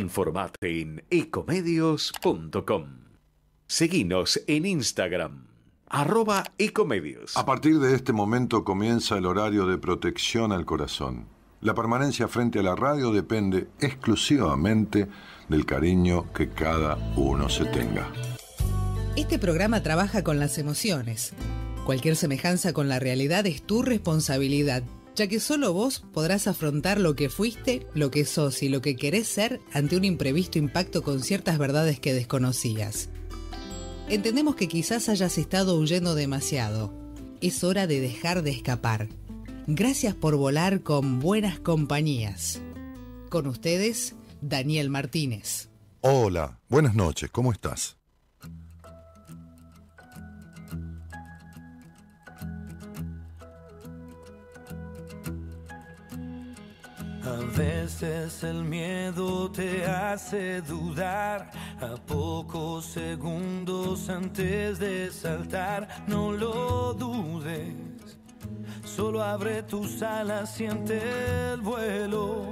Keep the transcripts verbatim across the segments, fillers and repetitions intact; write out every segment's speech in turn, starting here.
Informate en ecomedios punto com. Seguinos en Instagram, arroba ecomedios. A partir de este momento comienza el horario de protección al corazón. La permanencia frente a la radio depende exclusivamente del cariño que cada uno se tenga. Este programa trabaja con las emociones. Cualquier semejanza con la realidad es tu responsabilidad, ya que solo vos podrás afrontar lo que fuiste, lo que sos y lo que querés ser ante un imprevisto impacto con ciertas verdades que desconocías. Entendemos que quizás hayas estado huyendo demasiado. Es hora de dejar de escapar. Gracias por volar con buenas compañías. Con ustedes, Daniel Martínez. Hola, buenas noches, ¿cómo estás? A veces el miedo te hace dudar, a pocos segundos antes de saltar. No lo dudes, solo abre tus alas, siente el vuelo.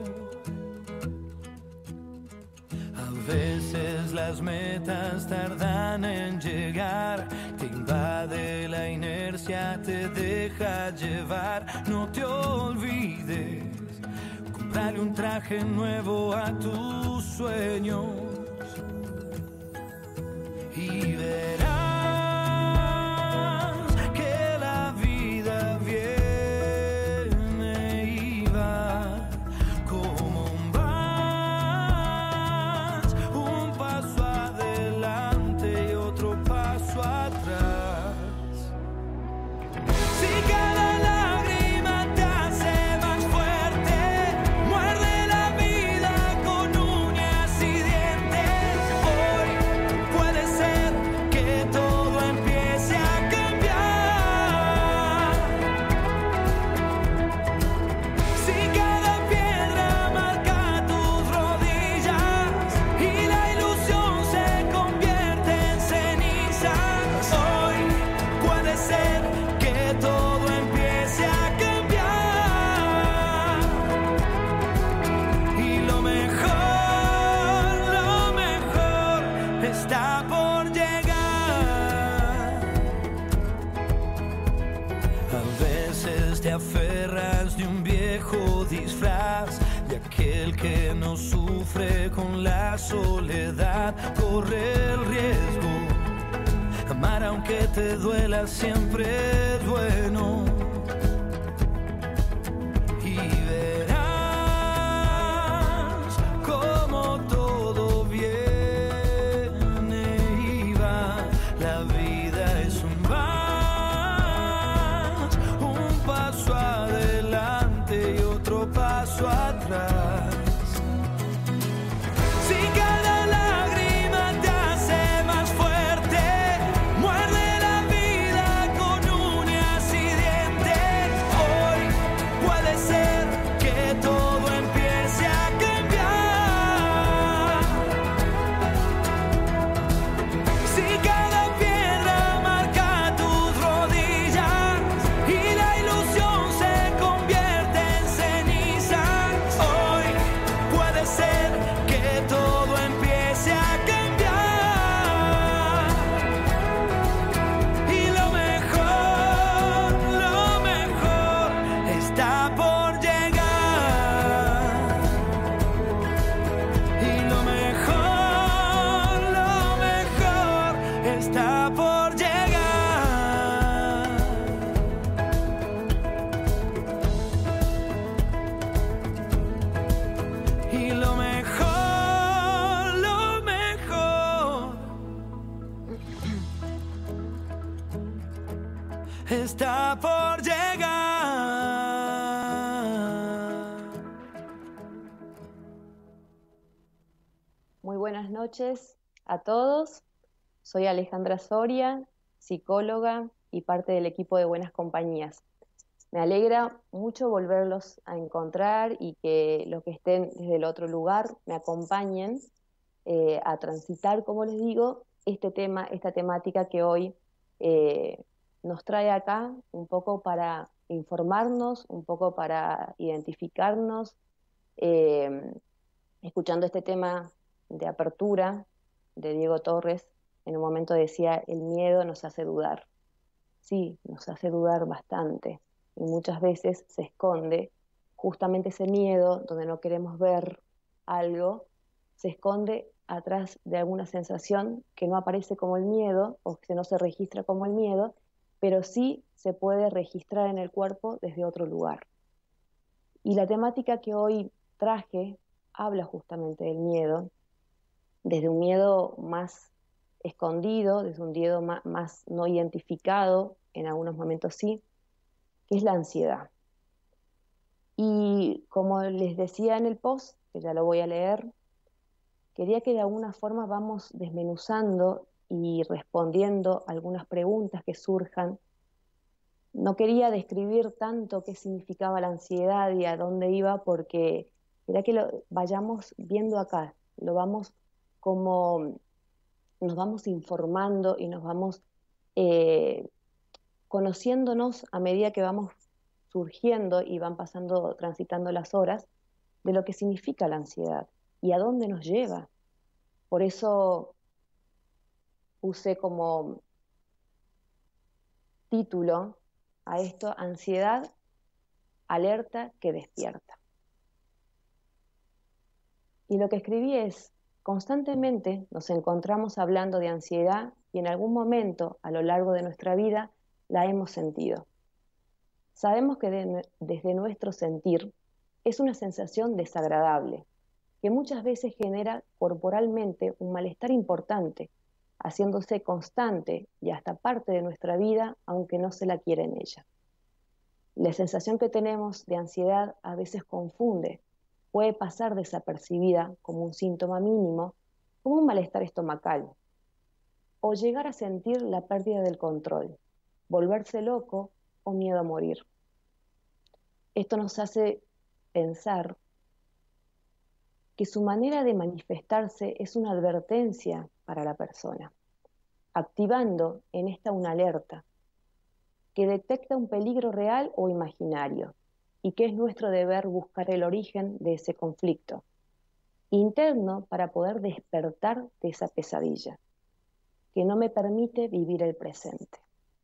A veces las metas tardan en llegar, te invade la inercia, te deja llevar. No te olvides, comprale un traje nuevo a tus sueños y verás que la vida viene y va como un vals, un paso adelante y otro paso atrás. Si cada lágrima te hace más fuerte, muerde la vida con uñas y dientes. Hoy puede ser que todo empiece a cambiar. Si cada piedra marca tus rodillas y la ilusión se convierte en cenizas, hoy puede ser que todo empiece a cambiar. Y lo mejor, lo mejor está por llegar. A veces te aferras de un viejo disfraz, de aquel que no sufre con la soledad. Corre el riesgo, amar aunque te duela siempre es bueno. Y verás como todo viene y va. La vida es un vals, un paso adelante y otro paso atrás. Si cada lágrima te hace más fuerte, muerde la vida con uñas y dientes. Hoy puede ser que todo empiece a cambiar. Si cada piedra marca tus rodillas y la ilusión se convierte en cenizas, hoy puede ser que todo empiece a cambiar. Y lo mejor, lo mejor está por llegar. Y lo mejor, lo mejor está por llegar. Y lo mejor, lo mejor está por llegar. Muy buenas noches a todos. Soy Alejandra Soria, psicóloga y parte del equipo de Buenas Compañías. Me alegra mucho volverlos a encontrar y que los que estén desde el otro lugar me acompañen eh, a transitar, como les digo, este tema, esta temática que hoy eh, nos trae acá un poco para informarnos, un poco para identificarnos, eh, escuchando este tema de apertura de Diego Torres, en un momento decía, el miedo nos hace dudar. Sí, nos hace dudar bastante, y muchas veces se esconde justamente ese miedo, donde no queremos ver algo, se esconde atrás de alguna sensación que no aparece como el miedo, o que no se registra como el miedo, pero sí se puede registrar en el cuerpo desde otro lugar. Y la temática que hoy traje habla justamente del miedo, desde un miedo más escondido, desde un miedo más, más no identificado, en algunos momentos sí, que es la ansiedad. Y como les decía en el post, que ya lo voy a leer, quería que de alguna forma vamos desmenuzando y respondiendo algunas preguntas que surjan. No quería describir tanto qué significaba la ansiedad y a dónde iba, porque quería que lo vayamos viendo acá, lo vamos como nos vamos informando y nos vamos eh, conociéndonos a medida que vamos surgiendo y van pasando, transitando las horas, de lo que significa la ansiedad y a dónde nos lleva. Por eso puse como título a esto, ansiedad, alerta que despierta. Y lo que escribí es, constantemente nos encontramos hablando de ansiedad y en algún momento a lo largo de nuestra vida la hemos sentido. Sabemos que de, desde nuestro sentir es una sensación desagradable, que muchas veces genera corporalmente un malestar importante, haciéndose constante y hasta parte de nuestra vida, aunque no se la quiera en ella. La sensación que tenemos de ansiedad a veces confunde, puede pasar desapercibida como un síntoma mínimo, como un malestar estomacal, o llegar a sentir la pérdida del control, volverse loco o miedo a morir. Esto nos hace pensar que su manera de manifestarse es una advertencia para la persona, activando en esta una alerta que detecta un peligro real o imaginario, y que es nuestro deber buscar el origen de ese conflicto interno para poder despertar de esa pesadilla que no me permite vivir el presente.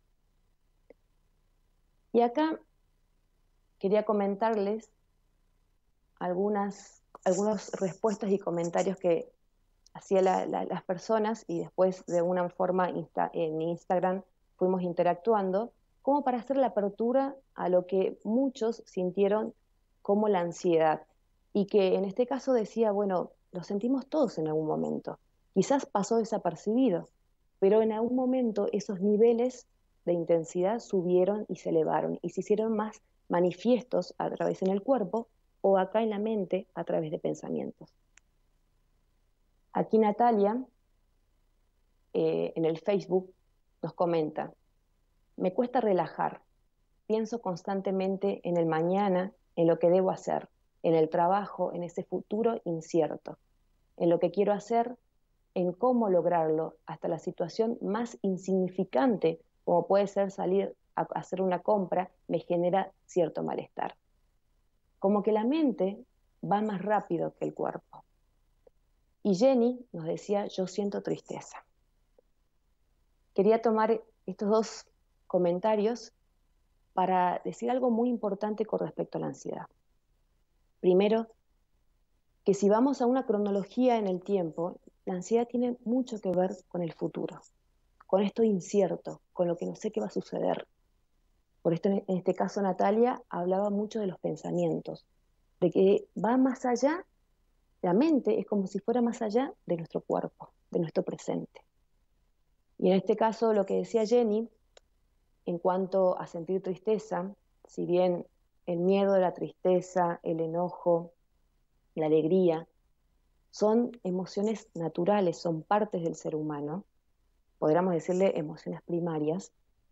Y acá quería comentarles algunas, algunas respuestas y comentarios que hacían la, la, las personas, y después de una forma insta, en Instagram fuimos interactuando, como para hacer la apertura a lo que muchos sintieron como la ansiedad, y que en este caso decía, bueno, lo sentimos todos en algún momento, quizás pasó desapercibido, pero en algún momento esos niveles de intensidad subieron y se elevaron, y se hicieron más manifiestos a través en el cuerpo, o acá en la mente a través de pensamientos. Aquí Natalia, eh, en el Facebook, nos comenta, me cuesta relajar, pienso constantemente en el mañana, en lo que debo hacer, en el trabajo, en ese futuro incierto, en lo que quiero hacer, en cómo lograrlo, hasta la situación más insignificante, como puede ser salir a hacer una compra, me genera cierto malestar. Como que la mente va más rápido que el cuerpo. Y Jenny nos decía, yo siento tristeza. Quería tomar estos dos comentarios para decir algo muy importante con respecto a la ansiedad. Primero, que si vamos a una cronología en el tiempo, la ansiedad tiene mucho que ver con el futuro, con esto incierto, con lo que no sé qué va a suceder. Por esto, en este caso, Natalia hablaba mucho de los pensamientos, de que va más allá, la mente es como si fuera más allá de nuestro cuerpo, de nuestro presente. Y en este caso, lo que decía Jenny, en cuanto a sentir tristeza, si bien el miedo, la tristeza, el enojo, la alegría, son emociones naturales, son partes del ser humano, podríamos decirle emociones primarias,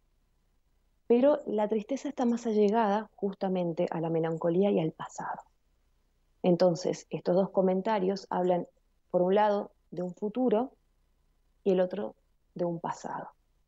pero la tristeza está más allegada justamente a la melancolía y al pasado. Entonces, estos dos comentarios hablan, por un lado, de un futuro y el otro de un pasado.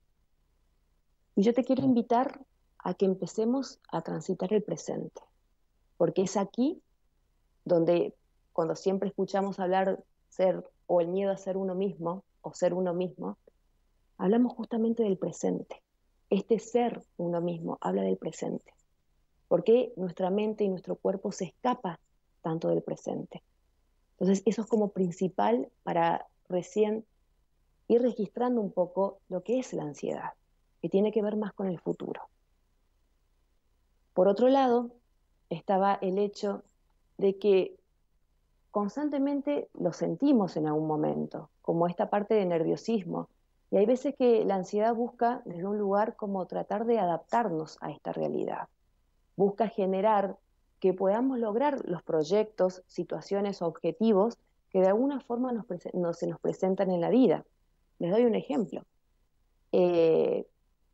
Y yo te quiero invitar a que empecemos a transitar el presente, porque es aquí donde, cuando siempre escuchamos hablar ser, o el miedo a ser uno mismo, o ser uno mismo, hablamos justamente del presente. Este ser uno mismo habla del presente. ¿Por qué nuestra mente y nuestro cuerpo se escapa tanto del presente? Entonces, eso es como principal para recién ir registrando un poco lo que es la ansiedad, que tiene que ver más con el futuro. Por otro lado, estaba el hecho de que constantemente lo sentimos en algún momento, como esta parte de nerviosismo. Y hay veces que la ansiedad busca desde un lugar como tratar de adaptarnos a esta realidad. Busca generar que podamos lograr los proyectos, situaciones o objetivos que de alguna forma nos, nos, se nos presentan en la vida. Les doy un ejemplo. Eh,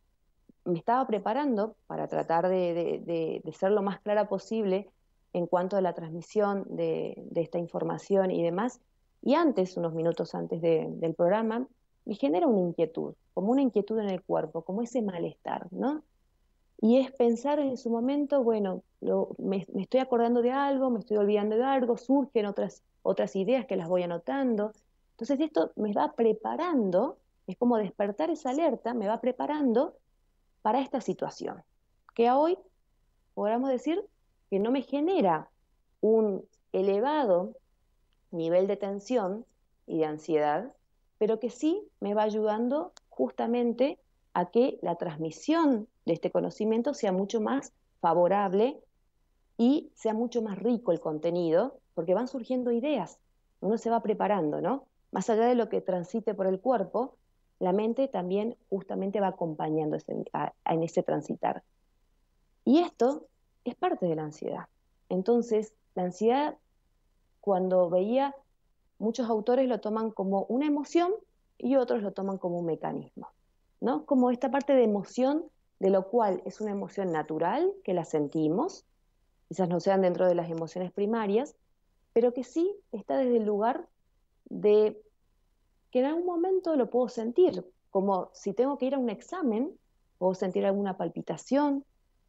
me estaba preparando para tratar de, de, de, de ser lo más clara posible en cuanto a la transmisión de, de esta información y demás, y antes, unos minutos antes de, del programa, me genera una inquietud, como una inquietud en el cuerpo, como ese malestar, ¿no? Y es pensar en su momento, bueno, lo, me, me estoy acordando de algo, me estoy olvidando de algo, surgen otras, otras ideas que las voy anotando. Entonces esto me va preparando, es como despertar esa alerta, me va preparando para esta situación, que a hoy podríamos decir que no me genera un elevado nivel de tensión y de ansiedad, pero que sí me va ayudando justamente a que la transmisión de este conocimiento sea mucho más favorable y sea mucho más rico el contenido, porque van surgiendo ideas, uno se va preparando, ¿no? Más allá de lo que transite por el cuerpo, la mente también justamente va acompañando ese, a, a, en ese transitar. Y esto es parte de la ansiedad. Entonces, la ansiedad, cuando veía, muchos autores lo toman como una emoción y otros lo toman como un mecanismo, ¿no? Como esta parte de emoción, de lo cual es una emoción natural, que la sentimos, quizás no sean dentro de las emociones primarias, pero que sí está desde el lugar de que en algún momento lo puedo sentir, como si tengo que ir a un examen, puedo sentir alguna palpitación,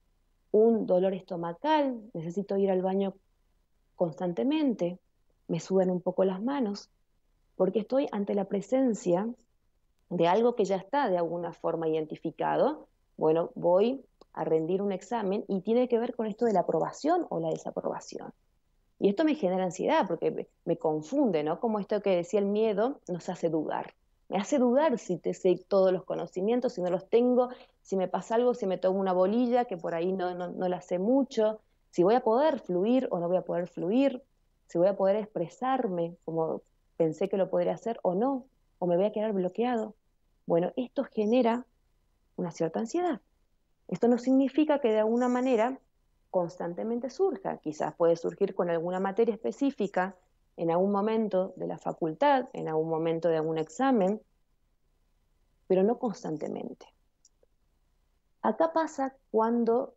un dolor estomacal, necesito ir al baño constantemente, me sudan un poco las manos, porque estoy ante la presencia de algo que ya está de alguna forma identificado. Bueno, voy a rendir un examen y tiene que ver con esto de la aprobación o la desaprobación. Y esto me genera ansiedad porque me confunde, ¿no? Como esto que decía el miedo nos hace dudar. Me hace dudar si te sé todos los conocimientos, si no los tengo, si me pasa algo, si me tomo una bolilla, que por ahí no, no, no la sé mucho, si voy a poder fluir o no voy a poder fluir, si voy a poder expresarme como pensé que lo podría hacer o no, o me voy a quedar bloqueado. Bueno, esto genera una cierta ansiedad. Esto no significa que de alguna manera constantemente surja. Quizás puede surgir con alguna materia específica en algún momento de la facultad, en algún momento de algún examen, pero no constantemente. Acá pasa cuando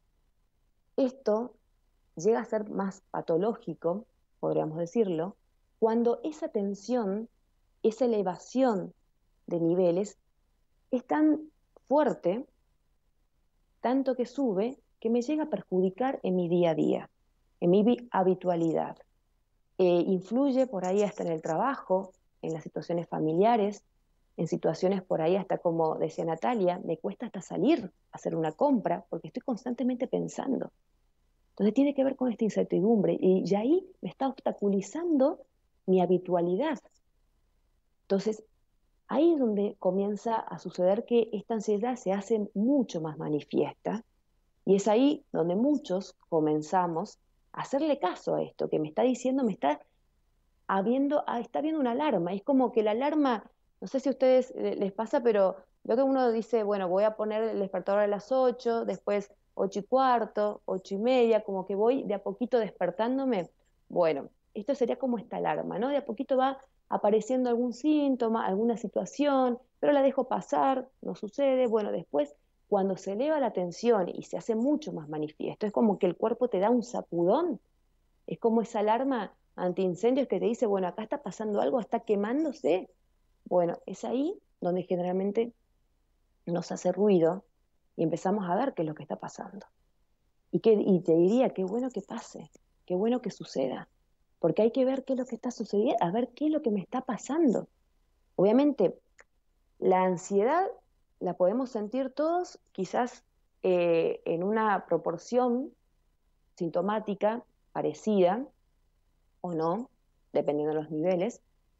esto llega a ser más patológico, podríamos decirlo, cuando esa tensión, esa elevación de niveles es tan fuerte, tanto que sube, que me llega a perjudicar en mi día a día, en mi habitualidad. Eh, influye por ahí hasta en el trabajo, en las situaciones familiares, en situaciones por ahí hasta, como decía Natalia, me cuesta hasta salir a hacer una compra porque estoy constantemente pensando. Entonces tiene que ver con esta incertidumbre y, y ahí me está obstaculizando mi habitualidad. Entonces, ahí es donde comienza a suceder que esta ansiedad se hace mucho más manifiesta. Y es ahí donde muchos comenzamos a hacerle caso a esto que me está diciendo, me está habiendo, está habiendo una alarma. Es como que la alarma, no sé si a ustedes les pasa, pero veo que uno dice, bueno, voy a poner el despertador a las ocho, después ocho y cuarto, ocho y media, como que voy de a poquito despertándome. Bueno, esto sería como esta alarma, ¿no? De a poquito va apareciendo algún síntoma, alguna situación, pero la dejo pasar, no sucede. Bueno, después, cuando se eleva la tensión y se hace mucho más manifiesto, es como que el cuerpo te da un sacudón, es como esa alarma antiincendios que te dice, bueno, acá está pasando algo, está quemándose. Bueno, es ahí donde generalmente nos hace ruido y empezamos a ver qué es lo que está pasando. Y, que, y te diría, qué bueno que pase, qué bueno que suceda, porque hay que ver qué es lo que está sucediendo, a ver qué es lo que me está pasando. Obviamente, la ansiedad la podemos sentir todos, quizás eh, en una proporción sintomática parecida o no, dependiendo de los niveles,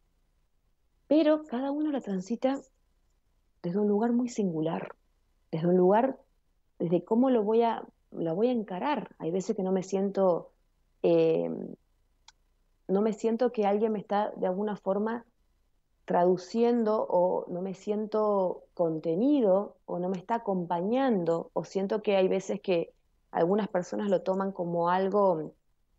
pero cada uno la transita desde un lugar muy singular, desde un lugar, desde cómo lo voy a, lo voy a encarar. Hay veces que no me siento, eh, no me siento que alguien me está de alguna forma traduciendo, o no me siento contenido, o no me está acompañando, o siento que hay veces que algunas personas lo toman como algo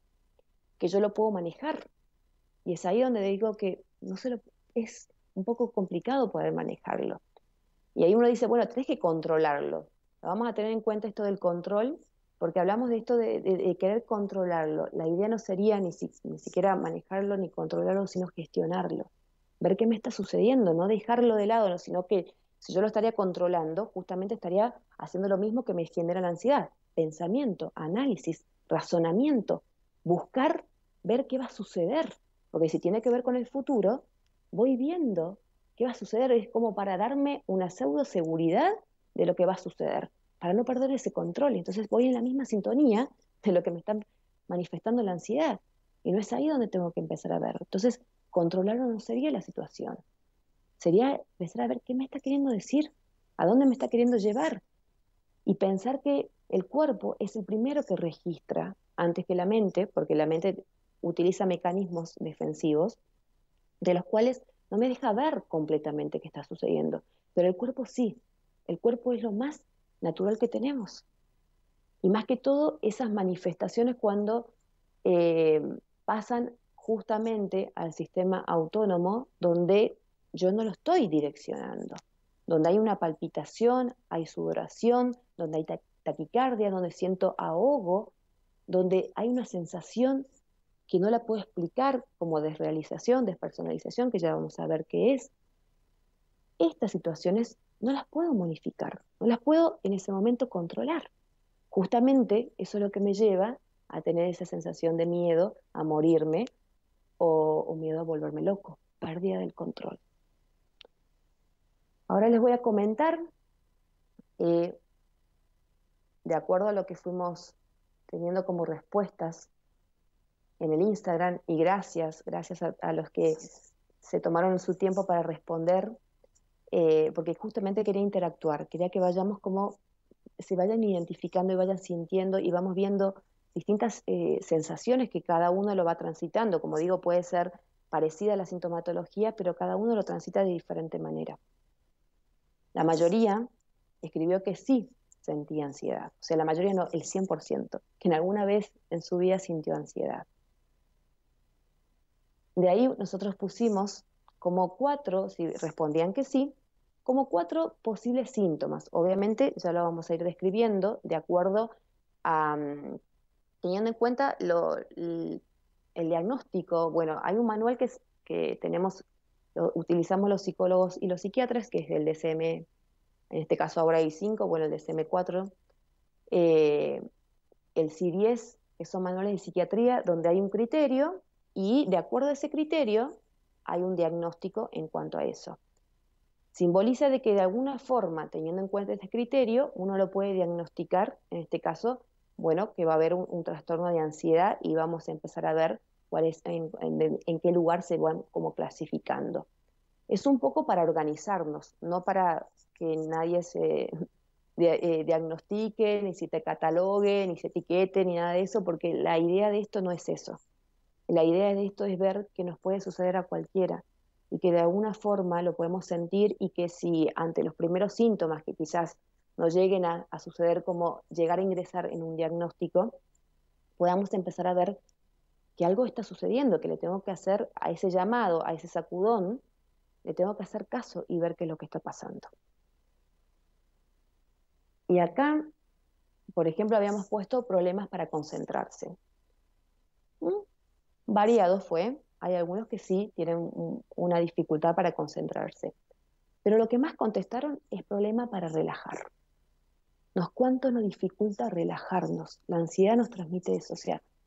que yo lo puedo manejar. Y es ahí donde digo que no se lo, es un poco complicado poder manejarlo. Y ahí uno dice, bueno, tenés que controlarlo. Vamos a tener en cuenta esto del control, porque hablamos de esto de, de, de querer controlarlo. La idea no sería ni, si, ni siquiera manejarlo ni controlarlo, sino gestionarlo. Ver qué me está sucediendo, no dejarlo de lado, sino que si yo lo estaría controlando, justamente estaría haciendo lo mismo que me genera la ansiedad. Pensamiento, análisis, razonamiento, buscar, ver qué va a suceder. Porque si tiene que ver con el futuro, voy viendo qué va a suceder. Es como para darme una pseudo seguridad de lo que va a suceder, para no perder ese control. Entonces voy en la misma sintonía de lo que me está manifestando la ansiedad. Y no es ahí donde tengo que empezar a ver. Entonces, controlarlo no sería la situación. Sería empezar a ver qué me está queriendo decir, a dónde me está queriendo llevar. Y pensar que el cuerpo es el primero que registra antes que la mente, porque la mente utiliza mecanismos defensivos, de los cuales no me deja ver completamente qué está sucediendo. Pero el cuerpo sí. El cuerpo es lo más natural que tenemos. Y más que todo, esas manifestaciones cuando eh, pasan justamente al sistema autónomo, donde yo no lo estoy direccionando, donde hay una palpitación, hay sudoración, donde hay taquicardia, donde siento ahogo, donde hay una sensación que no la puedo explicar, como desrealización, despersonalización, que ya vamos a ver qué es. Estas situaciones no las puedo modificar, no las puedo en ese momento controlar. Justamente eso es lo que me lleva a tener esa sensación de miedo a morirme, o, o miedo a volverme loco, pérdida del control. Ahora les voy a comentar, eh, de acuerdo a lo que fuimos teniendo como respuestas en el Instagram, y gracias, gracias a, a los que se tomaron su tiempo para responder, eh, porque justamente quería interactuar, quería que vayamos como, se vayan identificando y vayan sintiendo, y vamos viendo distintas eh, sensaciones que cada uno lo va transitando. Como digo, puede ser parecida a la sintomatología, pero cada uno lo transita de diferente manera. La mayoría escribió que sí sentía ansiedad, o sea, la mayoría no, el cien por ciento, que en alguna vez en su vida sintió ansiedad. De ahí nosotros pusimos como cuatro, si respondían que sí, como cuatro posibles síntomas. Obviamente ya lo vamos a ir describiendo de acuerdo a, um, teniendo en cuenta lo, el, el diagnóstico. Bueno, hay un manual que, es, que tenemos, lo utilizamos los psicólogos y los psiquiatras, que es el D S M, en este caso ahora hay cinco, bueno, el D S M cuatro, eh, el C diez, que son manuales de psiquiatría, donde hay un criterio, y de acuerdo a ese criterio hay un diagnóstico en cuanto a eso. Simboliza de que de alguna forma, teniendo en cuenta este criterio, uno lo puede diagnosticar, en este caso, bueno, que va a haber un, un trastorno de ansiedad, y vamos a empezar a ver cuál es, en, en, en qué lugar se van como clasificando. Es un poco para organizarnos, no para que nadie se de, eh, diagnostique, ni se te catalogue, ni se etiquete, ni nada de eso, porque la idea de esto no es eso. La idea de esto es ver que nos puede suceder a cualquiera, y que de alguna forma lo podemos sentir, y que si ante los primeros síntomas que quizás nos lleguen a, a suceder, como llegar a ingresar en un diagnóstico, podamos empezar a ver que algo está sucediendo, que le tengo que hacer a ese llamado, a ese sacudón, le tengo que hacer caso y ver qué es lo que está pasando. Y acá, por ejemplo, habíamos puesto problemas para concentrarse. ¿Mm? Variado fue, hay algunos que sí tienen una dificultad para concentrarse, pero lo que más contestaron es problema para relajar. Nos, ¿cuánto nos dificulta relajarnos? La ansiedad nos transmite eso, o sea,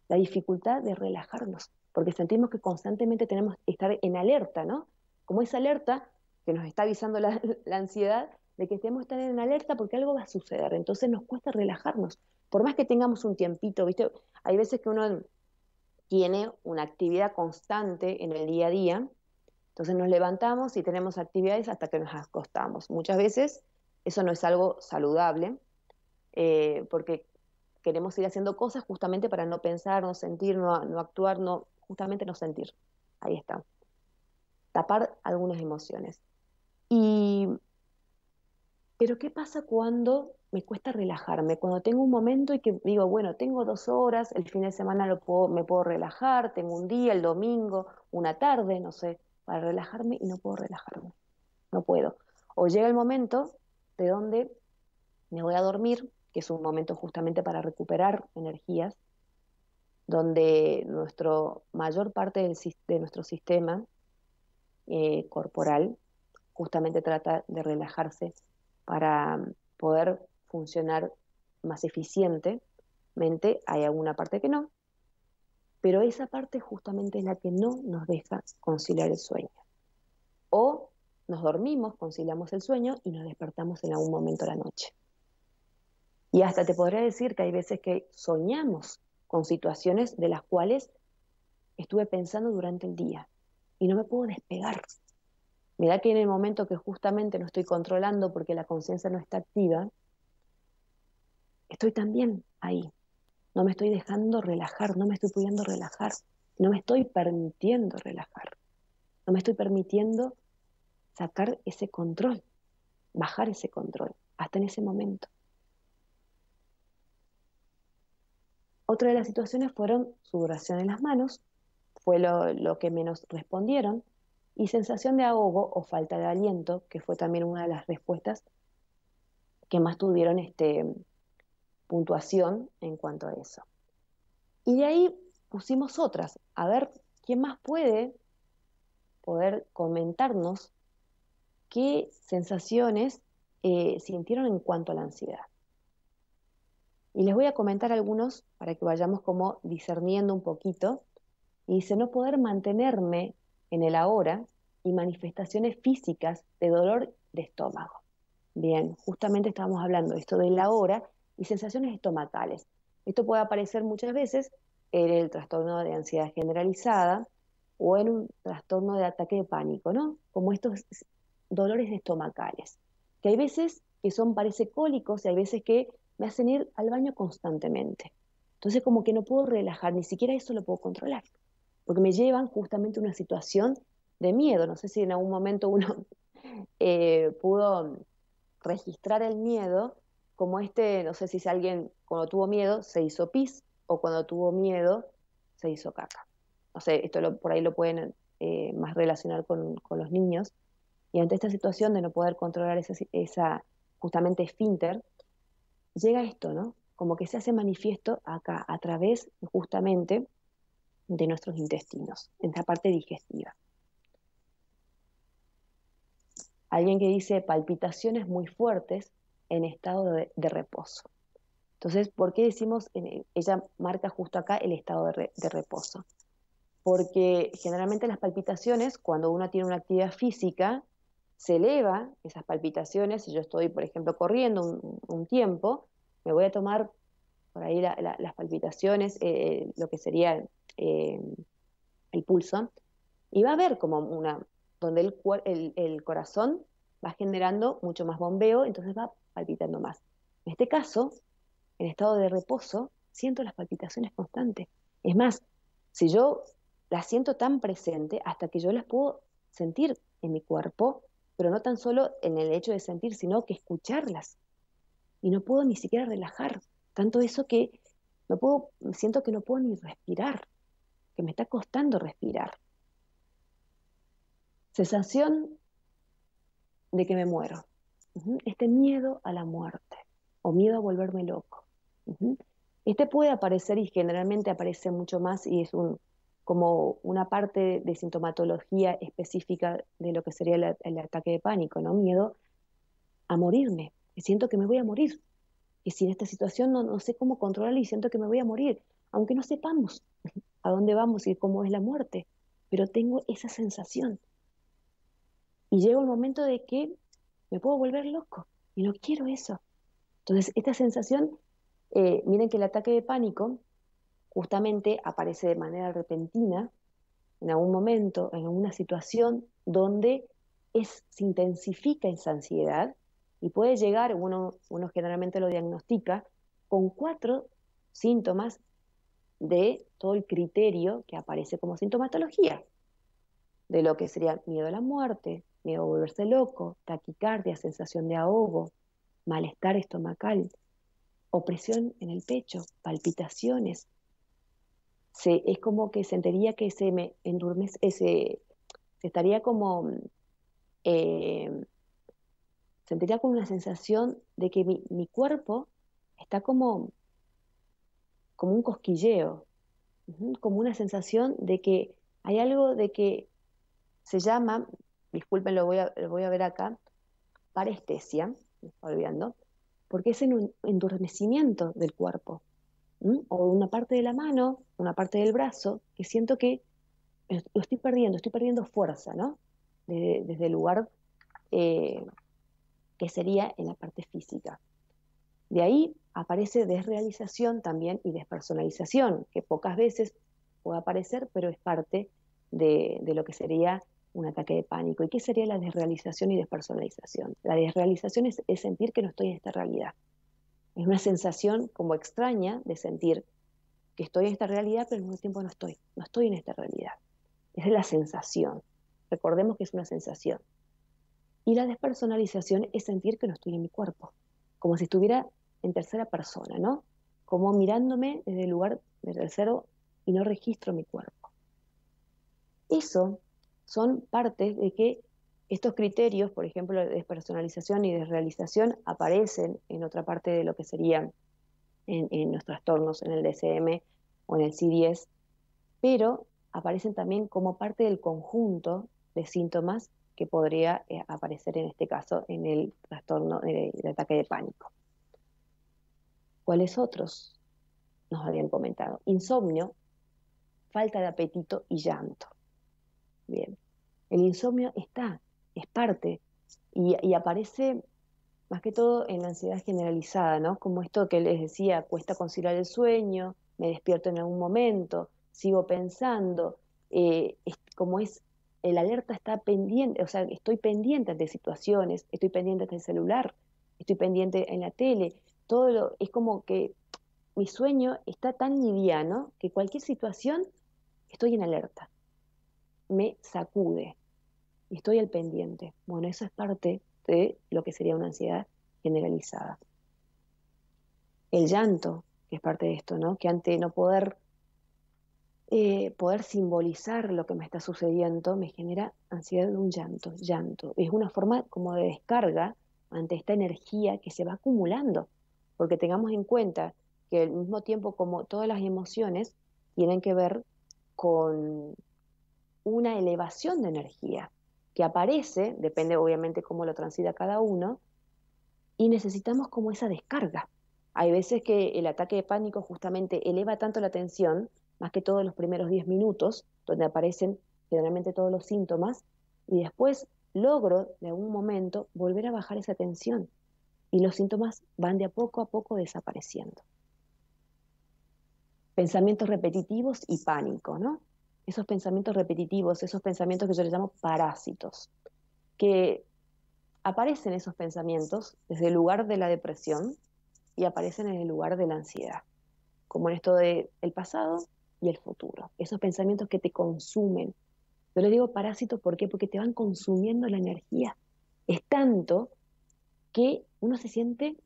la dificultad de relajarnos, porque sentimos que constantemente tenemos que estar en alerta, ¿no? Como esa alerta que nos está avisando la, la ansiedad de que tenemos que estar en alerta porque algo va a suceder, entonces nos cuesta relajarnos, por más que tengamos un tiempito, ¿viste? Hay veces que uno tiene una actividad constante en el día a día, entonces nos levantamos y tenemos actividades hasta que nos acostamos. Muchas veces eso no es algo saludable, eh, porque queremos ir haciendo cosas justamente para no pensar, no sentir, no, no actuar, no, justamente no sentir. Ahí está. Tapar algunas emociones. Y, pero ¿qué pasa cuando me cuesta relajarme? Cuando tengo un momento y que digo, bueno, tengo dos horas, el fin de semana lo puedo, me puedo relajar, tengo un día, el domingo, una tarde, no sé, para relajarme y no puedo relajarme. No puedo. O llega el momento de donde me voy a dormir, que es un momento justamente para recuperar energías, donde nuestro mayor parte del, de nuestro sistema eh, corporal justamente trata de relajarse para poder funcionar más eficientemente. Hay alguna parte que no, pero esa parte justamente es la que no nos deja conciliar el sueño. O nos dormimos, conciliamos el sueño y nos despertamos en algún momento de la noche. Y hasta te podría decir que hay veces que soñamos con situaciones de las cuales estuve pensando durante el día y no me puedo despegar. Mirá que en el momento que justamente no estoy controlando porque la conciencia no está activa, estoy también ahí. No me estoy dejando relajar, no me estoy pudiendo relajar, no me estoy permitiendo relajar, no me estoy permitiendo sacar ese control, bajar ese control, hasta en ese momento. Otra de las situaciones fueron sudoración en las manos, fue lo, lo que menos respondieron, y sensación de ahogo o falta de aliento, que fue también una de las respuestas que más tuvieron este, puntuación en cuanto a eso. Y de ahí pusimos otras, a ver quién más puede poder comentarnos qué sensaciones eh, sintieron en cuanto a la ansiedad. Y les voy a comentar algunos para que vayamos como discerniendo un poquito. Y dice, no poder mantenerme en el ahora y manifestaciones físicas de dolor de estómago. Bien, justamente estábamos hablando de esto del ahora y sensaciones estomacales. Esto puede aparecer muchas veces en el trastorno de ansiedad generalizada o en un trastorno de ataque de pánico, ¿no? Como estos dolores estomacales, que hay veces que son, parece cólicos y hay veces que me hacen ir al baño constantemente. Entonces como que no puedo relajar, ni siquiera eso lo puedo controlar, porque me llevan justamente a una situación de miedo. No sé si en algún momento uno eh, pudo registrar el miedo como este, no sé si alguien cuando tuvo miedo se hizo pis o cuando tuvo miedo se hizo caca. No sé, esto lo, por ahí lo pueden eh, más relacionar con, con los niños. Y ante esta situación de no poder controlar esa, esa justamente esfínter, llega esto, ¿no? Como que se hace manifiesto acá, a través justamente de nuestros intestinos, en esta parte digestiva. Alguien que dice palpitaciones muy fuertes en estado de, de reposo. Entonces, ¿por qué decimos, en, ella marca justo acá el estado de, re, de reposo? Porque generalmente las palpitaciones, cuando uno tiene una actividad física, se eleva esas palpitaciones. Si yo estoy, por ejemplo, corriendo un, un tiempo, me voy a tomar por ahí la, la, las palpitaciones, eh, lo que sería eh, el pulso, y va a haber como una, donde el, el, el corazón va generando mucho más bombeo, entonces va palpitando más. En este caso, en estado de reposo, siento las palpitaciones constantes. Es más, si yo las siento tan presente, hasta que yo las puedo sentir en mi cuerpo, pero no tan solo en el hecho de sentir, sino que escucharlas. Y no puedo ni siquiera relajar. Tanto eso que no puedo, siento que no puedo ni respirar, que me está costando respirar. Sensación de que me muero. Uh-huh. Este miedo a la muerte o miedo a volverme loco. Uh-huh. Este puede aparecer y generalmente aparece mucho más y es un, como una parte de sintomatología específica de lo que sería el, el ataque de pánico, ¿no? Miedo a morirme, que siento que me voy a morir, que si en esta situación no, no sé cómo controlarlo y siento que me voy a morir, aunque no sepamos a dónde vamos y cómo es la muerte, pero tengo esa sensación. Y llega un momento de que me puedo volver loco y no quiero eso. Entonces, esta sensación, eh, miren que el ataque de pánico justamente aparece de manera repentina en algún momento, en alguna situación donde es, se intensifica esa ansiedad y puede llegar, uno, uno generalmente lo diagnostica, con cuatro síntomas de todo el criterio que aparece como sintomatología, de lo que sería miedo a la muerte, miedo a volverse loco, taquicardia, sensación de ahogo, malestar estomacal, opresión en el pecho, palpitaciones. Se, es como que sentiría que se me endurmece, se, se estaría como, eh, sentiría como una sensación de que mi, mi cuerpo está como, como un cosquilleo, uh-huh, como una sensación de que hay algo de que se llama, disculpen, lo voy a, lo voy a ver acá, parestesia, me estoy olvidando, porque es un endurecimiento del cuerpo, ¿m? O una parte de la mano, una parte del brazo, que siento que lo estoy perdiendo, estoy perdiendo fuerza, ¿no? Desde, desde el lugar eh, que sería en la parte física. De ahí aparece desrealización también y despersonalización, que pocas veces puede aparecer, pero es parte de, de lo que sería un ataque de pánico. ¿Y qué sería la desrealización y despersonalización? La desrealización es, es sentir que no estoy en esta realidad. Es una sensación como extraña de sentir que estoy en esta realidad, pero al mismo tiempo no estoy. No estoy en esta realidad. Esa es la sensación. Recordemos que es una sensación. Y la despersonalización es sentir que no estoy en mi cuerpo, como si estuviera en tercera persona, ¿no? Como mirándome desde el lugar de tercero y no registro mi cuerpo. Eso son partes de que estos criterios, por ejemplo, de despersonalización y desrealización, aparecen en otra parte de lo que serían en, en los trastornos, en el D S M o en el C D S, pero aparecen también como parte del conjunto de síntomas que podría eh, aparecer en este caso en el trastorno del de ataque de pánico. ¿Cuáles otros nos habían comentado? Insomnio, falta de apetito y llanto. Bien, el insomnio está, es parte, y, y aparece más que todo en la ansiedad generalizada, ¿no? Como esto que les decía, cuesta conciliar el sueño, me despierto en algún momento, sigo pensando, eh, es, como es, el alerta está pendiente, o sea, estoy pendiente de situaciones, estoy pendiente del celular, estoy pendiente en la tele, todo lo, es como que mi sueño está tan liviano que cualquier situación estoy en alerta, me sacude y estoy al pendiente. Bueno, eso es parte de lo que sería una ansiedad generalizada. El llanto, que es parte de esto, ¿no? Que ante no poder, eh, poder simbolizar lo que me está sucediendo, me genera ansiedad de un llanto, llanto. Es una forma como de descarga ante esta energía que se va acumulando, porque tengamos en cuenta que al mismo tiempo como todas las emociones tienen que ver con una elevación de energía que aparece, depende obviamente cómo lo transita cada uno, y necesitamos como esa descarga. Hay veces que el ataque de pánico justamente eleva tanto la tensión, más que todos los primeros diez minutos, donde aparecen generalmente todos los síntomas, y después logro de algún momento volver a bajar esa tensión, y los síntomas van de a poco a poco desapareciendo. Pensamientos repetitivos y pánico, ¿no? Esos pensamientos repetitivos, esos pensamientos que yo les llamo parásitos, que aparecen esos pensamientos desde el lugar de la depresión y aparecen en el lugar de la ansiedad, como en esto de el pasado y el futuro, esos pensamientos que te consumen. Yo les digo parásitos, ¿por qué? Porque te van consumiendo la energía. Es tanto que uno se siente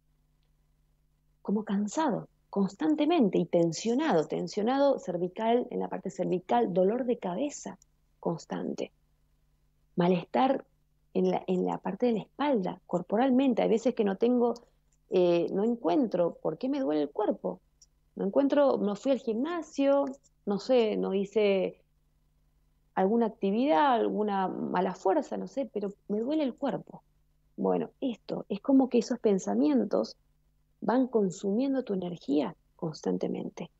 como cansado constantemente y tensionado, tensionado cervical, en la parte cervical, dolor de cabeza constante, malestar en la, en la parte de la espalda, corporalmente. Hay veces que no tengo, eh, no encuentro por qué me duele el cuerpo, no encuentro, no fui al gimnasio, no sé, no hice alguna actividad, alguna mala fuerza, no sé, pero me duele el cuerpo. Bueno, esto es como que esos pensamientos van consumiendo tu energía constantemente.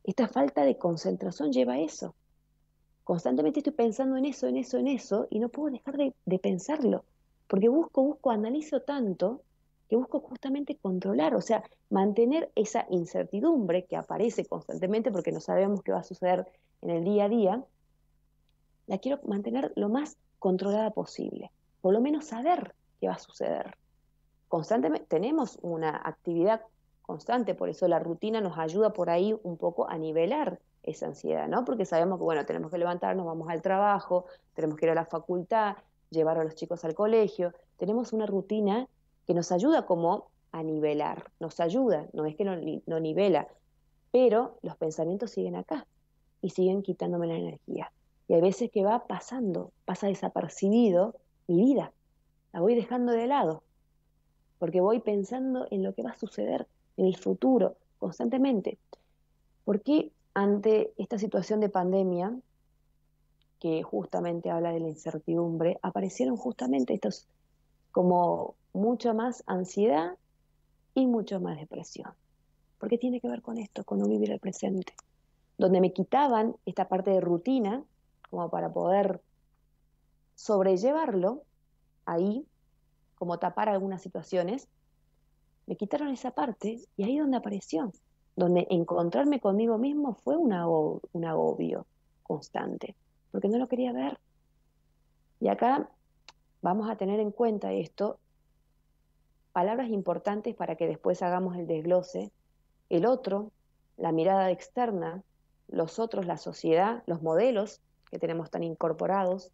esta falta de concentración lleva a eso. Constantemente estoy pensando en eso, en eso, en eso, y no puedo dejar de, de pensarlo, porque busco, busco, analizo tanto, que busco justamente controlar, o sea, mantener esa incertidumbre que aparece constantemente porque no sabemos qué va a suceder en el día a día, la quiero mantener lo más controlada posible, por lo menos saber qué va a suceder. Constantemente tenemos una actividad constante, por eso la rutina nos ayuda por ahí un poco a nivelar esa ansiedad, ¿no? Porque sabemos que, bueno, tenemos que levantarnos, vamos al trabajo, tenemos que ir a la facultad, llevar a los chicos al colegio, tenemos una rutina que nos ayuda como a nivelar, nos ayuda, no es que no, no nivela, pero los pensamientos siguen acá y siguen quitándome la energía. Y hay veces que va pasando, pasa desapercibido mi vida, la voy dejando de lado, porque voy pensando en lo que va a suceder en el futuro constantemente. ¿Por qué ante esta situación de pandemia, que justamente habla de la incertidumbre, aparecieron justamente estos como mucha más ansiedad y mucho más depresión? Porque tiene que ver con esto, con no vivir el presente, donde me quitaban esta parte de rutina como para poder sobrellevarlo ahí, como tapar algunas situaciones, me quitaron esa parte y ahí es donde apareció, donde encontrarme conmigo mismo fue un agobio, un agobio constante, porque no lo quería ver. Y acá vamos a tener en cuenta esto, palabras importantes para que después hagamos el desglose. El otro, la mirada externa, los otros, la sociedad, los modelos que tenemos tan incorporados,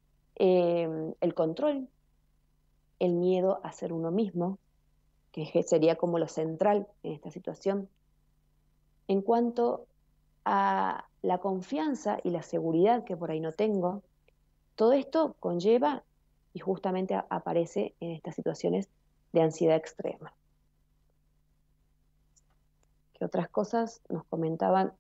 eh, el control, el miedo a ser uno mismo, que sería como lo central en esta situación. En cuanto a la confianza y la seguridad que por ahí no tengo, todo esto conlleva y justamente aparece en estas situaciones de ansiedad extrema. ¿Qué otras cosas nos comentaban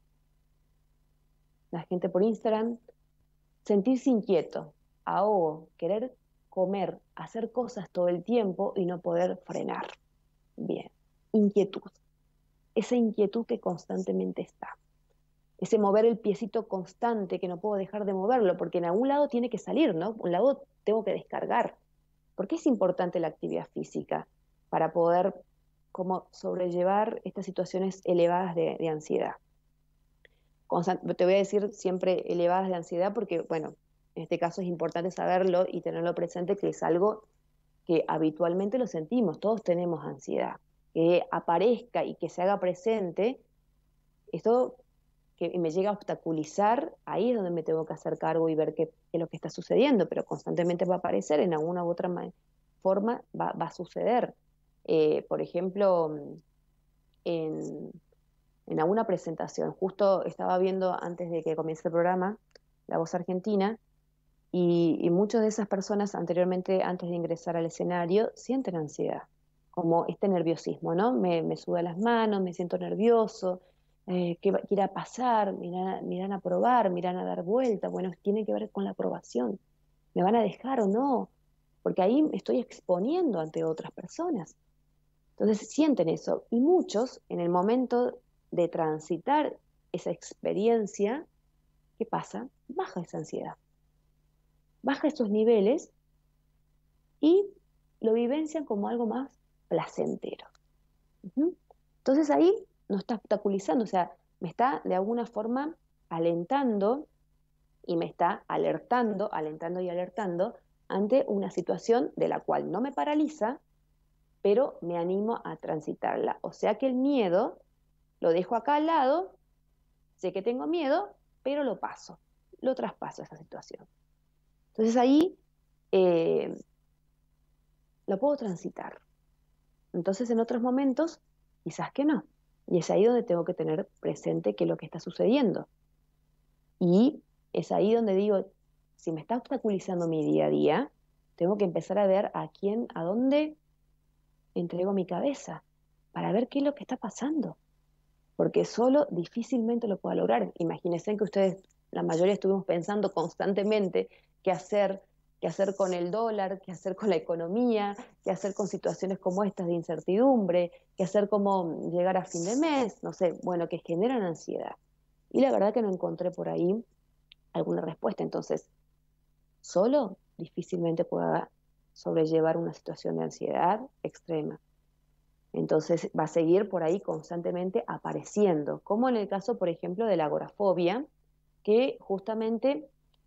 la gente por Instagram? Sentirse inquieto, ahogo, querer comer, hacer cosas todo el tiempo y no poder frenar. Bien, inquietud. Esa inquietud que constantemente está. Ese mover el piecito constante que no puedo dejar de moverlo, porque en algún lado tiene que salir, ¿no? Un lado tengo que descargar. ¿Por qué es importante la actividad física? Para poder como sobrellevar estas situaciones elevadas de, de ansiedad. Constant- te voy a decir siempre elevadas de ansiedad porque, bueno, en este caso es importante saberlo y tenerlo presente, que es algo que habitualmente lo sentimos, todos tenemos ansiedad. Que aparezca y que se haga presente, esto que me llega a obstaculizar, ahí es donde me tengo que hacer cargo y ver qué, qué es lo que está sucediendo, pero constantemente va a aparecer, en alguna u otra forma va, va a suceder. Eh, por ejemplo, en, en alguna presentación, justo estaba viendo antes de que comience el programa, La Voz Argentina, y, y muchas de esas personas anteriormente, antes de ingresar al escenario, sienten ansiedad, como este nerviosismo, ¿no? Me, me sube las manos, me siento nervioso, eh, ¿qué, ¿qué irá a pasar? ¿Me irán, me irán a probar? ¿Me irán a dar vuelta? Bueno, tiene que ver con la aprobación. ¿Me van a dejar o no? Porque ahí me estoy exponiendo ante otras personas. Entonces sienten eso. Y muchos, en el momento de transitar esa experiencia, ¿qué pasa? Baja esa ansiedad. Baja esos niveles y lo vivencian como algo más placentero. Uh-huh. Entonces ahí no está obstaculizando, o sea, me está de alguna forma alentando y me está alertando, alentando y alertando ante una situación de la cual no me paraliza, pero me animo a transitarla. O sea que el miedo lo dejo acá al lado, sé que tengo miedo, pero lo paso, lo traspaso a esa situación. Entonces ahí eh, lo puedo transitar. Entonces en otros momentos quizás que no. Y es ahí donde tengo que tener presente qué es lo que está sucediendo. Y es ahí donde digo, si me está obstaculizando mi día a día, tengo que empezar a ver a quién, a dónde entrego mi cabeza, para ver qué es lo que está pasando. Porque solo difícilmente lo puedo lograr. Imagínense que ustedes, la mayoría estuvimos pensando constantemente qué hacer, qué hacer con el dólar, qué hacer con la economía, qué hacer con situaciones como estas de incertidumbre, qué hacer cómo llegar a fin de mes, no sé, bueno, que generan ansiedad. Y la verdad que no encontré por ahí alguna respuesta. Entonces, solo difícilmente pueda sobrellevar una situación de ansiedad extrema. Entonces va a seguir por ahí constantemente apareciendo, como en el caso, por ejemplo, de la agorafobia, que justamente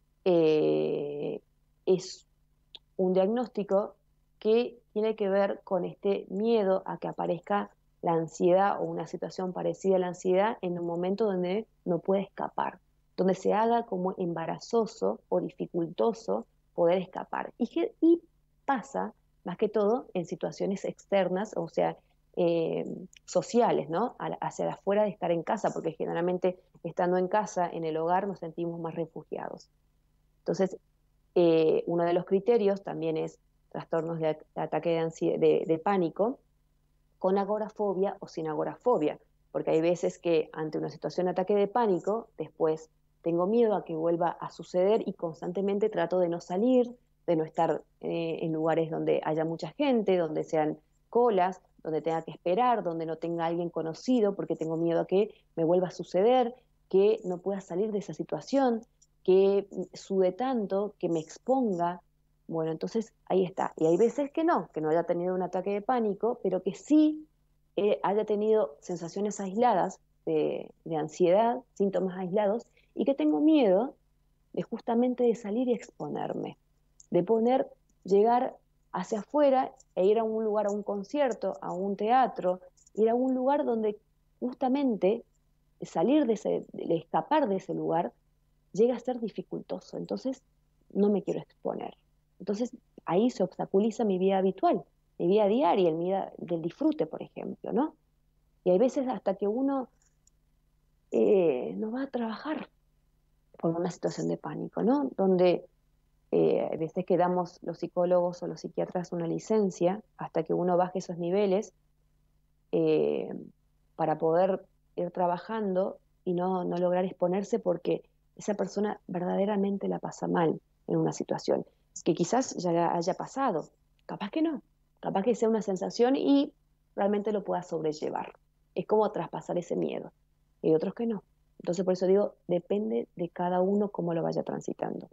eh, es un diagnóstico que tiene que ver con este miedo a que aparezca la ansiedad o una situación parecida a la ansiedad en un momento donde no puede escapar, donde se haga como embarazoso o dificultoso poder escapar. Y, que, y pasa, más que todo, en situaciones externas, o sea, eh, sociales, ¿no? Hacia afuera de estar en casa, porque generalmente estando en casa, en el hogar, nos sentimos más refugiados. Entonces, eh, uno de los criterios también es trastornos de, de ataque de, ansiedad, de, de pánico, con agorafobia o sin agorafobia, porque hay veces que ante una situación de ataque de pánico, después tengo miedo a que vuelva a suceder y constantemente trato de no salir, de no estar eh, en lugares donde haya mucha gente, donde sean colas, donde tenga que esperar, donde no tenga alguien conocido, porque tengo miedo a que me vuelva a suceder, que no pueda salir de esa situación, que sude tanto, que me exponga. Bueno, entonces ahí está. Y hay veces que no, que no haya tenido un ataque de pánico, pero que sí eh, haya tenido sensaciones aisladas de, de ansiedad, síntomas aislados, y que tengo miedo de justamente de salir y exponerme, de poner, llegar hacia afuera e ir a un lugar, a un concierto, a un teatro, ir a un lugar donde justamente salir de ese, de escapar de ese lugar, llega a ser dificultoso. Entonces no me quiero exponer. Entonces ahí se obstaculiza mi vida habitual, mi vida diaria, el vida del disfrute, por ejemplo, ¿no? Y hay veces hasta que uno eh, no va a trabajar por una situación de pánico, ¿no? Donde eh, a veces que damos los psicólogos o los psiquiatras una licencia hasta que uno baje esos niveles eh, para poder ir trabajando y no, no lograr exponerse porque esa persona verdaderamente la pasa mal en una situación que quizás ya haya pasado, capaz que no, capaz que sea una sensación y realmente lo pueda sobrellevar. Es como traspasar ese miedo. Y hay otros que no. Entonces por eso digo, depende de cada uno cómo lo vaya transitando.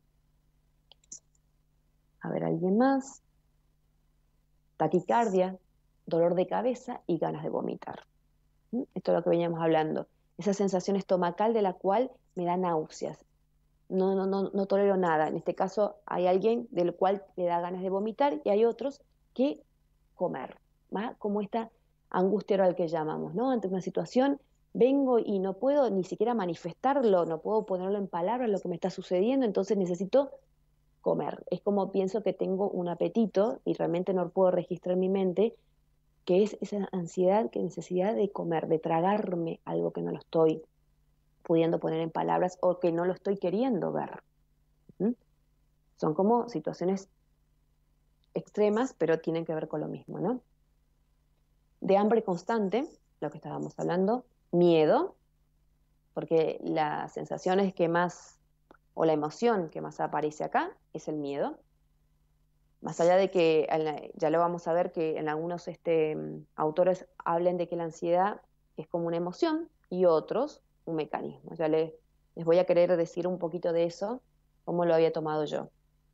A ver, ¿alguien más? Taquicardia, dolor de cabeza y ganas de vomitar. ¿Mm? Esto es lo que veníamos hablando. Esa sensación estomacal de la cual me da náuseas. No, no, no, no tolero nada. En este caso hay alguien del cual le da ganas de vomitar y hay otros que comer, ¿va? Como esta angustia oral que llamamos, ¿no? Ante una situación vengo y no puedo ni siquiera manifestarlo, no puedo ponerlo en palabras lo que me está sucediendo, entonces necesito comer. Es como pienso que tengo un apetito y realmente no puedo registrar en mi mente, que es esa ansiedad, que necesidad de comer, de tragarme algo que no lo estoy pudiendo poner en palabras o que no lo estoy queriendo ver. ¿Mm? Son como situaciones extremas, pero tienen que ver con lo mismo, ¿no? De hambre constante, lo que estábamos hablando, miedo, porque la sensación es que más, o la emoción que más aparece acá, es el miedo. Más allá de que, ya lo vamos a ver, que en algunos este, autores hablen de que la ansiedad es como una emoción y otros un mecanismo. Ya les, les voy a querer decir un poquito de eso, cómo lo había tomado yo.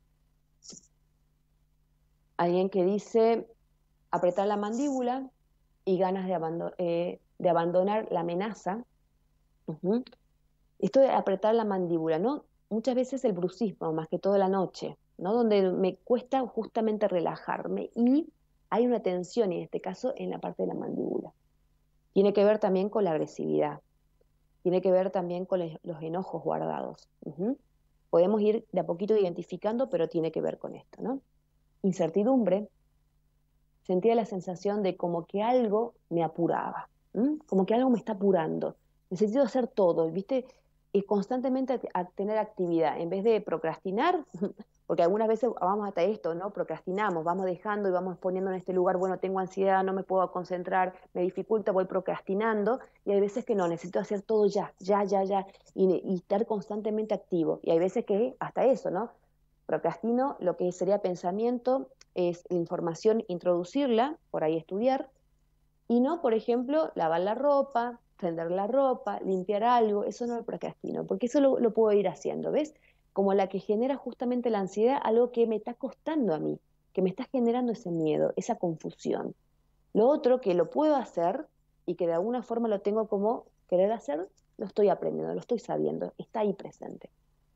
Alguien que dice apretar la mandíbula y ganas de, abandon eh, de abandonar la amenaza. Uh-huh. Esto de apretar la mandíbula, ¿no? Muchas veces el bruxismo, más que todo la noche, ¿no? Donde me cuesta justamente relajarme y hay una tensión, en este caso, en la parte de la mandíbula. Tiene que ver también con la agresividad. Tiene que ver también con los enojos guardados. Uh-huh. Podemos ir de a poquito identificando, pero tiene que ver con esto, ¿no? Incertidumbre. Sentía la sensación de como que algo me apuraba, ¿m? Como que algo me está apurando. Necesito hacer todo, ¿viste? Y constantemente a tener actividad, en vez de procrastinar, porque algunas veces vamos hasta esto, ¿no? Procrastinamos, vamos dejando y vamos poniendo en este lugar, bueno, tengo ansiedad, no me puedo concentrar, me dificulta, voy procrastinando, y hay veces que no, necesito hacer todo ya, ya, ya, ya, y, y estar constantemente activo. Y hay veces que hasta eso, ¿no? Procrastino lo que sería pensamiento, es la información, introducirla, por ahí estudiar, y no, por ejemplo, lavar la ropa, tender la ropa, limpiar algo, eso no lo procrastino, porque eso lo, lo puedo ir haciendo, ¿ves? Como la que genera justamente la ansiedad, algo que me está costando a mí, que me está generando ese miedo, esa confusión. Lo otro que lo puedo hacer y que de alguna forma lo tengo como querer hacer, lo estoy aprendiendo, lo estoy sabiendo, está ahí presente.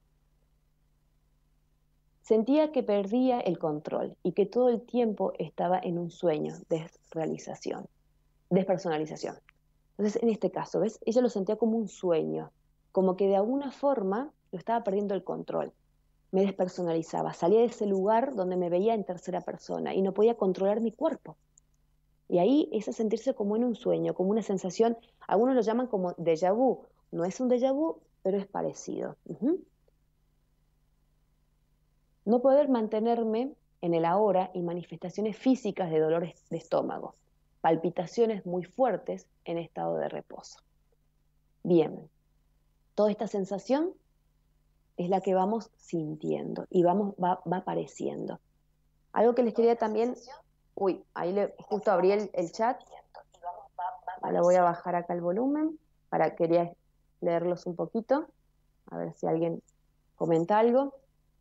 Sentía que perdía el control y que todo el tiempo estaba en un sueño de realización, despersonalización. Entonces, en este caso, ¿ves? Ella lo sentía como un sueño, como que de alguna forma lo estaba perdiendo el control. Me despersonalizaba, salía de ese lugar donde me veía en tercera persona y no podía controlar mi cuerpo. Y ahí es a sentirse como en un sueño, como una sensación, algunos lo llaman como déjà vu. No es un déjà vu, pero es parecido. Uh-huh. No poder mantenerme en el ahora y manifestaciones físicas de dolores de estómago, palpitaciones muy fuertes en estado de reposo. Bien, toda esta sensación es la que vamos sintiendo y vamos, va, va apareciendo. Algo que les quería también... Uy, ahí le, justo abrí el, el chat. Ahora voy a bajar acá el volumen para quería leerlos un poquito. A ver si alguien comenta algo.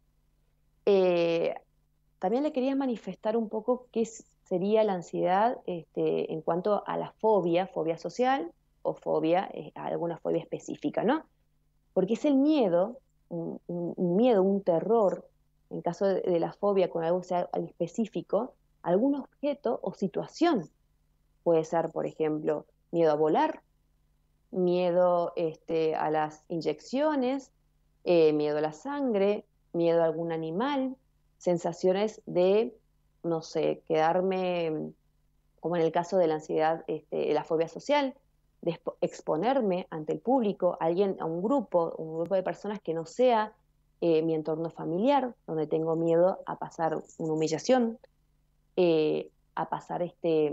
Eh, también le quería manifestar un poco qué sería la ansiedad este, en cuanto a la fobia, fobia social o fobia, eh, alguna fobia específica, ¿no? Porque es el miedo, un, un, un miedo, un terror, en caso de, de la fobia con algo sea específico, algún objeto o situación. Puede ser, por ejemplo, miedo a volar, miedo este, a las inyecciones, eh, miedo a la sangre, miedo a algún animal, sensaciones de, no sé, quedarme, como en el caso de la ansiedad, este, la fobia social, de exponerme ante el público, a alguien, a un grupo, un grupo de personas que no sea eh, mi entorno familiar, donde tengo miedo a pasar una humillación, Eh, a pasar este,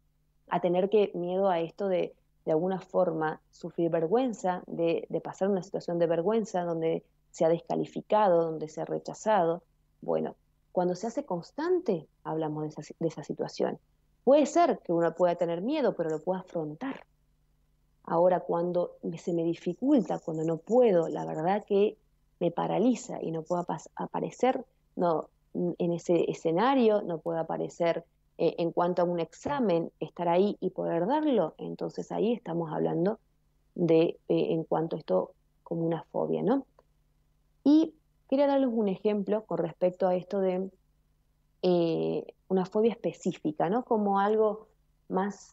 a tener que miedo a esto de, de alguna forma, sufrir vergüenza, de, de pasar una situación de vergüenza donde se ha descalificado, donde se ha rechazado. Bueno, cuando se hace constante, hablamos de esa, de esa situación. Puede ser que uno pueda tener miedo, pero lo pueda afrontar. Ahora, cuando se me dificulta, cuando no puedo, la verdad que me paraliza y no puedo aparecer, no, en ese escenario, no puedo aparecer eh, en cuanto a un examen, estar ahí y poder darlo, entonces ahí estamos hablando de, eh, en cuanto a esto, como una fobia, ¿no? Y quería darles un ejemplo con respecto a esto de eh, una fobia específica, ¿no? Como algo más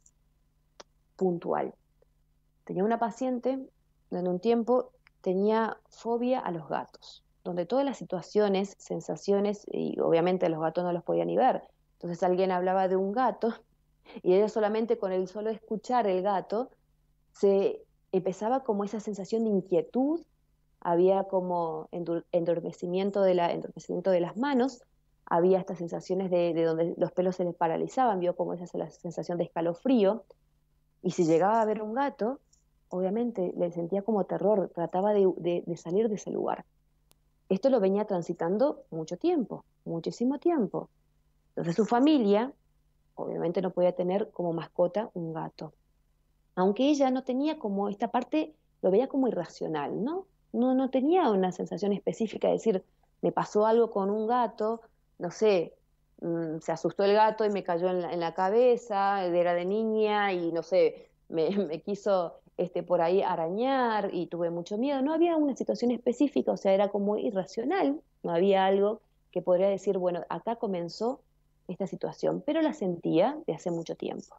puntual. Tenía una paciente, en un tiempo, tenía fobia a los gatos, donde todas las situaciones, sensaciones, y obviamente los gatos no los podía ni ver. Entonces alguien hablaba de un gato y ella solamente con el solo escuchar el gato se empezaba como esa sensación de inquietud, había como endurecimiento de, la, endurecimiento de las manos, había estas sensaciones de, de donde los pelos se les paralizaban, vio como esa la sensación de escalofrío, y si llegaba a ver un gato, obviamente le sentía como terror, trataba de, de, de salir de ese lugar. Esto lo venía transitando mucho tiempo, muchísimo tiempo. Entonces su familia, obviamente no podía tener como mascota un gato. Aunque ella no tenía como esta parte, lo veía como irracional, ¿no? No, no tenía una sensación específica de decir, me pasó algo con un gato, no sé, mmm, se asustó el gato y me cayó en la, en la cabeza, era de niña y no sé, me, me quiso este, por ahí arañar y tuve mucho miedo. No había una situación específica, o sea, era como irracional, no había algo que podría decir, bueno, acá comenzó esta situación, pero la sentía de hace mucho tiempo.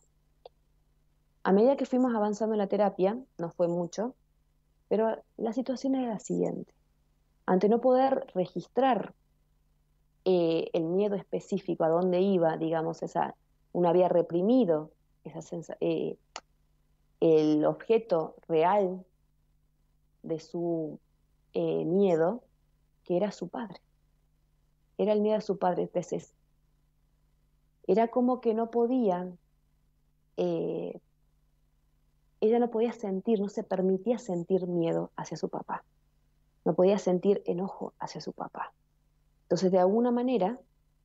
A medida que fuimos avanzando en la terapia, no fue mucho, pero la situación era la siguiente. Ante no poder registrar eh, el miedo específico, a dónde iba, digamos, esa, uno había reprimido esa sensa, eh, el objeto real de su eh, miedo, que era su padre. Era el miedo a su padre. Entonces, era como que no podían... Eh, ella no podía sentir, no se permitía sentir miedo hacia su papá. No podía sentir enojo hacia su papá. Entonces, de alguna manera,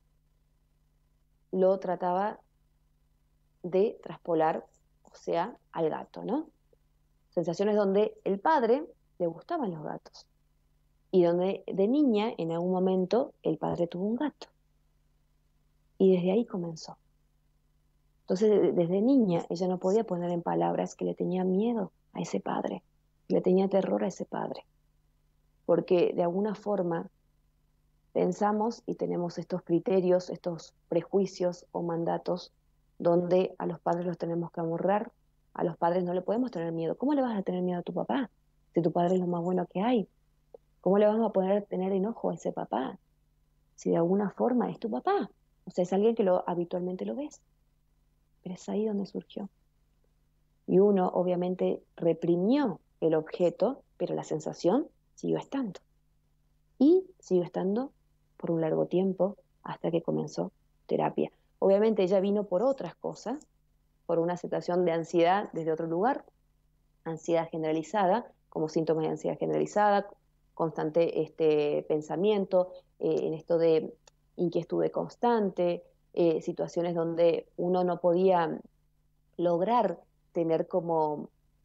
lo trataba de traspolar, o sea, al gato, ¿no? sensaciones donde el padre le gustaban los gatos y donde de niña, en algún momento, el padre tuvo un gato. Y desde ahí comenzó. Entonces, desde niña, ella no podía poner en palabras que le tenía miedo a ese padre, que le tenía terror a ese padre. Porque de alguna forma pensamos y tenemos estos criterios, estos prejuicios o mandatos donde a los padres los tenemos que amorrar, a los padres no le podemos tener miedo. ¿Cómo le vas a tener miedo a tu papá si tu padre es lo más bueno que hay? ¿Cómo le vas a poder tener enojo a ese papá si de alguna forma es tu papá? O sea, es alguien que lo, habitualmente lo ves. Pero es ahí donde surgió. Y uno obviamente reprimió el objeto, pero la sensación siguió estando. Y siguió estando por un largo tiempo hasta que comenzó terapia. Obviamente ella vino por otras cosas, por una situación de ansiedad desde otro lugar, ansiedad generalizada, como síntomas de ansiedad generalizada, constante este, pensamiento, eh, en esto de inquietud constante, eh, situaciones donde uno no podía lograr tener como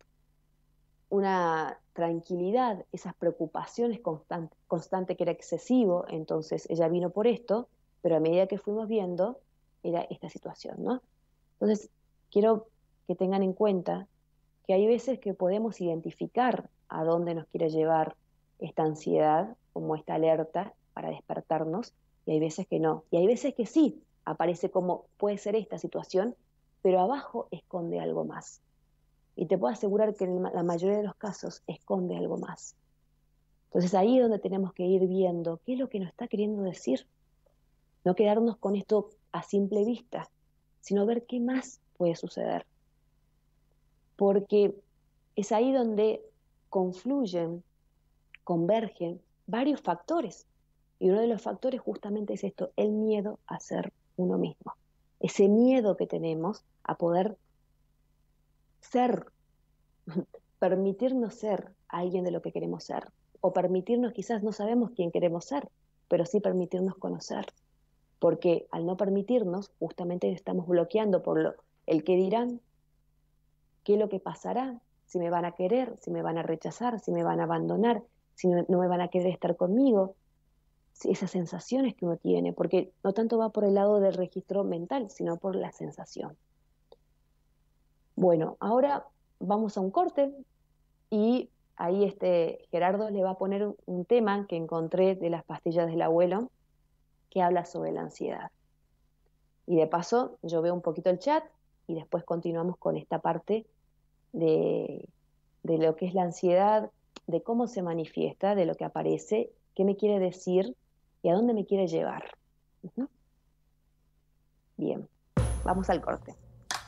una tranquilidad, esas preocupaciones constantes, constante que era excesivo. Entonces ella vino por esto, pero a medida que fuimos viendo, era esta situación, ¿no? Entonces, quiero que tengan en cuenta que hay veces que podemos identificar a dónde nos quiere llevar esta ansiedad, como esta alerta para despertarnos, y hay veces que no. Y hay veces que sí, aparece como puede ser esta situación, pero abajo esconde algo más. Y te puedo asegurar que en la mayoría de los casos esconde algo más. Entonces ahí es donde tenemos que ir viendo qué es lo que nos está queriendo decir. No quedarnos con esto a simple vista, sino ver qué más puede suceder. Porque es ahí donde confluyen, convergen varios factores. Y uno de los factores justamente es esto, el miedo a ser uno mismo. Ese miedo que tenemos a poder ser, permitirnos ser alguien de lo que queremos ser. O permitirnos, quizás no sabemos quién queremos ser, pero sí permitirnos conocer. Porque al no permitirnos, justamente estamos bloqueando por lo, el qué dirán, qué es lo que pasará, si me van a querer, si me van a rechazar, si me van a abandonar, si no, no me van a querer estar conmigo. Esas sensaciones que uno tiene, porque no tanto va por el lado del registro mental, sino por la sensación. Bueno, ahora vamos a un corte y ahí este Gerardo le va a poner un, un tema que encontré de las pastillas del abuelo que habla sobre la ansiedad. Y de paso yo veo un poquito el chat y después continuamos con esta parte de, de lo que es la ansiedad, de cómo se manifiesta, de lo que aparece, qué me quiere decir y a dónde me quiere llevar. Uh-huh. Bien, vamos al corte.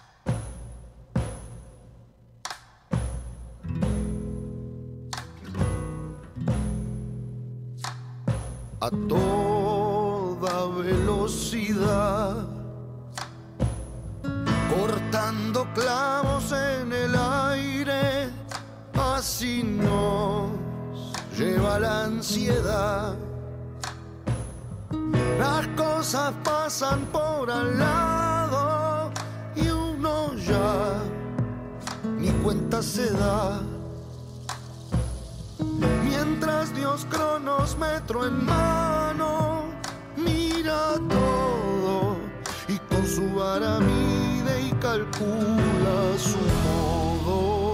A toda velocidad, cortando clavos en el aire, así nos lleva la ansiedad. Las cosas pasan por al lado y uno ya ni cuenta se da. Mientras Dios cronómetro en mano mira todo y con su vara mide y calcula su modo.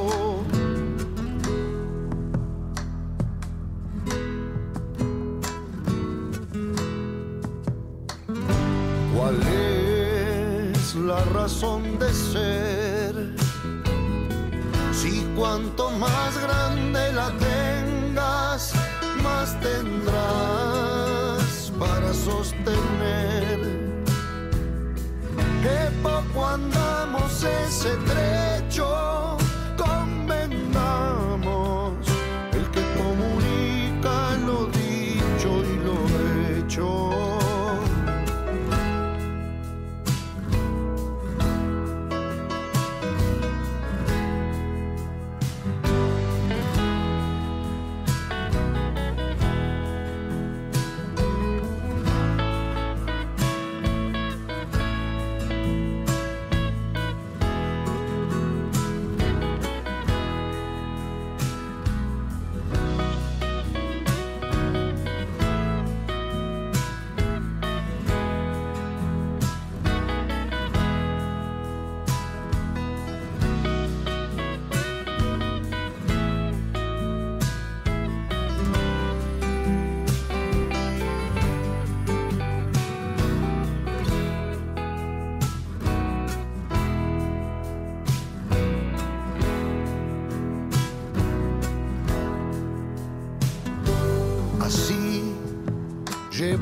¿Cuál es la razón de ser? Si cuanto más grande la tengas, más tendrás para sostener. Que poco andamos ese trecho, convengamos, el que comunica lo dicho y lo hecho.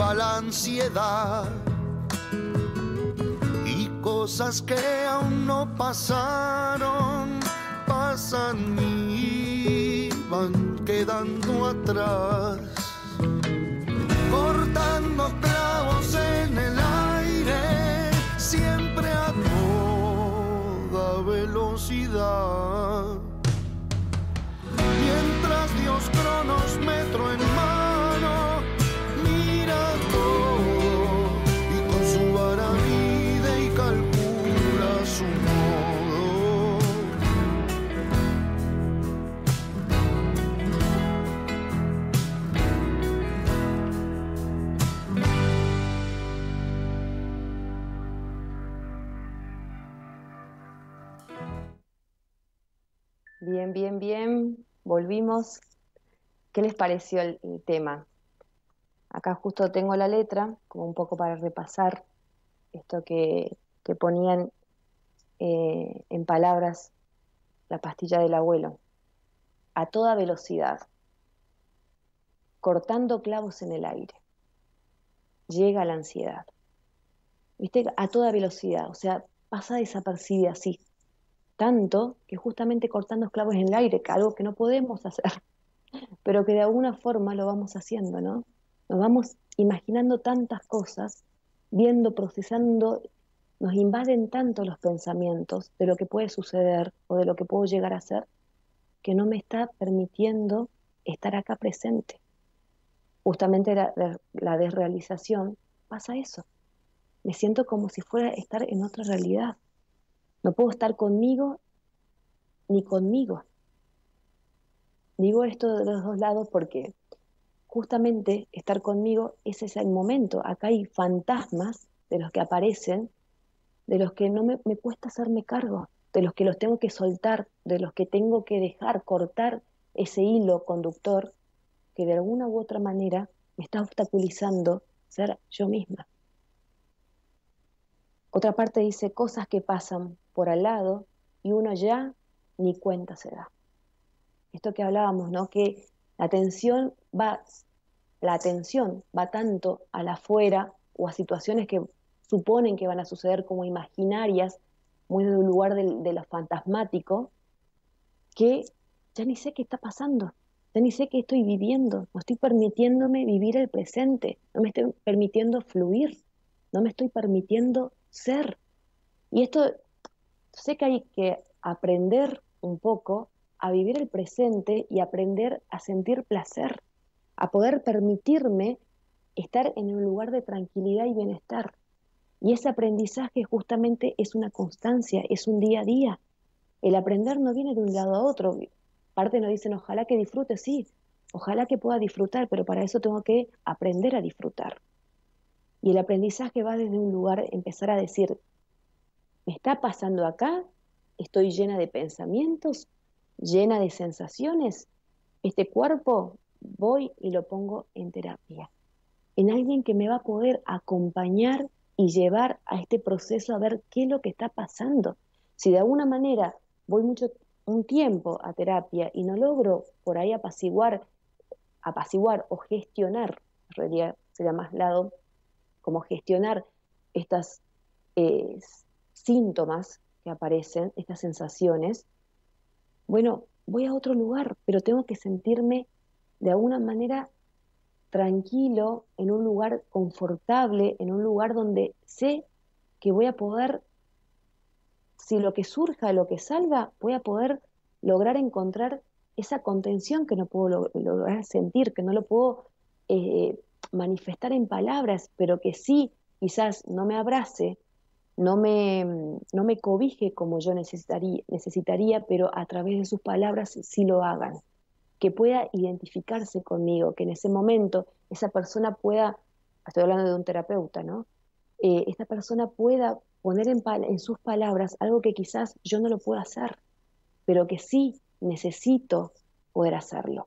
vuelva la ansiedad y cosas que aún no pasaron pasan y van quedando atrás, cortando clavos en el aire, siempre a toda velocidad. Mientras Dios cronosmetro en mano, mira todo y con su vara mide y calcula su modo. Bien, bien, bien. Volvimos. ¿Qué les pareció el, el tema? Acá justo tengo la letra, como un poco para repasar esto que, que ponían eh, en palabras la pastilla del abuelo. A toda velocidad, cortando clavos en el aire, llega la ansiedad. ¿Viste? A toda velocidad, o sea, pasa desapercibida así. Tanto que justamente cortando clavos en el aire, que algo que no podemos hacer, pero que de alguna forma lo vamos haciendo, ¿no? Nos vamos imaginando tantas cosas, viendo, procesando, nos invaden tanto los pensamientos de lo que puede suceder o de lo que puedo llegar a ser, que no me está permitiendo estar acá presente. Justamente la, la desrealización pasa eso. Me siento como si fuera a estar en otra realidad. No puedo estar conmigo ni conmigo. Digo esto de los dos lados porque justamente estar conmigo ese es el momento. Acá hay fantasmas de los que aparecen, de los que no me, me cuesta hacerme cargo, de los que los tengo que soltar, de los que tengo que dejar cortar ese hilo conductor que de alguna u otra manera me está obstaculizando ser yo misma. Otra parte dice cosas que pasan por al lado y uno ya ni cuenta se da. Esto que hablábamos, ¿no? Que la atención va, la atención va tanto a la afuera o a situaciones que suponen que van a suceder como imaginarias, muy de un lugar de, de lo fantasmático, que ya ni sé qué está pasando, ya ni sé qué estoy viviendo, no estoy permitiéndome vivir el presente, no me estoy permitiendo fluir, no me estoy permitiendo ser. Y esto, sé que hay que aprender un poco a vivir el presente y aprender a sentir placer, a poder permitirme estar en un lugar de tranquilidad y bienestar. Y ese aprendizaje justamente es una constancia, es un día a día. El aprender no viene de un lado a otro. Parte nos dicen, ojalá que disfrute, sí, ojalá que pueda disfrutar, pero para eso tengo que aprender a disfrutar. Y el aprendizaje va desde un lugar, empezar a decir, ¿me está pasando acá? ¿Estoy llena de pensamientos? ¿Llena de sensaciones? Este cuerpo voy y lo pongo en terapia. En alguien que me va a poder acompañar y llevar a este proceso a ver qué es lo que está pasando. Si de alguna manera voy mucho un tiempo a terapia y no logro por ahí apaciguar, apaciguar o gestionar, en realidad sería más lado, como gestionar estas eh, síntomas que aparecen, estas sensaciones, bueno, voy a otro lugar, pero tengo que sentirme de alguna manera tranquilo, en un lugar confortable, en un lugar donde sé que voy a poder, si lo que surja, lo que salga, voy a poder lograr encontrar esa contención que no puedo log- lograr sentir, que no lo puedo eh, manifestar en palabras, pero que sí, quizás no me abrace, no me, no me cobije como yo necesitaría, necesitaría, pero a través de sus palabras sí lo hagan. Que pueda identificarse conmigo, que en ese momento esa persona pueda, estoy hablando de un terapeuta, ¿no? Eh, esta persona pueda poner en, pal- en sus palabras algo que quizás yo no lo pueda hacer, pero que sí necesito poder hacerlo.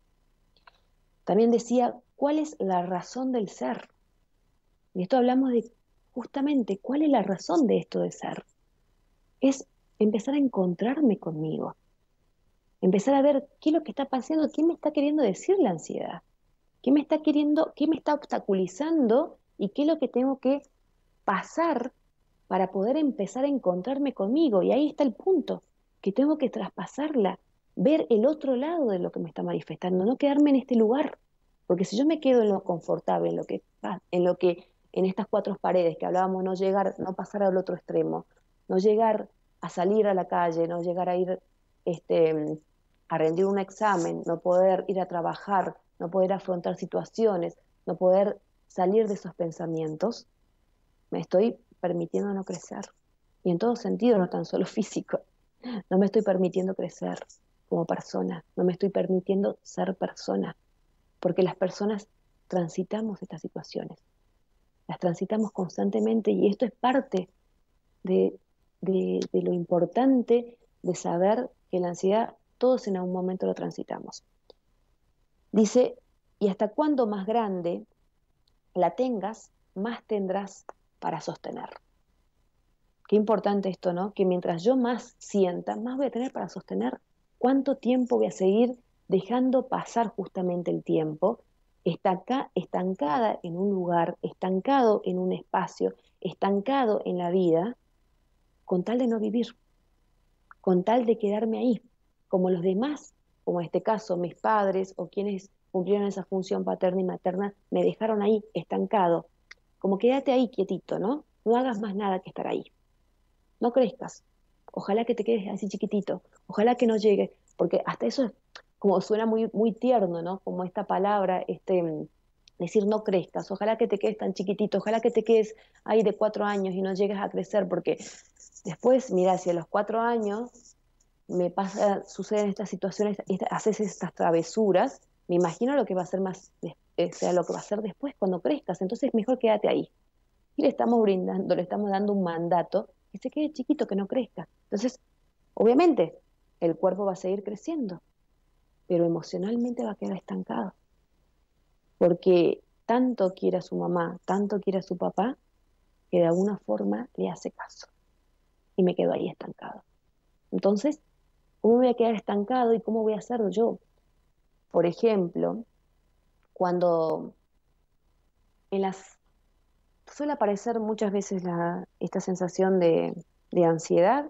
También decía, ¿cuál es la razón del ser? Y esto hablamos de justamente cuál es la razón de esto de ser. Es empezar a encontrarme conmigo. Empezar a ver qué es lo que está pasando, qué me está queriendo decir la ansiedad. ¿Qué me está queriendo, qué me está obstaculizando y qué es lo que tengo que pasar para poder empezar a encontrarme conmigo? Y ahí está el punto, que tengo que traspasarla, ver el otro lado de lo que me está manifestando, no quedarme en este lugar. Porque si yo me quedo en lo confortable, en lo que, en lo que, en estas cuatro paredes que hablábamos, no llegar, no pasar al otro extremo, no llegar a salir a la calle, no llegar a ir este, a rendir un examen, no poder ir a trabajar, no poder afrontar situaciones, no poder salir de esos pensamientos, me estoy permitiendo no crecer. Y en todo sentido, no tan solo físico. No me estoy permitiendo crecer como persona, no me estoy permitiendo ser persona, porque las personas transitamos estas situaciones, las transitamos constantemente y esto es parte de, de, de lo importante de saber que la ansiedad todos en algún momento lo transitamos. Dice, y hasta cuando más grande la tengas, más tendrás para sostener. Qué importante esto, ¿no? Que mientras yo más sienta, más voy a tener para sostener. ¿Cuánto tiempo voy a seguir dejando pasar justamente el tiempo? Estaca, estancada en un lugar, estancado en un espacio, estancado en la vida, con tal de no vivir, con tal de quedarme ahí, como los demás, como en este caso mis padres o quienes cumplieron esa función paterna y materna, me dejaron ahí estancado, como quédate ahí quietito, ¿no? No hagas más nada que estar ahí. No crezcas, ojalá que te quedes así chiquitito, ojalá que no llegue, porque hasta eso es como suena muy, muy tierno, ¿no? Como esta palabra, este, decir no crezcas, ojalá que te quedes tan chiquitito, ojalá que te quedes ahí de cuatro años y no llegues a crecer, porque después, mira, si a los cuatro años me pasa, suceden estas situaciones, esta, haces estas travesuras, me imagino lo que va a ser más, eh, sea lo que va a ser después cuando crezcas, entonces mejor quédate ahí. Y le estamos brindando, le estamos dando un mandato que se quede chiquito, que no crezca. Entonces, obviamente, el cuerpo va a seguir creciendo, pero emocionalmente va a quedar estancado. Porque tanto quiere a su mamá, tanto quiere a su papá, que de alguna forma le hace caso. Y me quedo ahí estancado. Entonces, ¿cómo voy a quedar estancado y cómo voy a hacerlo yo? Por ejemplo, cuando en las suele aparecer muchas veces la, esta sensación de, de ansiedad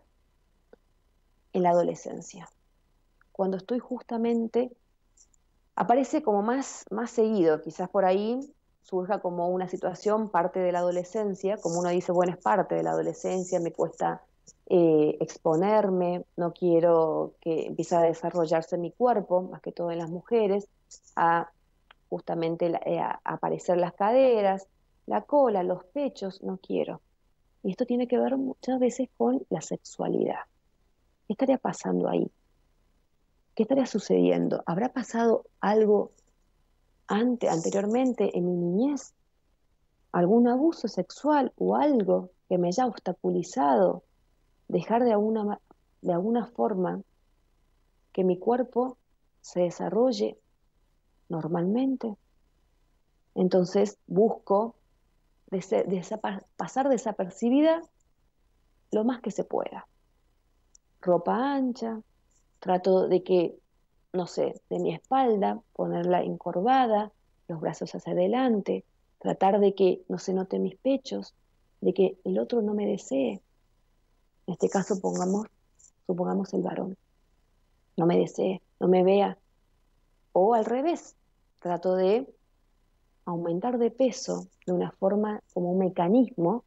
en la adolescencia. Cuando estoy justamente, aparece como más, más seguido, quizás por ahí surja como una situación, parte de la adolescencia, como uno dice, bueno, es parte de la adolescencia, me cuesta eh, exponerme, no quiero que empiece a desarrollarse mi cuerpo, más que todo en las mujeres, a justamente la, eh, a aparecer las caderas, la cola, los pechos, no quiero. Y esto tiene que ver muchas veces con la sexualidad. ¿Qué estaría pasando ahí? ¿Qué estaría sucediendo? ¿Habrá pasado algo ante, anteriormente en mi niñez? ¿Algún abuso sexual o algo que me haya obstaculizado dejar de alguna, de alguna forma que mi cuerpo se desarrolle normalmente? Entonces busco de, de pasar desapercibida lo más que se pueda. Ropa ancha, trato de que, no sé, de mi espalda, ponerla encorvada, los brazos hacia adelante, tratar de que no se noten mis pechos, de que el otro no me desee. En este caso, pongamos, supongamos el varón, no me desee, no me vea. O al revés, trato de aumentar de peso de una forma, como un mecanismo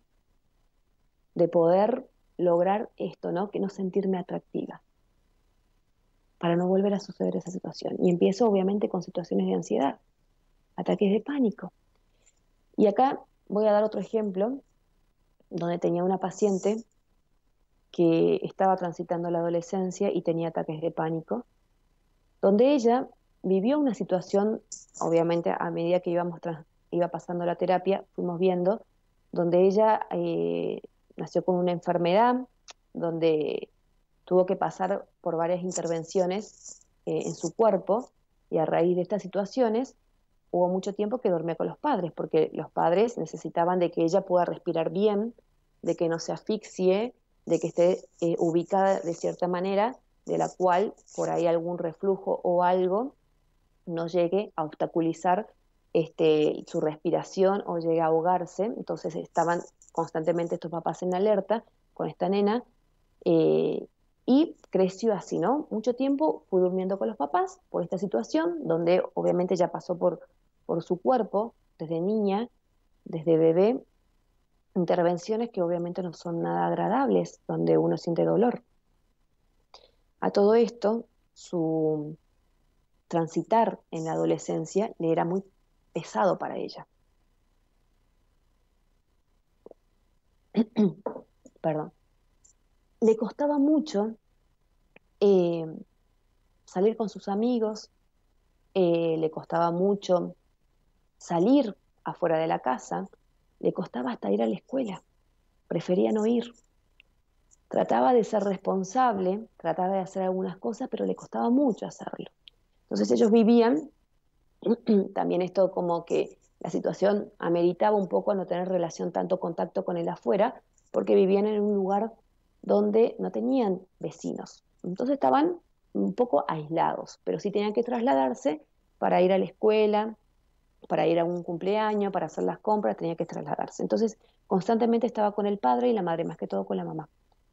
de poder lograr esto, ¿no? Que no sentirme atractiva, para no volver a suceder esa situación. Y empiezo obviamente con situaciones de ansiedad, ataques de pánico. Y acá voy a dar otro ejemplo, donde tenía una paciente que estaba transitando la adolescencia y tenía ataques de pánico, donde ella vivió una situación, obviamente a medida que íbamos trans, iba pasando la terapia, fuimos viendo, donde ella eh, nació con una enfermedad, donde tuvo que pasar por varias intervenciones eh, en su cuerpo, y a raíz de estas situaciones hubo mucho tiempo que dormía con los padres, porque los padres necesitaban de que ella pueda respirar bien, de que no se asfixie, de que esté eh, ubicada de cierta manera, de la cual por ahí algún reflujo o algo no llegue a obstaculizar este, su respiración o llegue a ahogarse. Entonces estaban constantemente estos papás en alerta con esta nena, eh, y creció así, ¿no? Mucho tiempo fue durmiendo con los papás por esta situación, donde obviamente ya pasó por, por su cuerpo, desde niña, desde bebé, intervenciones que obviamente no son nada agradables, donde uno siente dolor. A todo esto, su transitar en la adolescencia le era muy pesado para ella. Perdón. Le costaba mucho eh, salir con sus amigos, eh, le costaba mucho salir afuera de la casa, le costaba hasta ir a la escuela, prefería no ir. Trataba de ser responsable, trataba de hacer algunas cosas, pero le costaba mucho hacerlo. Entonces ellos vivían, también esto como que la situación ameritaba un poco a no tener relación, tanto contacto con el afuera, porque vivían en un lugar donde no tenían vecinos. Entonces estaban un poco aislados, pero sí tenían que trasladarse para ir a la escuela, para ir a un cumpleaños, para hacer las compras, tenía que trasladarse. Entonces constantemente estaba con el padre y la madre, más que todo con la mamá.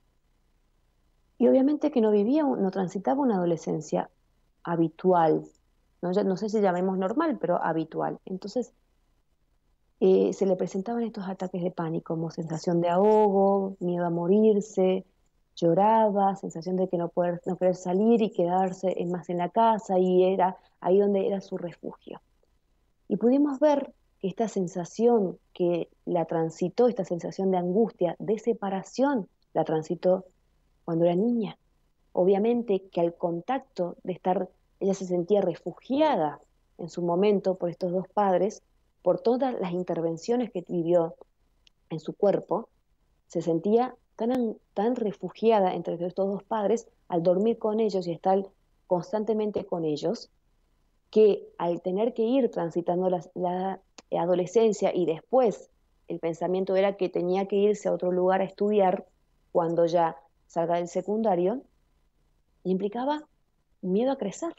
Y obviamente que no vivía, no transitaba una adolescencia habitual, no, no sé si llamemos normal, pero habitual. Entonces eh, se le presentaban estos ataques de pánico, como sensación de ahogo, miedo a morirse, lloraba, sensación de que no poder, no querer salir y quedarse más en la casa, y era ahí donde era su refugio. Y pudimos ver que esta sensación que la transitó, esta sensación de angustia, de separación, la transitó cuando era niña. Obviamente que al contacto de estar, ella se sentía refugiada en su momento por estos dos padres, por todas las intervenciones que vivió en su cuerpo, se sentía tan, tan refugiada entre estos dos padres al dormir con ellos y estar constantemente con ellos, que al tener que ir transitando la, la adolescencia y después el pensamiento era que tenía que irse a otro lugar a estudiar cuando ya salga del secundario, implicaba miedo a crecer.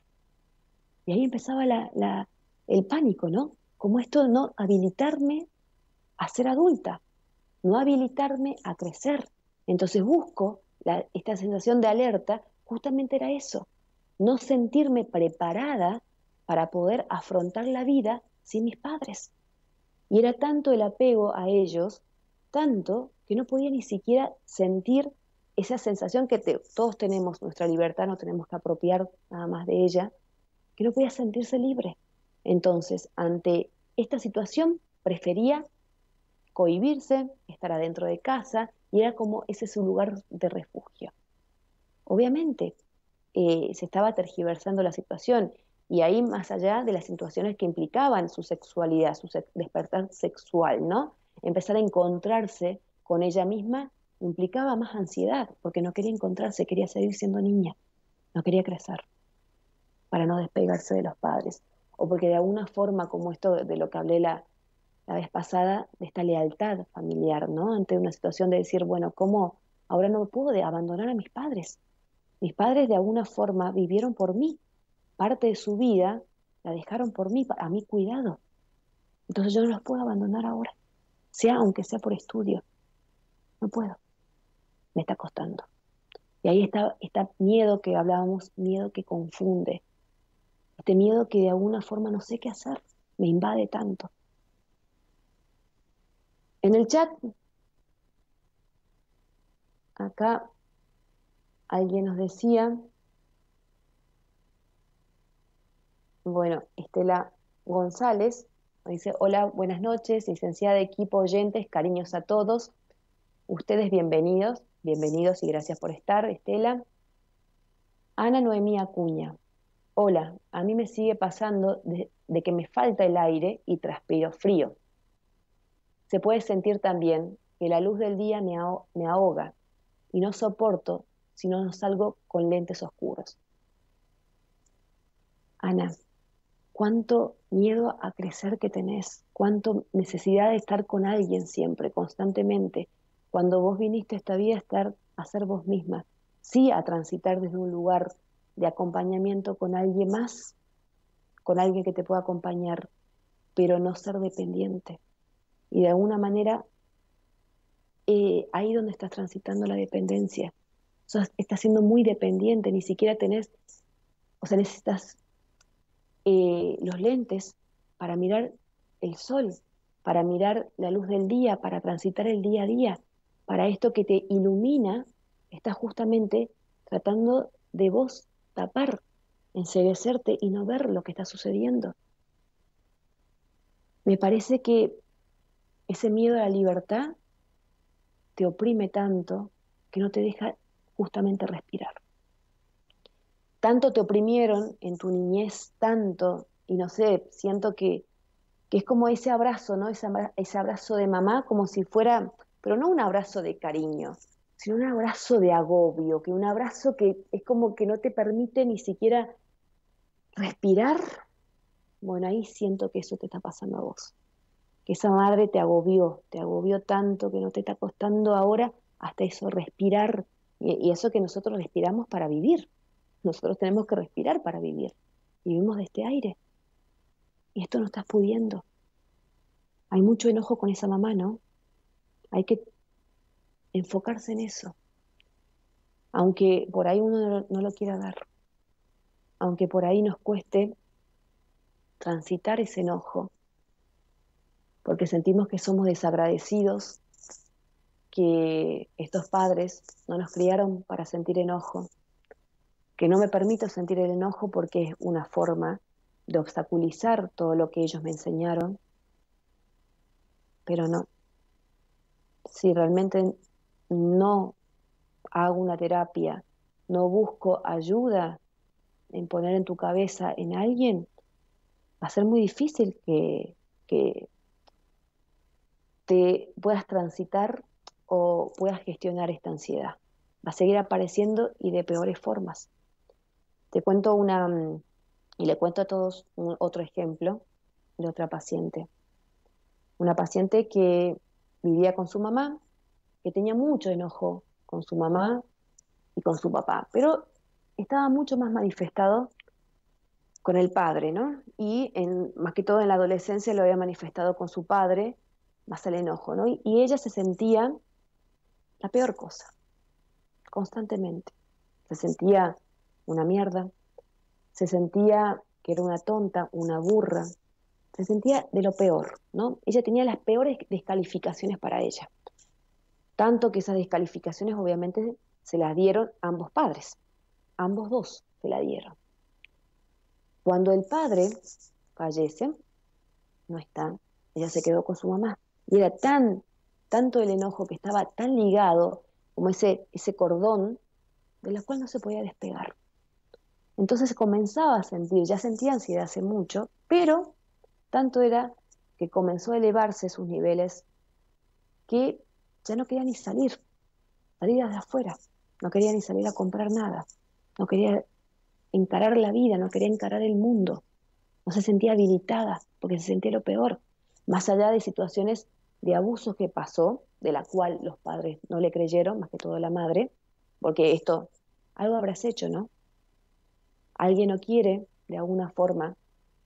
Y ahí empezaba la, la, el pánico, ¿no? Como esto de no habilitarme a ser adulta, no habilitarme a crecer. Entonces busco la, esta sensación de alerta, justamente era eso, no sentirme preparada para poder afrontar la vida sin mis padres. Y era tanto el apego a ellos, tanto que no podía ni siquiera sentir esa sensación que te, todos tenemos nuestra libertad, no tenemos que apropiar nada más de ella, que no podía sentirse libre. Entonces, ante esta situación, prefería cohibirse, estar adentro de casa, y era como ese su lugar de refugio. Obviamente, eh, se estaba tergiversando la situación, y ahí más allá de las situaciones que implicaban su sexualidad, su se- despertar sexual, ¿no? Empezar a encontrarse con ella misma implicaba más ansiedad, porque no quería encontrarse, quería seguir siendo niña, no quería crecer, para no despegarse de los padres, o porque de alguna forma, como esto de lo que hablé la, la vez pasada, de esta lealtad familiar, ¿no? Ante una situación de decir, bueno, ¿cómo ahora no puedo de abandonar a mis padres? Mis padres de alguna forma vivieron por mí, parte de su vida la dejaron por mí, a mi cuidado. Entonces yo no los puedo abandonar ahora, sea aunque sea por estudio. No puedo, me está costando. Y ahí está este miedo que hablábamos, miedo que confunde, este miedo que de alguna forma no sé qué hacer, me invade tanto. En el chat, acá alguien nos decía, bueno, Estela González nos dice, hola, buenas noches, licenciada, equipo, oyentes, cariños a todos. Ustedes bienvenidos, bienvenidos y gracias por estar, Estela. Ana Noemí Acuña, hola, a mí me sigue pasando de, de que me falta el aire y transpiro frío. Se puede sentir también que la luz del día me, aho- me ahoga y no soporto si no salgo con lentes oscuros. Ana, cuánto miedo a crecer que tenés, cuánto necesidad de estar con alguien siempre, constantemente, cuando vos viniste a esta vida a estar, a ser vos misma, sí a transitar desde un lugar de acompañamiento con alguien más, con alguien que te pueda acompañar, pero no ser dependiente. Y de alguna manera, eh, ahí donde estás transitando la dependencia. O sea, estás siendo muy dependiente, ni siquiera tenés, o sea, necesitas eh, los lentes para mirar el sol, para mirar la luz del día, para transitar el día a día, para esto que te ilumina, estás justamente tratando de vos tapar, enceguecerte y no ver lo que está sucediendo. Me parece que ese miedo a la libertad te oprime tanto que no te deja justamente respirar. Tanto te oprimieron en tu niñez, tanto, y no sé, siento que, que es como ese abrazo, ¿no? Ese, ese abrazo de mamá, como si fuera, pero no un abrazo de cariño, sino un abrazo de agobio, que un abrazo que es como que no te permite ni siquiera respirar. Bueno, ahí siento que eso te está pasando a vos. Que esa madre te agobió, te agobió tanto que no te está costando ahora hasta eso, respirar. Y, y eso que nosotros respiramos para vivir. Nosotros tenemos que respirar para vivir. Vivimos de este aire. Y esto no estás pudiendo. Hay mucho enojo con esa mamá, ¿no? Hay que enfocarse en eso. Aunque por ahí uno no lo, no lo quiera dar. Aunque por ahí nos cueste transitar ese enojo. Porque sentimos que somos desagradecidos, que estos padres no nos criaron para sentir enojo, que no me permito sentir el enojo porque es una forma de obstaculizar todo lo que ellos me enseñaron, pero no. Si realmente no hago una terapia, no busco ayuda en poner en tu cabeza en alguien, va a ser muy difícil que, que te puedas transitar o puedas gestionar esta ansiedad. Va a seguir apareciendo y de peores formas. Te cuento una, y le cuento a todos un, otro ejemplo de otra paciente. Una paciente que vivía con su mamá, que tenía mucho enojo con su mamá y con su papá, pero estaba mucho más manifestado con el padre, ¿no? Y en, más que todo en la adolescencia lo había manifestado con su padre, más el enojo, ¿no? Y, y ella se sentía la peor cosa, constantemente. Se sentía una mierda, se sentía que era una tonta, una burra, se sentía de lo peor, ¿no? Ella tenía las peores descalificaciones para ella. Tanto que esas descalificaciones obviamente se las dieron ambos padres, ambos dos se la dieron. Cuando el padre fallece, no está, ella se quedó con su mamá. Y era tan, tanto el enojo que estaba tan ligado como ese, ese cordón de la cual no se podía despegar. Entonces comenzaba a sentir, ya sentía ansiedad hace mucho, pero tanto era que comenzó a elevarse sus niveles que ya no quería ni salir, salir de afuera, no quería ni salir a comprar nada, no quería encarar la vida, no quería encarar el mundo, no se sentía habilitada porque se sentía lo peor, más allá de situaciones de abusos que pasó, de la cual los padres no le creyeron, más que todo la madre, porque esto, algo habrás hecho, ¿no? Alguien no quiere, de alguna forma,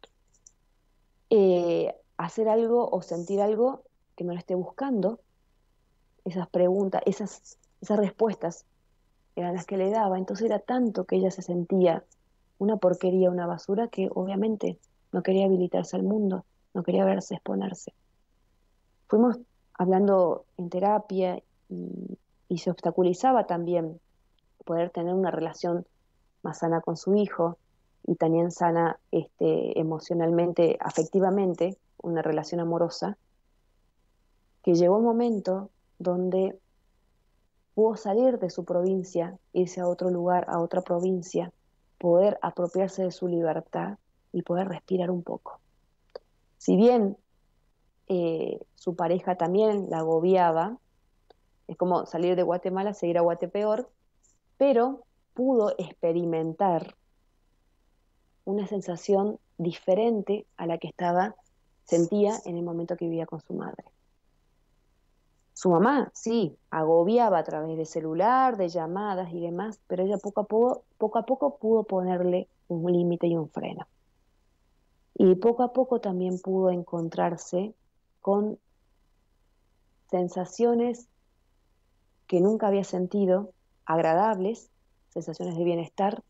eh, hacer algo o sentir algo que no lo esté buscando. Esas preguntas, esas, esas respuestas eran las que le daba. Entonces era tanto que ella se sentía una porquería, una basura, que obviamente no quería habilitarse al mundo, no quería verse, exponerse. Fuimos hablando en terapia y, y se obstaculizaba también poder tener una relación más sana con su hijo y también sana este, emocionalmente, afectivamente, una relación amorosa, que llegó un momento donde pudo salir de su provincia, irse a otro lugar, a otra provincia, poder apropiarse de su libertad y poder respirar un poco. Si bien eh, su pareja también la agobiaba, es como salir de Guatemala, seguir a Guatepeor, pero pudo experimentar una sensación diferente a la que estaba, sentía en el momento que vivía con su madre. Su mamá, sí, agobiaba a través de celular, de llamadas y demás, pero ella poco a poco, poco a poco pudo ponerle un límite y un freno. Y poco a poco también pudo encontrarse con sensaciones que nunca había sentido, agradables, sensaciones de bienestar.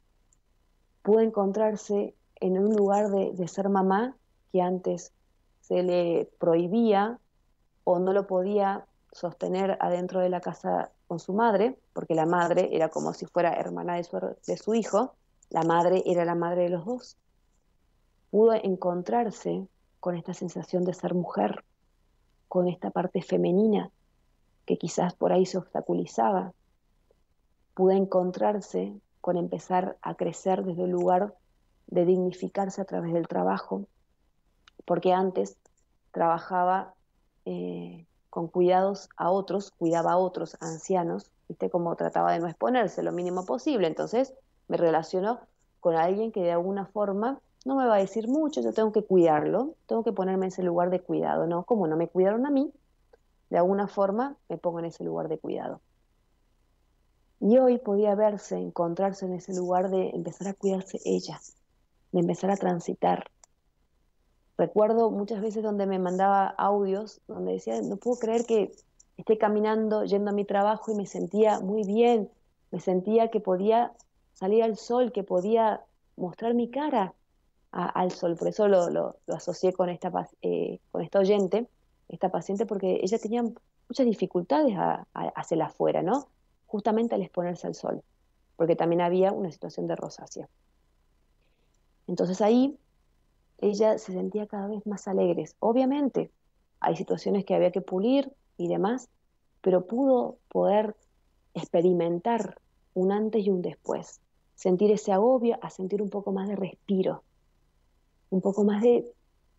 Pudo encontrarse en un lugar de, de ser mamá que antes se le prohibía o no lo podía sostener adentro de la casa con su madre, porque la madre era como si fuera hermana de su, de su hijo, la madre era la madre de los dos. Pudo encontrarse con esta sensación de ser mujer, con esta parte femenina que quizás por ahí se obstaculizaba. Pudo encontrarse con empezar a crecer desde el lugar de dignificarse a través del trabajo, porque antes trabajaba eh, con cuidados a otros, cuidaba a otros ancianos, ¿viste? Como trataba de no exponerse lo mínimo posible. Entonces me relaciono con alguien que de alguna forma no me va a decir mucho, yo tengo que cuidarlo, tengo que ponerme en ese lugar de cuidado, ¿no? Como no me cuidaron a mí, de alguna forma me pongo en ese lugar de cuidado. Y hoy podía verse, encontrarse en ese lugar de empezar a cuidarse ella, de empezar a transitar. Recuerdo muchas veces donde me mandaba audios, donde decía, no puedo creer que esté caminando, yendo a mi trabajo y me sentía muy bien, me sentía que podía salir al sol, que podía mostrar mi cara a, al sol. Por eso lo, lo, lo asocié con esta, eh, con esta oyente, esta paciente, porque ella tenía muchas dificultades a, a, hacia el afuera, ¿no? Justamente al exponerse al sol, porque también había una situación de rosácea. Entonces ahí ella se sentía cada vez más alegre. Obviamente hay situaciones que había que pulir y demás, pero pudo poder experimentar un antes y un después, sentir ese agobio, a sentir un poco más de respiro, un poco más de,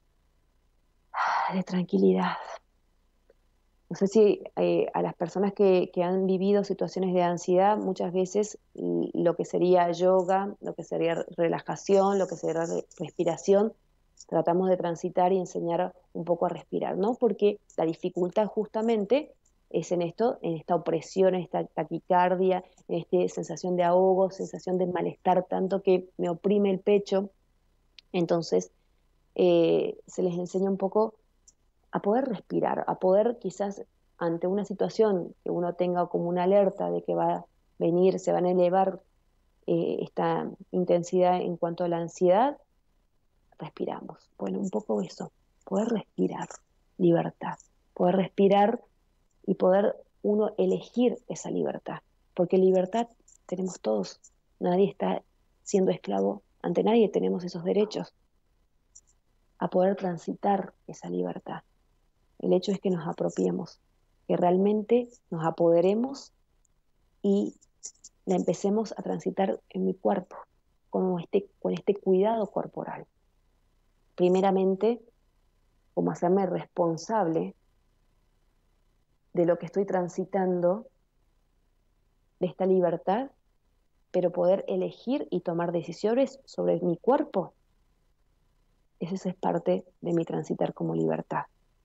de tranquilidad. No sé si eh, a las personas que, que han vivido situaciones de ansiedad, muchas veces lo que sería yoga, lo que sería relajación, lo que sería respiración, tratamos de transitar y enseñar un poco a respirar, ¿no? Porque la dificultad justamente es en esto, en esta opresión, en esta taquicardia, en esta sensación de ahogo, sensación de malestar, tanto que me oprime el pecho. Entonces, eh, se les enseña un poco a poder respirar, a poder quizás ante una situación que uno tenga como una alerta de que va a venir, se van a elevar eh, esta intensidad en cuanto a la ansiedad, respiramos. Bueno, un poco eso, poder respirar, libertad, poder respirar y poder uno elegir esa libertad, porque libertad tenemos todos, nadie está siendo esclavo, ante nadie tenemos esos derechos, a poder transitar esa libertad. El hecho es que nos apropiemos, que realmente nos apoderemos y la empecemos a transitar en mi cuerpo, con este, con este cuidado corporal. Primeramente, como hacerme responsable de lo que estoy transitando, de esta libertad, pero poder elegir y tomar decisiones sobre mi cuerpo. Eso es parte de mi transitar como libertad.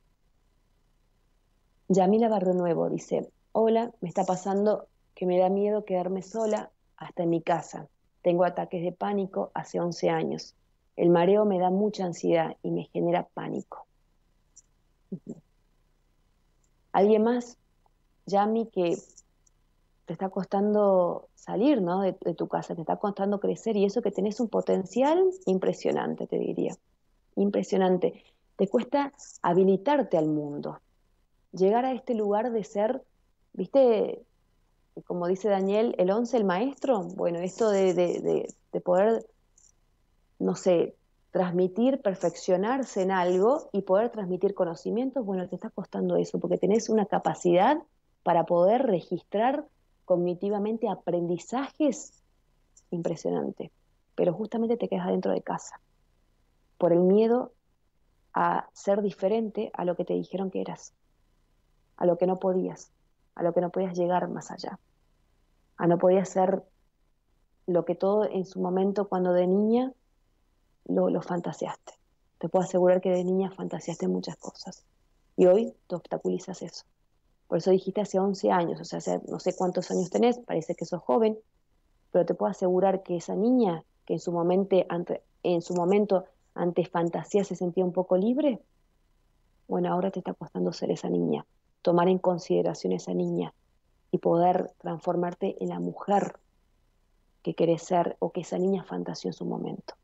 Yamila Barrio Nuevo dice, hola, me está pasando que me da miedo quedarme sola hasta en mi casa. Tengo ataques de pánico hace once años. El mareo me da mucha ansiedad y me genera pánico. Uh-huh. Alguien más, Yami, que te está costando salir, ¿no? de, de tu casa, te está costando crecer y eso que tenés un potencial impresionante, te diría. Impresionante. Te cuesta habilitarte al mundo. Llegar a este lugar de ser, ¿viste? Como dice Daniel, el once, el maestro. Bueno, esto de, de, de, de poder, no sé, transmitir, perfeccionarse en algo y poder transmitir conocimientos, bueno, te está costando eso, porque tenés una capacidad para poder registrar cognitivamente aprendizajes impresionante, pero justamente te quedas adentro de casa, por el miedo a ser diferente a lo que te dijeron que eras, a lo que no podías, a lo que no podías llegar más allá, a no podías ser lo que todo en su momento cuando de niña lo, lo fantaseaste. Te puedo asegurar que de niña fantaseaste muchas cosas y hoy te obstaculizas eso. Por eso dijiste hace once años, o sea, hace no sé cuántos años tenés, parece que sos joven, pero te puedo asegurar que esa niña que en su momento, en su momento ante fantasías se sentía un poco libre. Bueno, ahora te está costando ser esa niña, tomar en consideración esa niña y poder transformarte en la mujer que querés ser o que esa niña fantaseó en su momento.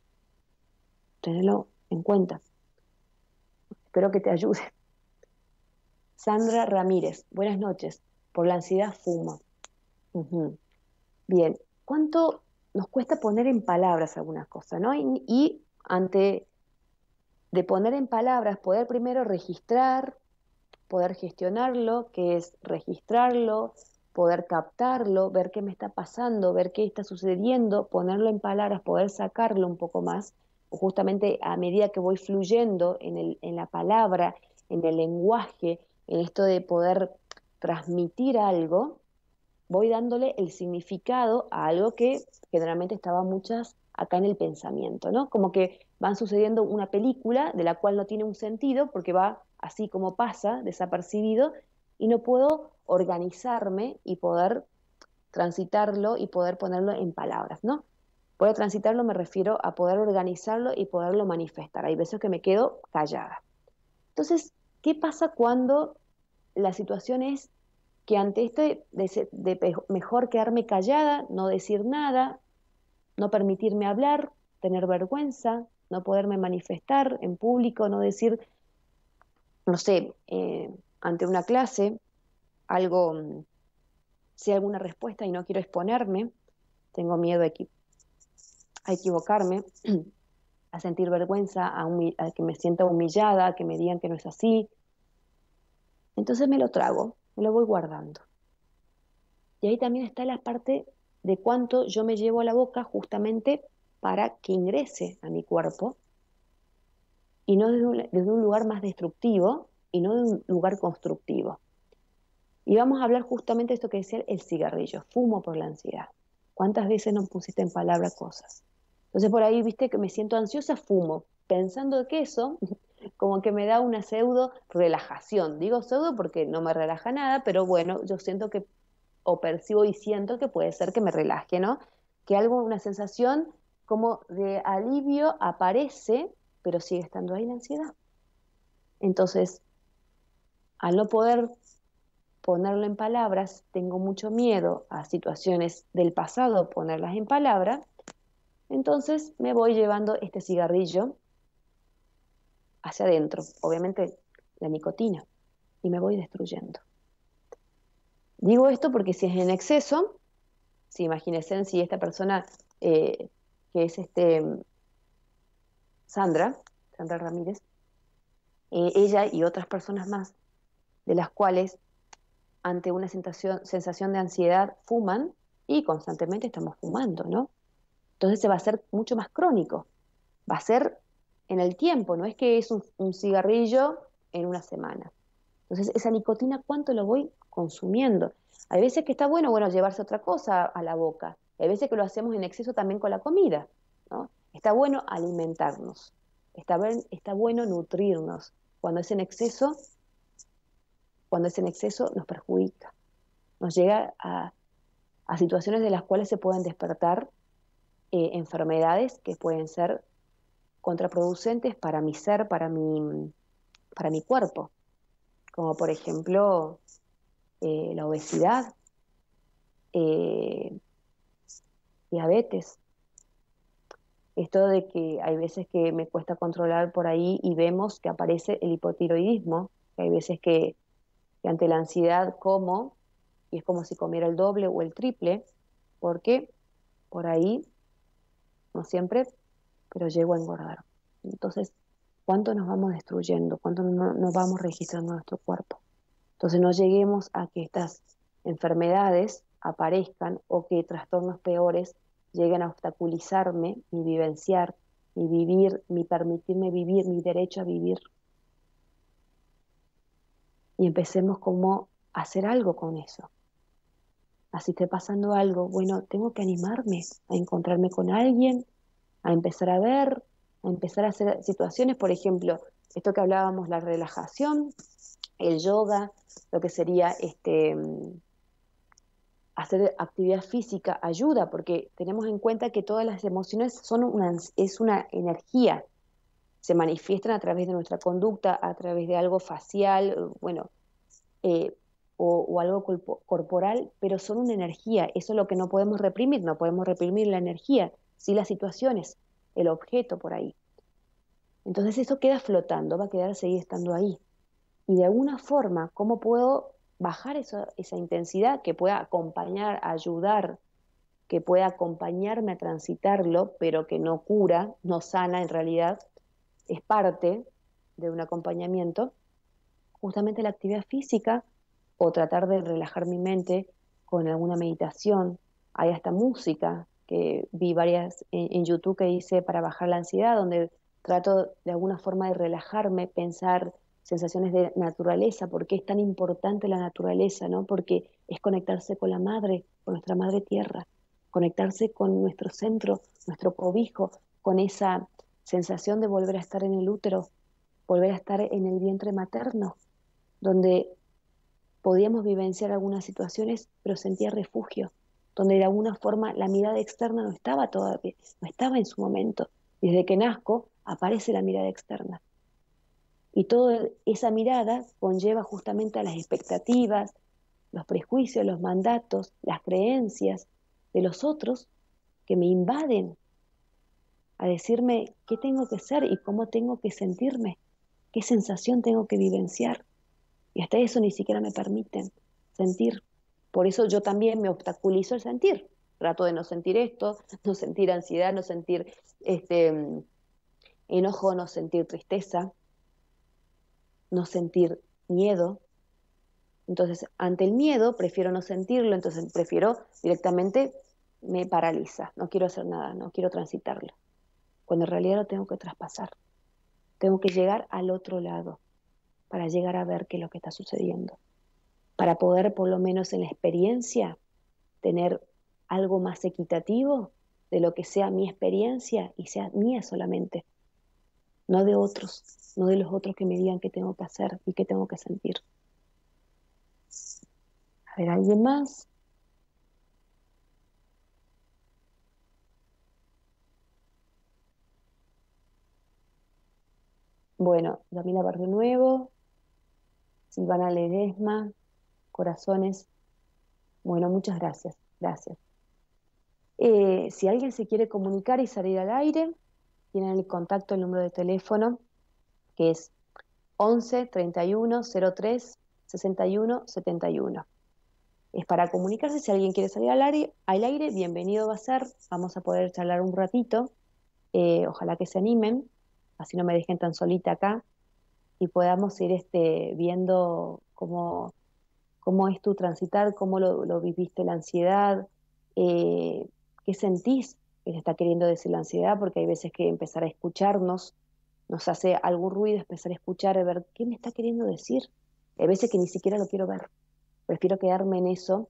Tenelo en cuenta. Espero que te ayude. Sandra Ramírez, buenas noches. Por la ansiedad fumo. Uh-huh. Bien, ¿cuánto nos cuesta poner en palabras algunas cosas, ¿no? Y, y ante de poner en palabras, poder primero registrar, poder gestionarlo, que es registrarlo, poder captarlo, ver qué me está pasando, ver qué está sucediendo, ponerlo en palabras, poder sacarlo un poco más, o justamente a medida que voy fluyendo en, el, en la palabra, en el lenguaje, en esto de poder transmitir algo, voy dándole el significado a algo que generalmente estaba muchas acá en el pensamiento, ¿no? Como que van sucediendo una película de la cual no tiene un sentido porque va así como pasa, desapercibido, y no puedo organizarme y poder transitarlo y poder ponerlo en palabras, ¿no? Poder transitarlo me refiero a poder organizarlo y poderlo manifestar. Hay veces que me quedo callada. Entonces, ¿qué pasa cuando la situación es que ante este de, de mejor quedarme callada, no decir nada, no permitirme hablar, tener vergüenza, no poderme manifestar en público, no decir, no sé, eh, ante una clase, algo, sé alguna respuesta y no quiero exponerme, tengo miedo a, equi a equivocarme, a sentir vergüenza, a, a que me sienta humillada, a que me digan que no es así. Entonces me lo trago, me lo voy guardando. Y ahí también está la parte de cuánto yo me llevo a la boca justamente para que ingrese a mi cuerpo y no desde un, desde un lugar más destructivo y no de un lugar constructivo. Y vamos a hablar justamente de esto que decía el cigarrillo, fumo por la ansiedad. ¿Cuántas veces no pusiste en palabra cosas? Entonces por ahí, viste, que me siento ansiosa, fumo, pensando que eso como que me da una pseudo relajación. Digo pseudo porque no me relaja nada, pero bueno, yo siento que, o percibo y siento que puede ser que me relaje, ¿no? Que algo, una sensación como de alivio aparece, pero sigue estando ahí la ansiedad. Entonces, al no poder ponerlo en palabras, tengo mucho miedo a situaciones del pasado, ponerlas en palabras, entonces me voy llevando este cigarrillo hacia adentro, obviamente la nicotina, y me voy destruyendo. Digo esto porque si es en exceso, si imagínense si esta persona eh, que es este Sandra, Sandra Ramírez, eh, ella y otras personas más, de las cuales ante una sensación, sensación de ansiedad fuman y constantemente estamos fumando, ¿no? Entonces se va a hacer mucho más crónico, va a ser en el tiempo, no es que es un, un cigarrillo en una semana. Entonces esa nicotina, ¿cuánto lo voy consumiendo? Hay veces que está bueno, bueno, llevarse otra cosa a la boca, hay veces que lo hacemos en exceso también con la comida, ¿no? Está bueno alimentarnos, está, está bueno nutrirnos, cuando es en exceso, cuando es en exceso nos perjudica, nos llega a, a situaciones de las cuales se pueden despertar eh, enfermedades que pueden ser contraproducentes para mi ser, para mi, para mi cuerpo, como por ejemplo eh, la obesidad, eh, diabetes. Esto de que hay veces que me cuesta controlar por ahí y vemos que aparece el hipotiroidismo, que hay veces que, que ante la ansiedad como, y es como si comiera el doble o el triple, porque por ahí, no siempre, pero llego a engordar. Entonces, ¿cuánto nos vamos destruyendo? ¿Cuánto no, nos vamos registrando en nuestro cuerpo? Entonces no lleguemos a que estas enfermedades aparezcan o que trastornos peores lleguen a obstaculizarme mi vivenciar, mi vivir, mi permitirme vivir, mi derecho a vivir. Y empecemos como a hacer algo con eso. Así esté pasando algo, bueno, tengo que animarme a encontrarme con alguien, a empezar a ver, a empezar a hacer situaciones, por ejemplo, esto que hablábamos, la relajación, el yoga, lo que sería este, hacer actividad física ayuda, porque tenemos en cuenta que todas las emociones son una, es una energía, se manifiestan a través de nuestra conducta, a través de algo facial, bueno, eh, o, o algo corporal, pero son una energía. Eso es lo que no podemos reprimir, no podemos reprimir la energía, sí las situaciones, el objeto por ahí. Entonces eso queda flotando, va a quedar seguir estando ahí. Y de alguna forma, ¿cómo puedo bajar eso, esa intensidad que pueda acompañar, ayudar, que pueda acompañarme a transitarlo, pero que no cura, no sana en realidad, es parte de un acompañamiento? Justamente la actividad física, o tratar de relajar mi mente con alguna meditación. Hay hasta música, que vi varias en, en YouTube que dice para bajar la ansiedad, donde trato de alguna forma de relajarme, pensar sensaciones de naturaleza. ¿Por qué es tan importante la naturaleza, no? Porque es conectarse con la madre, con nuestra madre tierra, conectarse con nuestro centro, nuestro cobijo, con esa sensación de volver a estar en el útero, volver a estar en el vientre materno, donde podíamos vivenciar algunas situaciones, pero sentía refugio, donde de alguna forma la mirada externa no estaba todavía, no estaba en su momento. Desde que nazco aparece la mirada externa. Y toda esa mirada conlleva justamente a las expectativas, los prejuicios, los mandatos, las creencias de los otros que me invaden a decirme qué tengo que ser y cómo tengo que sentirme, qué sensación tengo que vivenciar. Y hasta eso ni siquiera me permiten sentir. Por eso yo también me obstaculizo el sentir. Trato de no sentir esto, no sentir ansiedad, no sentir este, enojo, no sentir tristeza, no sentir miedo. Entonces, ante el miedo, prefiero no sentirlo, entonces prefiero directamente, me paraliza, no quiero hacer nada, no quiero transitarlo. Cuando en realidad lo tengo que traspasar. Tengo que llegar al otro lado para llegar a ver qué es lo que está sucediendo. Para poder, por lo menos en la experiencia, tener algo más equitativo de lo que sea mi experiencia y sea mía solamente. No de otros, no de los otros que me digan qué tengo que hacer y qué tengo que sentir. A ver, ¿alguien más? Bueno, Camila Barrio Nuevo, Silvana Ledesma, corazones. Bueno, muchas gracias, gracias. Eh, si alguien se quiere comunicar y salir al aire, tienen el contacto, el número de teléfono, que es once, treinta y uno, cero tres, sesenta y uno, setenta y uno. Es para comunicarse. Si alguien quiere salir al aire, al aire, bienvenido va a ser. Vamos a poder charlar un ratito. Eh, ojalá que se animen, así no me dejen tan solita acá y podamos ir este, viendo cómo, cómo es tu transitar, cómo lo, lo viviste la ansiedad, eh, qué sentís que te está queriendo decir la ansiedad, porque hay veces que empezar a escucharnos nos hace algún ruido, empezar a escuchar, a ver qué me está queriendo decir. Hay veces que ni siquiera lo quiero ver, prefiero quedarme en eso,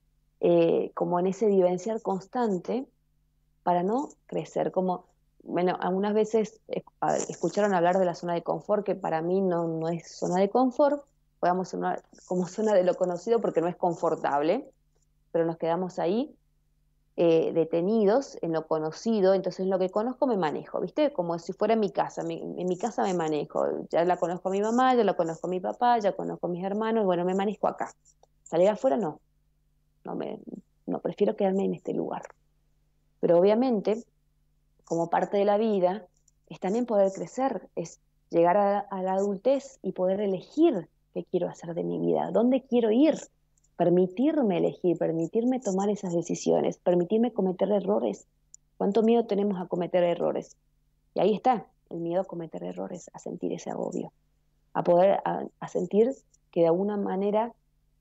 eh, como en ese vivenciar constante, para no crecer. Como, bueno, algunas veces eh, escucharon hablar de la zona de confort, que para mí no, no es zona de confort, podamos sonar como zona de lo conocido porque no es confortable, pero nos quedamos ahí eh, detenidos en lo conocido. Entonces en lo que conozco me manejo, ¿viste? Como si fuera en mi casa, mi, en mi casa me manejo, ya la conozco a mi mamá, ya la conozco a mi papá, ya conozco a mis hermanos, y bueno, me manejo acá. Salir afuera no, no, me, no, prefiero quedarme en este lugar. Pero obviamente, como parte de la vida, es también poder crecer, es llegar a, a la adultez y poder elegir qué quiero hacer de mi vida, dónde quiero ir, permitirme elegir, permitirme tomar esas decisiones, permitirme cometer errores. ¿Cuánto miedo tenemos a cometer errores? Y ahí está, el miedo a cometer errores, a sentir ese agobio, a poder, a, a sentir que de alguna manera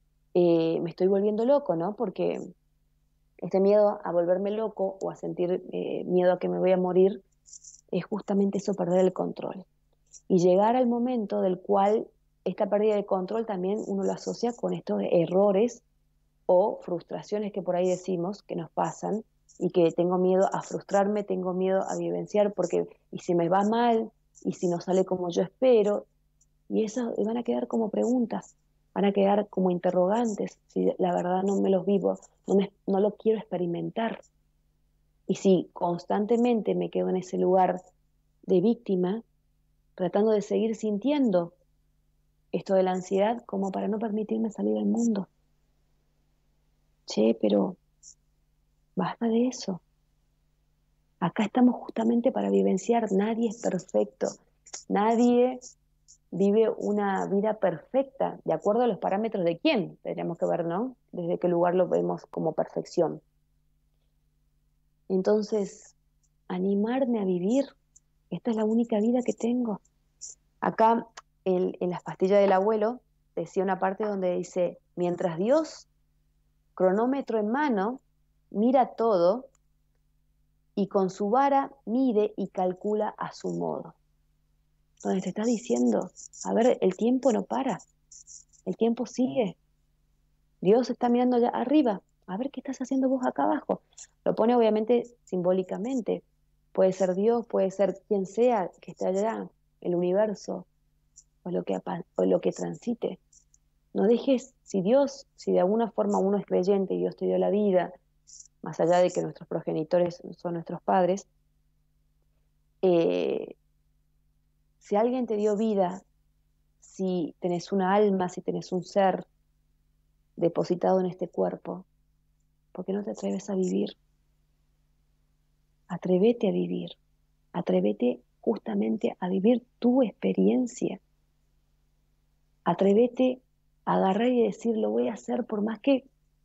eh, me estoy volviendo loco, ¿no? Porque este miedo a volverme loco o a sentir eh, miedo a que me voy a morir es justamente eso, perder el control. Y llegar al momento del cual esta pérdida de control también uno lo asocia con estos errores o frustraciones que por ahí decimos que nos pasan y que tengo miedo a frustrarme, tengo miedo a vivenciar porque y si me va mal y si no sale como yo espero, y eso van a quedar como preguntas, van a quedar como interrogantes, si la verdad no me los vivo, no, me, no lo quiero experimentar. Y si constantemente me quedo en ese lugar de víctima, tratando de seguir sintiendo esto de la ansiedad como para no permitirme salir al mundo. Che, pero basta de eso. Acá estamos justamente para vivenciar. Nadie es perfecto. Nadie vive una vida perfecta, de acuerdo a los parámetros de quién, tendríamos que ver, ¿no? Desde qué lugar lo vemos como perfección. Entonces, animarme a vivir, esta es la única vida que tengo. Acá, el, en las pastillas del abuelo, decía una parte donde dice, mientras Dios, cronómetro en mano, mira todo, y con su vara mide y calcula a su modo. Donde te está diciendo, a ver, el tiempo no para, el tiempo sigue. Dios está mirando allá arriba, a ver qué estás haciendo vos acá abajo. Lo pone obviamente simbólicamente. Puede ser Dios, puede ser quien sea que esté allá, el universo, o lo que, o lo que transite. No dejes, si Dios, si de alguna forma uno es creyente y Dios te dio la vida, más allá de que nuestros progenitores son nuestros padres, eh, si alguien te dio vida, si tenés una alma, si tenés un ser depositado en este cuerpo, ¿por qué no te atreves a vivir? Atrévete a vivir, atrévete justamente a vivir tu experiencia. Atrévete a agarrar y decir, lo voy a hacer por más que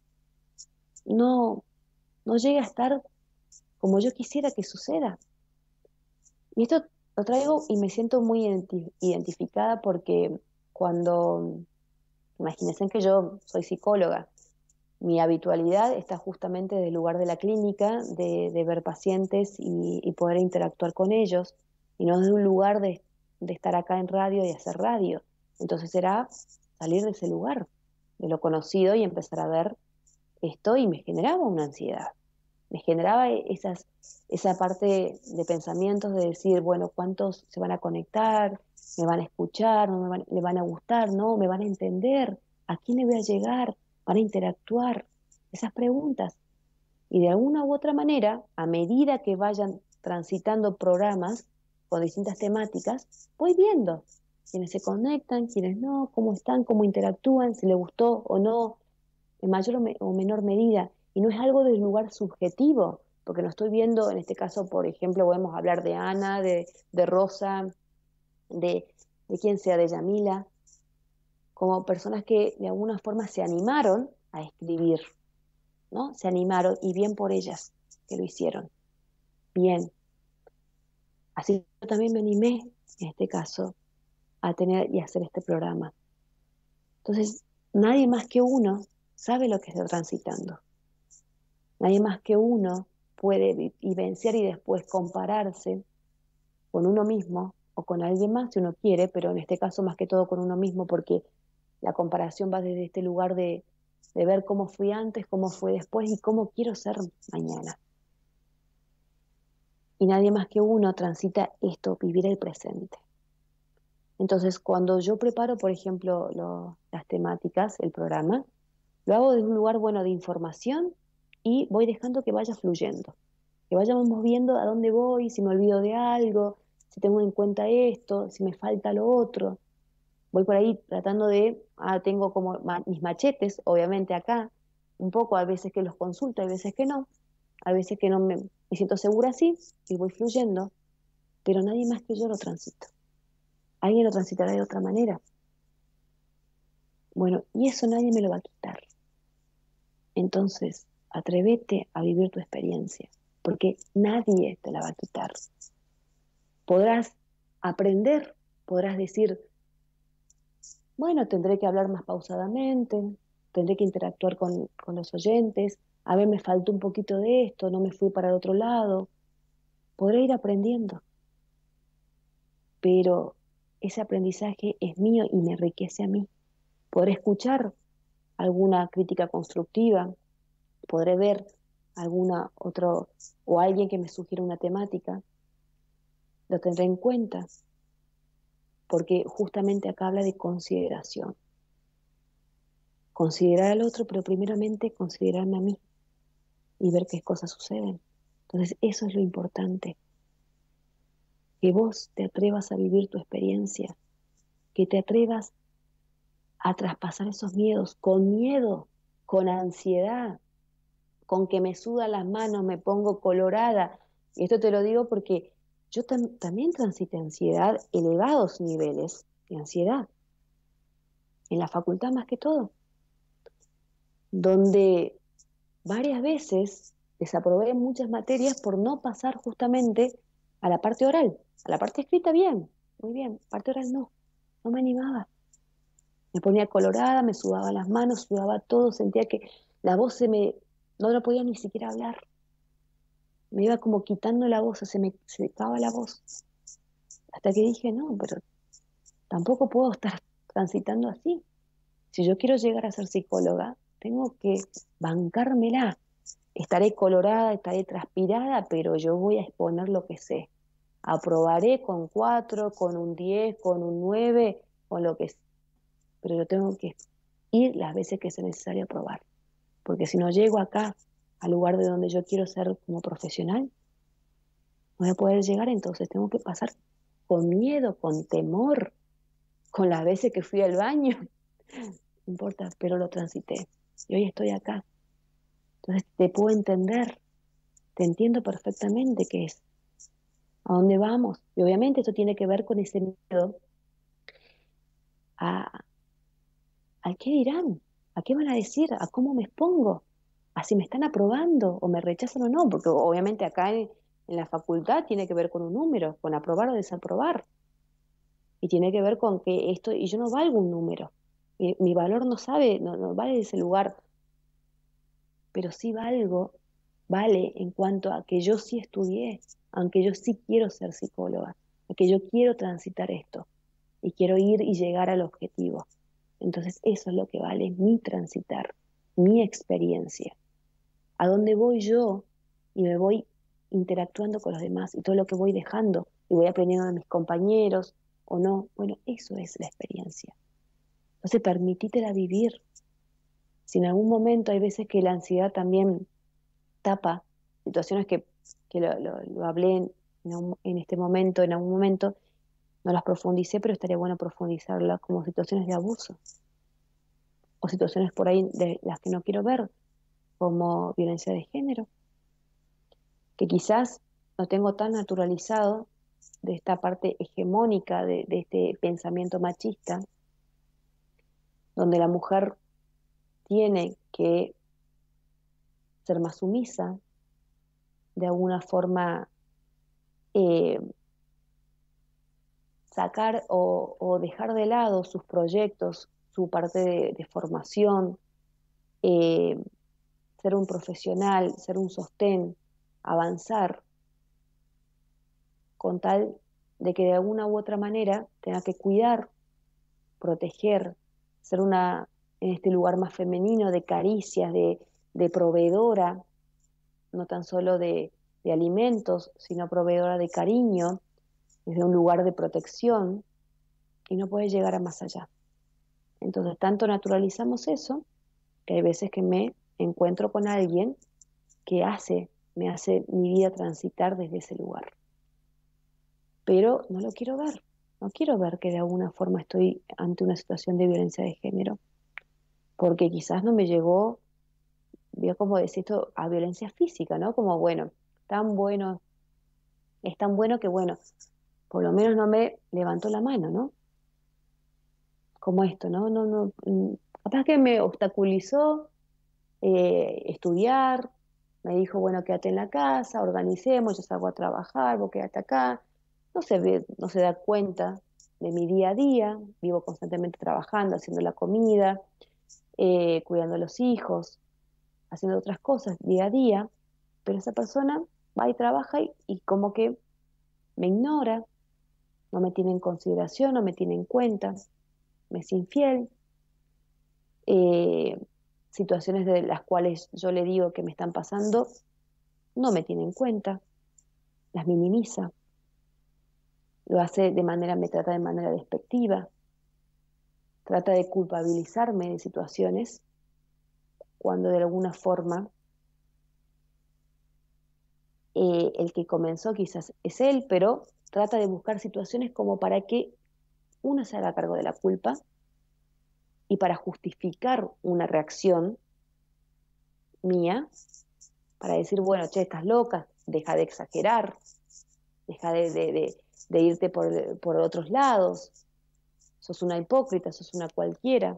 no, no llegue a estar como yo quisiera que suceda. Y esto lo traigo y me siento muy identificada porque cuando, imagínense que yo soy psicóloga, mi habitualidad está justamente del lugar de la clínica, de, de ver pacientes y, y poder interactuar con ellos, y no de un lugar de, de estar acá en radio y hacer radio. Entonces era salir de ese lugar, de lo conocido, y empezar a ver esto, y me generaba una ansiedad. Me generaba esas, esa parte de pensamientos de decir, bueno, ¿cuántos se van a conectar? ¿Me van a escuchar? ¿No me van, le van a gustar? ¿No? ¿Me van a entender? ¿A quién le voy a llegar? ¿Van a interactuar? Esas preguntas. Y de alguna u otra manera, a medida que vayan transitando programas con distintas temáticas, voy viendo quiénes se conectan, quiénes no, cómo están, cómo interactúan, si les gustó o no, en mayor o, me, o menor medida. Y no es algo del lugar subjetivo, porque no estoy viendo, en este caso, por ejemplo, podemos hablar de Ana, de, de Rosa, de, de quien sea, de Yamila, como personas que de alguna forma se animaron a escribir, ¿no? Se animaron, y bien por ellas que lo hicieron. Bien. Así yo también me animé, en este caso, a tener y hacer este programa. Entonces, nadie más que uno sabe lo que está transitando. Nadie más que uno puede vivenciar y después compararse con uno mismo o con alguien más si uno quiere, pero en este caso más que todo con uno mismo, porque la comparación va desde este lugar de, de ver cómo fui antes, cómo fue después y cómo quiero ser mañana. Y nadie más que uno transita esto, vivir el presente. Entonces, cuando yo preparo, por ejemplo, lo, las temáticas, el programa, lo hago desde un lugar bueno de información, y voy dejando que vaya fluyendo, que vayamos viendo a dónde voy, si me olvido de algo, si tengo en cuenta esto, si me falta lo otro. Voy por ahí tratando de, ah, tengo como ma mis machetes, obviamente acá, un poco, a veces que los consulto, a veces que no, a veces que no me, me siento segura así, y voy fluyendo, pero nadie más que yo lo transito. Alguien lo transitará de otra manera. Bueno, y eso nadie me lo va a quitar. Entonces, atrévete a vivir tu experiencia, porque nadie te la va a quitar. Podrás aprender, podrás decir, bueno, tendré que hablar más pausadamente, tendré que interactuar con, con los oyentes, a ver, me faltó un poquito de esto, no me fui para el otro lado. Podré ir aprendiendo, pero ese aprendizaje es mío y me enriquece a mí. Podré escuchar alguna crítica constructiva, podré ver alguna otro o alguien que me sugiera una temática, lo tendré en cuenta, porque justamente acá habla de consideración. Considerar al otro, pero primeramente considerarme a mí y ver qué cosas suceden. Entonces eso es lo importante. que vos te atrevas a vivir tu experiencia, que te atrevas a traspasar esos miedos, con miedo, con ansiedad, con que me sudan las manos, me pongo colorada. Y esto te lo digo porque yo tam- también transité ansiedad, elevados niveles de ansiedad, en la facultad más que todo, donde varias veces desaprobé muchas materias por no pasar justamente a la parte oral. A la parte escrita bien, muy bien, parte oral no, no me animaba. Me ponía colorada, me sudaba las manos, sudaba todo, sentía que la voz se me... no lo podía ni siquiera hablar. Me iba como quitando la voz, se me secaba la voz. Hasta que dije, no, pero tampoco puedo estar transitando así. Si yo quiero llegar a ser psicóloga, tengo que bancármela. Estaré colorada, estaré transpirada, pero yo voy a exponer lo que sé. Aprobaré con cuatro, con un diez, con un nueve, con lo que sea. Pero yo tengo que ir las veces que sea necesario aprobar. Porque si no llego acá, al lugar de donde yo quiero ser como profesional, no voy a poder llegar, entonces tengo que pasar con miedo, con temor, con las veces que fui al baño. No importa, pero lo transité. Y hoy estoy acá. Entonces te puedo entender, te entiendo perfectamente qué es, a dónde vamos. Y obviamente esto tiene que ver con ese miedo a, a qué dirán, a qué van a decir, a cómo me expongo, a si me están aprobando o me rechazan o no, porque obviamente acá en, en la facultad tiene que ver con un número, con aprobar o desaprobar. Y tiene que ver con que esto, y yo no valgo un número. Mi, mi valor no sabe, no, no vale ese lugar, pero sí valgo, vale en cuanto a que yo sí estudié, aunque yo sí quiero ser psicóloga, a que yo quiero transitar esto y quiero ir y llegar al objetivo. Entonces eso es lo que vale, mi transitar, mi experiencia. A dónde voy yo y me voy interactuando con los demás y todo lo que voy dejando y voy aprendiendo de mis compañeros o no. Bueno, eso es la experiencia. Entonces permitítela vivir. Si en algún momento hay veces que la ansiedad también tapa situaciones que, que lo, lo, lo hablé en, en este momento, en algún momento, no las profundicé, pero estaría bueno profundizarlas como situaciones de abuso o situaciones por ahí de las que no quiero ver, como violencia de género, que quizás no tengo tan naturalizado de esta parte hegemónica de, de este pensamiento machista, donde la mujer tiene que ser más sumisa, de alguna forma eh, sacar o, o dejar de lado sus proyectos, su parte de, de formación, eh, ser un profesional, ser un sostén, avanzar, con tal de que de alguna u otra manera tenga que cuidar, proteger, ser una, en este lugar más femenino, de caricias, de, de proveedora, no tan solo de, de alimentos, sino proveedora de cariño, desde un lugar de protección, y no puede llegar a más allá. Entonces, tanto naturalizamos eso, que hay veces que me encuentro con alguien que hace, me hace mi vida transitar desde ese lugar. Pero no lo quiero ver, no quiero ver que de alguna forma estoy ante una situación de violencia de género, porque quizás no me llegó, veo como decir esto, a violencia física, ¿no? Como, bueno, tan bueno, es tan bueno que, bueno, por lo menos no me levantó la mano, ¿no? Como esto, ¿no? No, no, mm, capaz que me obstaculizó eh, estudiar, me dijo, bueno, quédate en la casa, organicemos, yo salgo a trabajar, vos quédate acá. No se ve, no se da cuenta de mi día a día, vivo constantemente trabajando, haciendo la comida, eh, cuidando a los hijos, haciendo otras cosas día a día, pero esa persona va y trabaja y, y como que me ignora, no me tiene en consideración, no me tiene en cuenta, me es infiel, eh, situaciones de las cuales yo le digo que me están pasando, no me tiene en cuenta, las minimiza, lo hace de manera, me trata de manera despectiva, trata de culpabilizarme de situaciones cuando de alguna forma eh, el que comenzó quizás es él, pero trata de buscar situaciones como para que uno se haga cargo de la culpa y para justificar una reacción mía, para decir, bueno, che, estás loca, deja de exagerar, deja de, de, de, de irte por, por otros lados, sos una hipócrita, sos una cualquiera.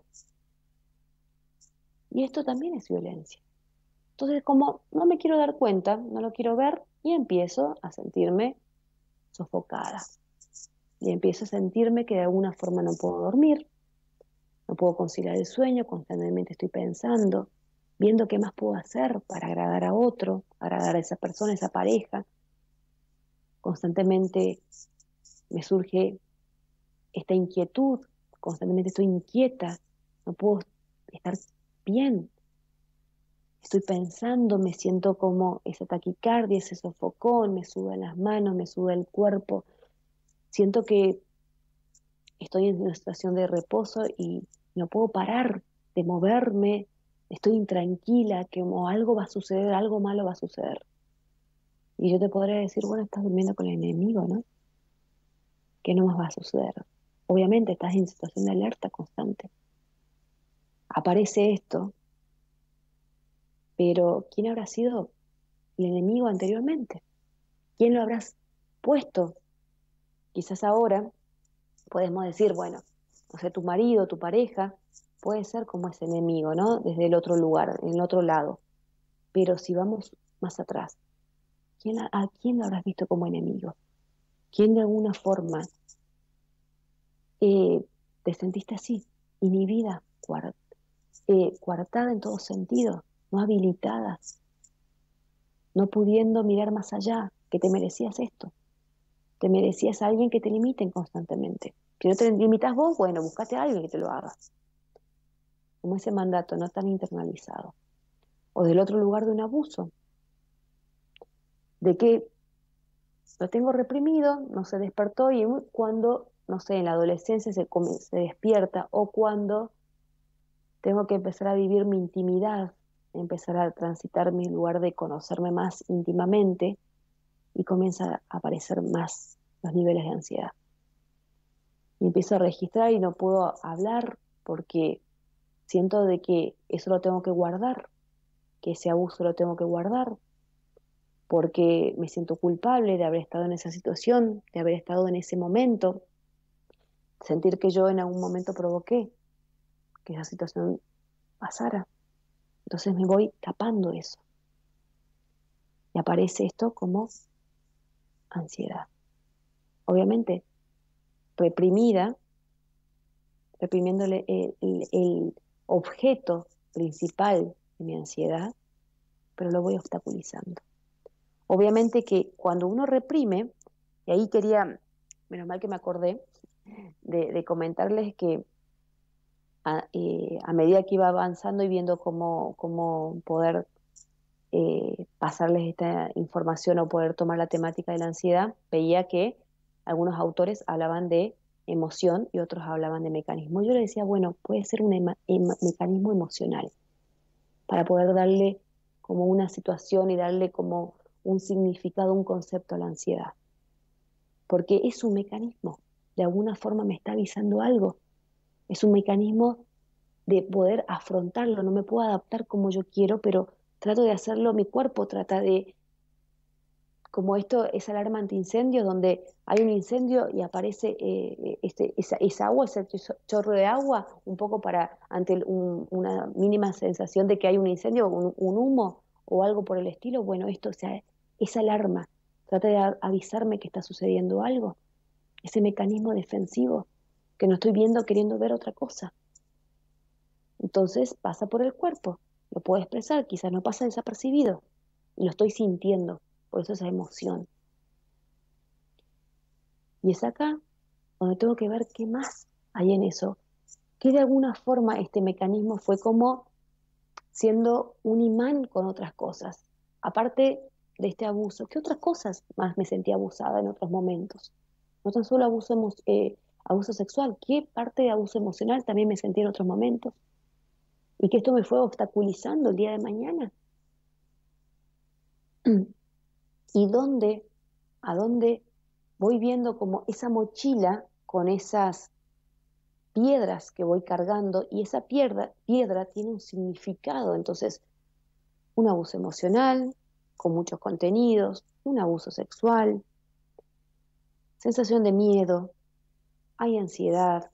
Y esto también es violencia. Entonces, como no me quiero dar cuenta, no lo quiero ver, y empiezo a sentirme sofocada. Y empiezo a sentirme que de alguna forma no puedo dormir, no puedo conciliar el sueño, constantemente estoy pensando, viendo qué más puedo hacer para agradar a otro, agradar a esa persona, a esa pareja. Constantemente me surge esta inquietud, constantemente estoy inquieta, no puedo estar bien. Estoy pensando, me siento como esa taquicardia, ese sofocón, me sudan las manos, me suda el cuerpo. Siento que estoy en una situación de reposo y no puedo parar de moverme, estoy intranquila, que como algo va a suceder, algo malo va a suceder. Y yo te podría decir, bueno, estás durmiendo con el enemigo, ¿no? ¿Qué no más va a suceder? Obviamente estás en situación de alerta constante. Aparece esto, pero ¿quién habrá sido el enemigo anteriormente? ¿Quién lo habrás puesto? Quizás ahora podemos decir, bueno, no sé, tu marido, tu pareja, puede ser como ese enemigo, ¿no? Desde el otro lugar, en el otro lado. Pero si vamos más atrás, ¿quién, ¿a quién lo habrás visto como enemigo? ¿Quién de alguna forma eh, te sentiste así, inhibida, cuart, eh, coartada en todo sentido, no habilitada, no pudiendo mirar más allá, que te merecías esto? Te merecías a alguien que te limiten constantemente. Si no te limitas vos, bueno, buscate a alguien que te lo haga. Como ese mandato no tan internalizado. O del otro lugar de un abuso. De que lo tengo reprimido, no se despertó y cuando, no sé, en la adolescencia se, se despierta o cuando tengo que empezar a vivir mi intimidad, empezar a transitar mi lugar de conocerme más íntimamente y comienza a aparecer más los niveles de ansiedad. Y empiezo a registrar y no puedo hablar porque siento de que eso lo tengo que guardar, que ese abuso lo tengo que guardar, porque me siento culpable de haber estado en esa situación, de haber estado en ese momento, sentir que yo en algún momento provoqué que esa situación pasara. Entonces me voy tapando eso. Y aparece esto como ansiedad. Obviamente, reprimida, reprimiéndole el, el, el objeto principal de mi ansiedad, pero lo voy obstaculizando. Obviamente que cuando uno reprime, y ahí quería, menos mal que me acordé, de, de comentarles que a, eh, a medida que iba avanzando y viendo cómo, cómo poder eh, pasarles esta información o poder tomar la temática de la ansiedad, veía que algunos autores hablaban de emoción y otros hablaban de mecanismo. Yo le decía, bueno, puede ser un ema, em, mecanismo emocional para poder darle como una situación y darle como un significado, un concepto a la ansiedad. Porque es un mecanismo, de alguna forma me está avisando algo. Es un mecanismo de poder afrontarlo, no me puedo adaptar como yo quiero, pero trato de hacerlo, mi cuerpo trata de, como esto es alarma antiincendio, donde hay un incendio y aparece eh, este, esa, esa agua, ese chorro de agua, un poco para, ante un, una mínima sensación de que hay un incendio, un, un humo o algo por el estilo. Bueno, esto, o sea, esa alarma trata de avisarme que está sucediendo algo, ese mecanismo defensivo, que no estoy viendo queriendo ver otra cosa. Entonces pasa por el cuerpo, lo puedo expresar, quizás no pasa desapercibido, y lo estoy sintiendo, por eso esa emoción. Y es acá donde tengo que ver qué más hay en eso, que de alguna forma este mecanismo fue como siendo un imán con otras cosas. Aparte de este abuso, ¿qué otras cosas más me sentí abusada en otros momentos? No tan solo abuso, eh, abuso sexual, ¿qué parte de abuso emocional también me sentí en otros momentos? Y que esto me fue obstaculizando el día de mañana. y dónde, a dónde voy viendo como esa mochila con esas piedras que voy cargando, y esa piedra, piedra tiene un significado. Entonces, un abuso emocional, con muchos contenidos, un abuso sexual, sensación de miedo, hay ansiedad,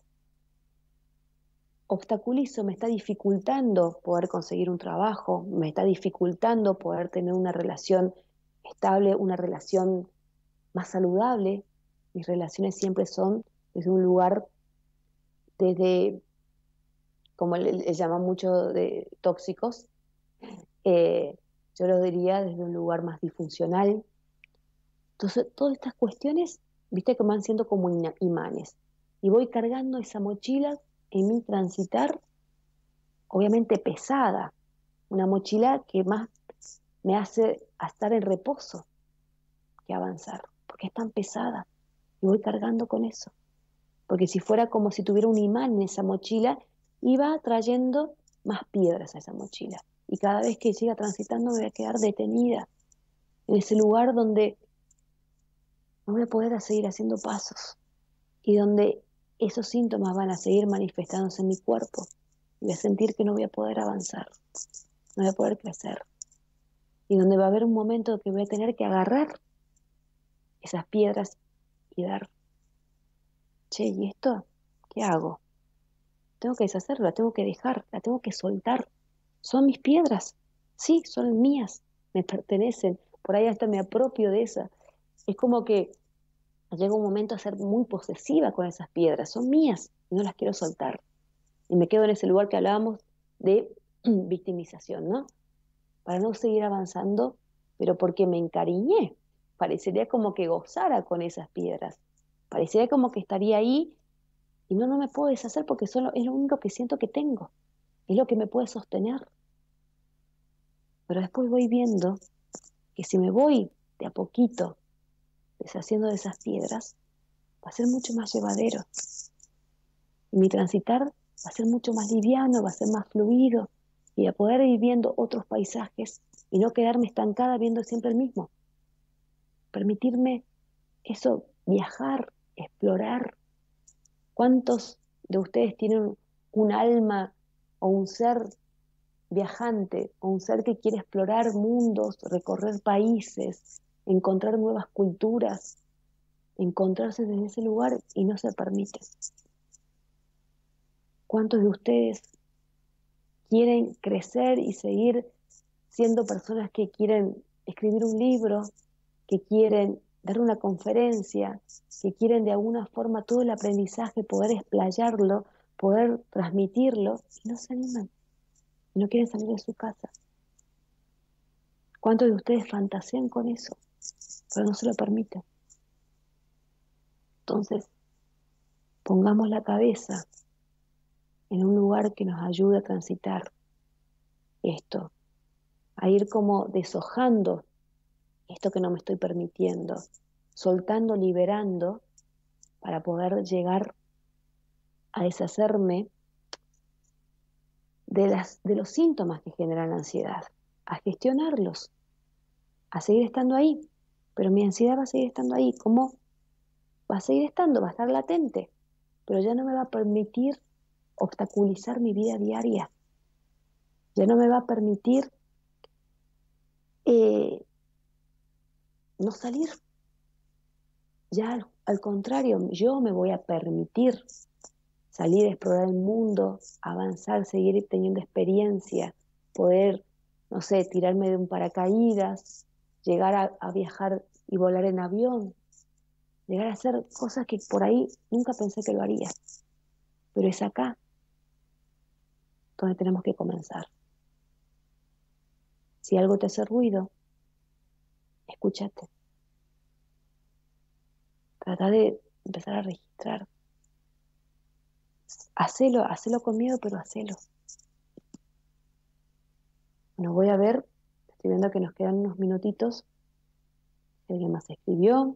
obstaculizo, me está dificultando poder conseguir un trabajo, me está dificultando poder tener una relación estable, una relación más saludable. Mis relaciones siempre son desde un lugar, desde, como le, le llaman mucho de tóxicos, eh, yo lo diría desde un lugar más disfuncional. Entonces, todas estas cuestiones, viste, que van siendo como imanes. Y voy cargando esa mochila en mi transitar, obviamente pesada. Una mochila que más me hace estar en reposo que avanzar, porque es tan pesada. Y voy cargando con eso. Porque si fuera como si tuviera un imán en esa mochila, iba trayendo más piedras a esa mochila. Y cada vez que siga transitando me voy a quedar detenida en ese lugar donde no voy a poder seguir haciendo pasos y donde esos síntomas van a seguir manifestándose en mi cuerpo. Y voy a sentir que no voy a poder avanzar, no voy a poder crecer. Y donde va a haber un momento que voy a tener que agarrar esas piedras y dar, che, ¿y esto qué hago? Tengo que deshacerlo, la tengo que dejar, la tengo que soltar. Son mis piedras, sí, son mías, me pertenecen. Por ahí hasta me apropio de esa. Es como que llega un momento a ser muy posesiva con esas piedras, son mías y no las quiero soltar. Y me quedo en ese lugar que hablábamos de victimización, ¿no? Para no seguir avanzando, pero porque me encariñé. Parecería como que gozara con esas piedras. Parecería como que estaría ahí y no, no me puedo deshacer porque solo es lo único que siento que tengo. Es lo que me puede sostener. Pero después voy viendo que si me voy de a poquito deshaciendo de esas piedras, va a ser mucho más llevadero. Y mi transitar va a ser mucho más liviano, va a ser más fluido, y a poder ir viendo otros paisajes y no quedarme estancada viendo siempre el mismo. Permitirme eso, viajar, explorar. ¿Cuántos de ustedes tienen un alma o un ser viajante, o un ser que quiere explorar mundos, recorrer países, encontrar nuevas culturas, encontrarse desde ese lugar y no se permite? ¿Cuántos de ustedes quieren crecer y seguir siendo personas que quieren escribir un libro, que quieren dar una conferencia, que quieren de alguna forma todo el aprendizaje, poder explayarlo, poder transmitirlo, y no se animan, y no quieren salir de su casa? ¿Cuántos de ustedes fantasean con eso, pero no se lo permiten? Entonces, pongamos la cabeza en un lugar que nos ayude a transitar esto, a ir como deshojando esto que no me estoy permitiendo, soltando, liberando, para poder llegar a deshacerme de, las, de los síntomas que generan la ansiedad, a gestionarlos, a seguir estando ahí. Pero mi ansiedad va a seguir estando ahí. ¿Cómo? Va a seguir estando, va a estar latente, pero ya no me va a permitir obstaculizar mi vida diaria. Ya no me va a permitir eh, no salir. Ya al, al contrario, yo me voy a permitir salir a explorar el mundo, avanzar, seguir teniendo experiencia, poder, no sé, tirarme de un paracaídas, llegar a, a viajar y volar en avión, llegar a hacer cosas que por ahí nunca pensé que lo haría. Pero es acá donde tenemos que comenzar. Si algo te hace ruido, escúchate. Trata de empezar a registrar. Hacelo, hacelo con miedo, pero hacelo. Bueno, voy a ver, estoy viendo que nos quedan unos minutitos. ¿Alguien más escribió?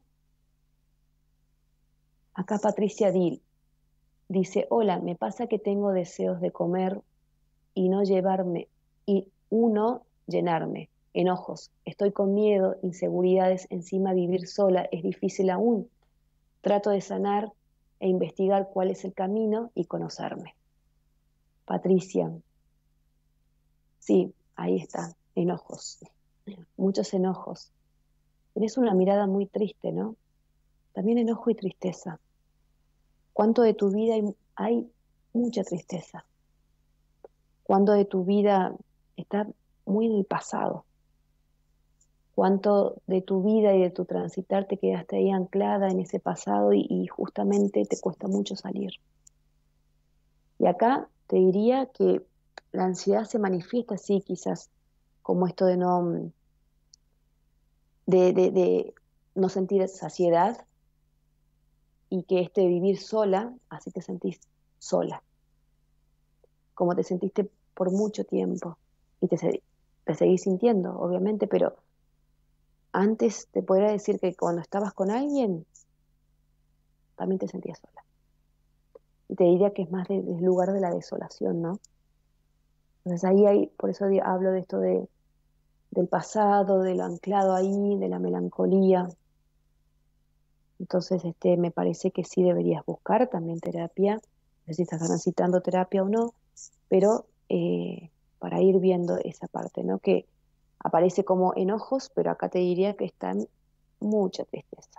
Acá Patricia Dil dice: hola, me pasa que tengo deseos de comer y no llevarme, y uno, llenarme. enojos, estoy con miedo, inseguridades, encima vivir sola es difícil aún. Trato de sanar e investigar cuál es el camino y conocerme. Patricia, sí, ahí está, enojos, muchos enojos. Tenés una mirada muy triste, ¿no? También enojo y tristeza. ¿Cuánto de tu vida hay, hay mucha tristeza? ¿Cuánto de tu vida está muy en el pasado? ¿Cuánto de tu vida y de tu transitar te quedaste ahí anclada en ese pasado y, y justamente te cuesta mucho salir? Y acá te diría que la ansiedad se manifiesta así, quizás, como esto de no, de, de, de no sentir saciedad, y que este vivir sola, así te sentís sola, como te sentiste por mucho tiempo, y te, te seguís sintiendo, obviamente, pero antes te podría decir que cuando estabas con alguien, también te sentías sola. Y te diría que es más del de, lugar de la desolación, ¿no? Entonces ahí hay, por eso hablo de esto de, del pasado, de lo anclado ahí, de la melancolía. Entonces este, me parece que sí deberías buscar también terapia, no sé si estás transitando terapia o no, pero eh, para ir viendo esa parte, ¿no? Que aparece como enojos, pero acá te diría que están mucha tristeza.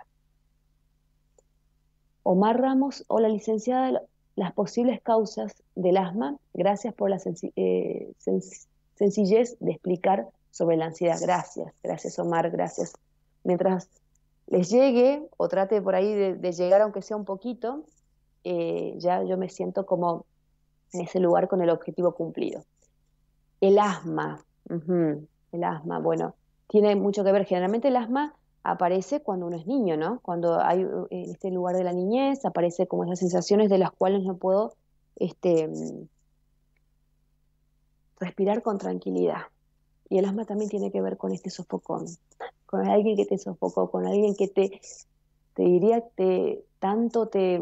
Omar Ramos, hola licenciada, las posibles causas del asma, gracias por la senc eh, sen sencillez de explicar sobre la ansiedad. Gracias, gracias Omar, gracias. Mientras les llegue o trate por ahí de, de llegar aunque sea un poquito, eh, ya yo me siento como en ese lugar con el objetivo cumplido. El asma, uh-huh. El asma, bueno, tiene mucho que ver. Generalmente el asma aparece cuando uno es niño, ¿no? Cuando hay en este lugar de la niñez, aparece como esas sensaciones de las cuales no puedo este, respirar con tranquilidad. Y el asma también tiene que ver con este sofocón, con alguien que te sofocó, con alguien que te, te diría, te, tanto te,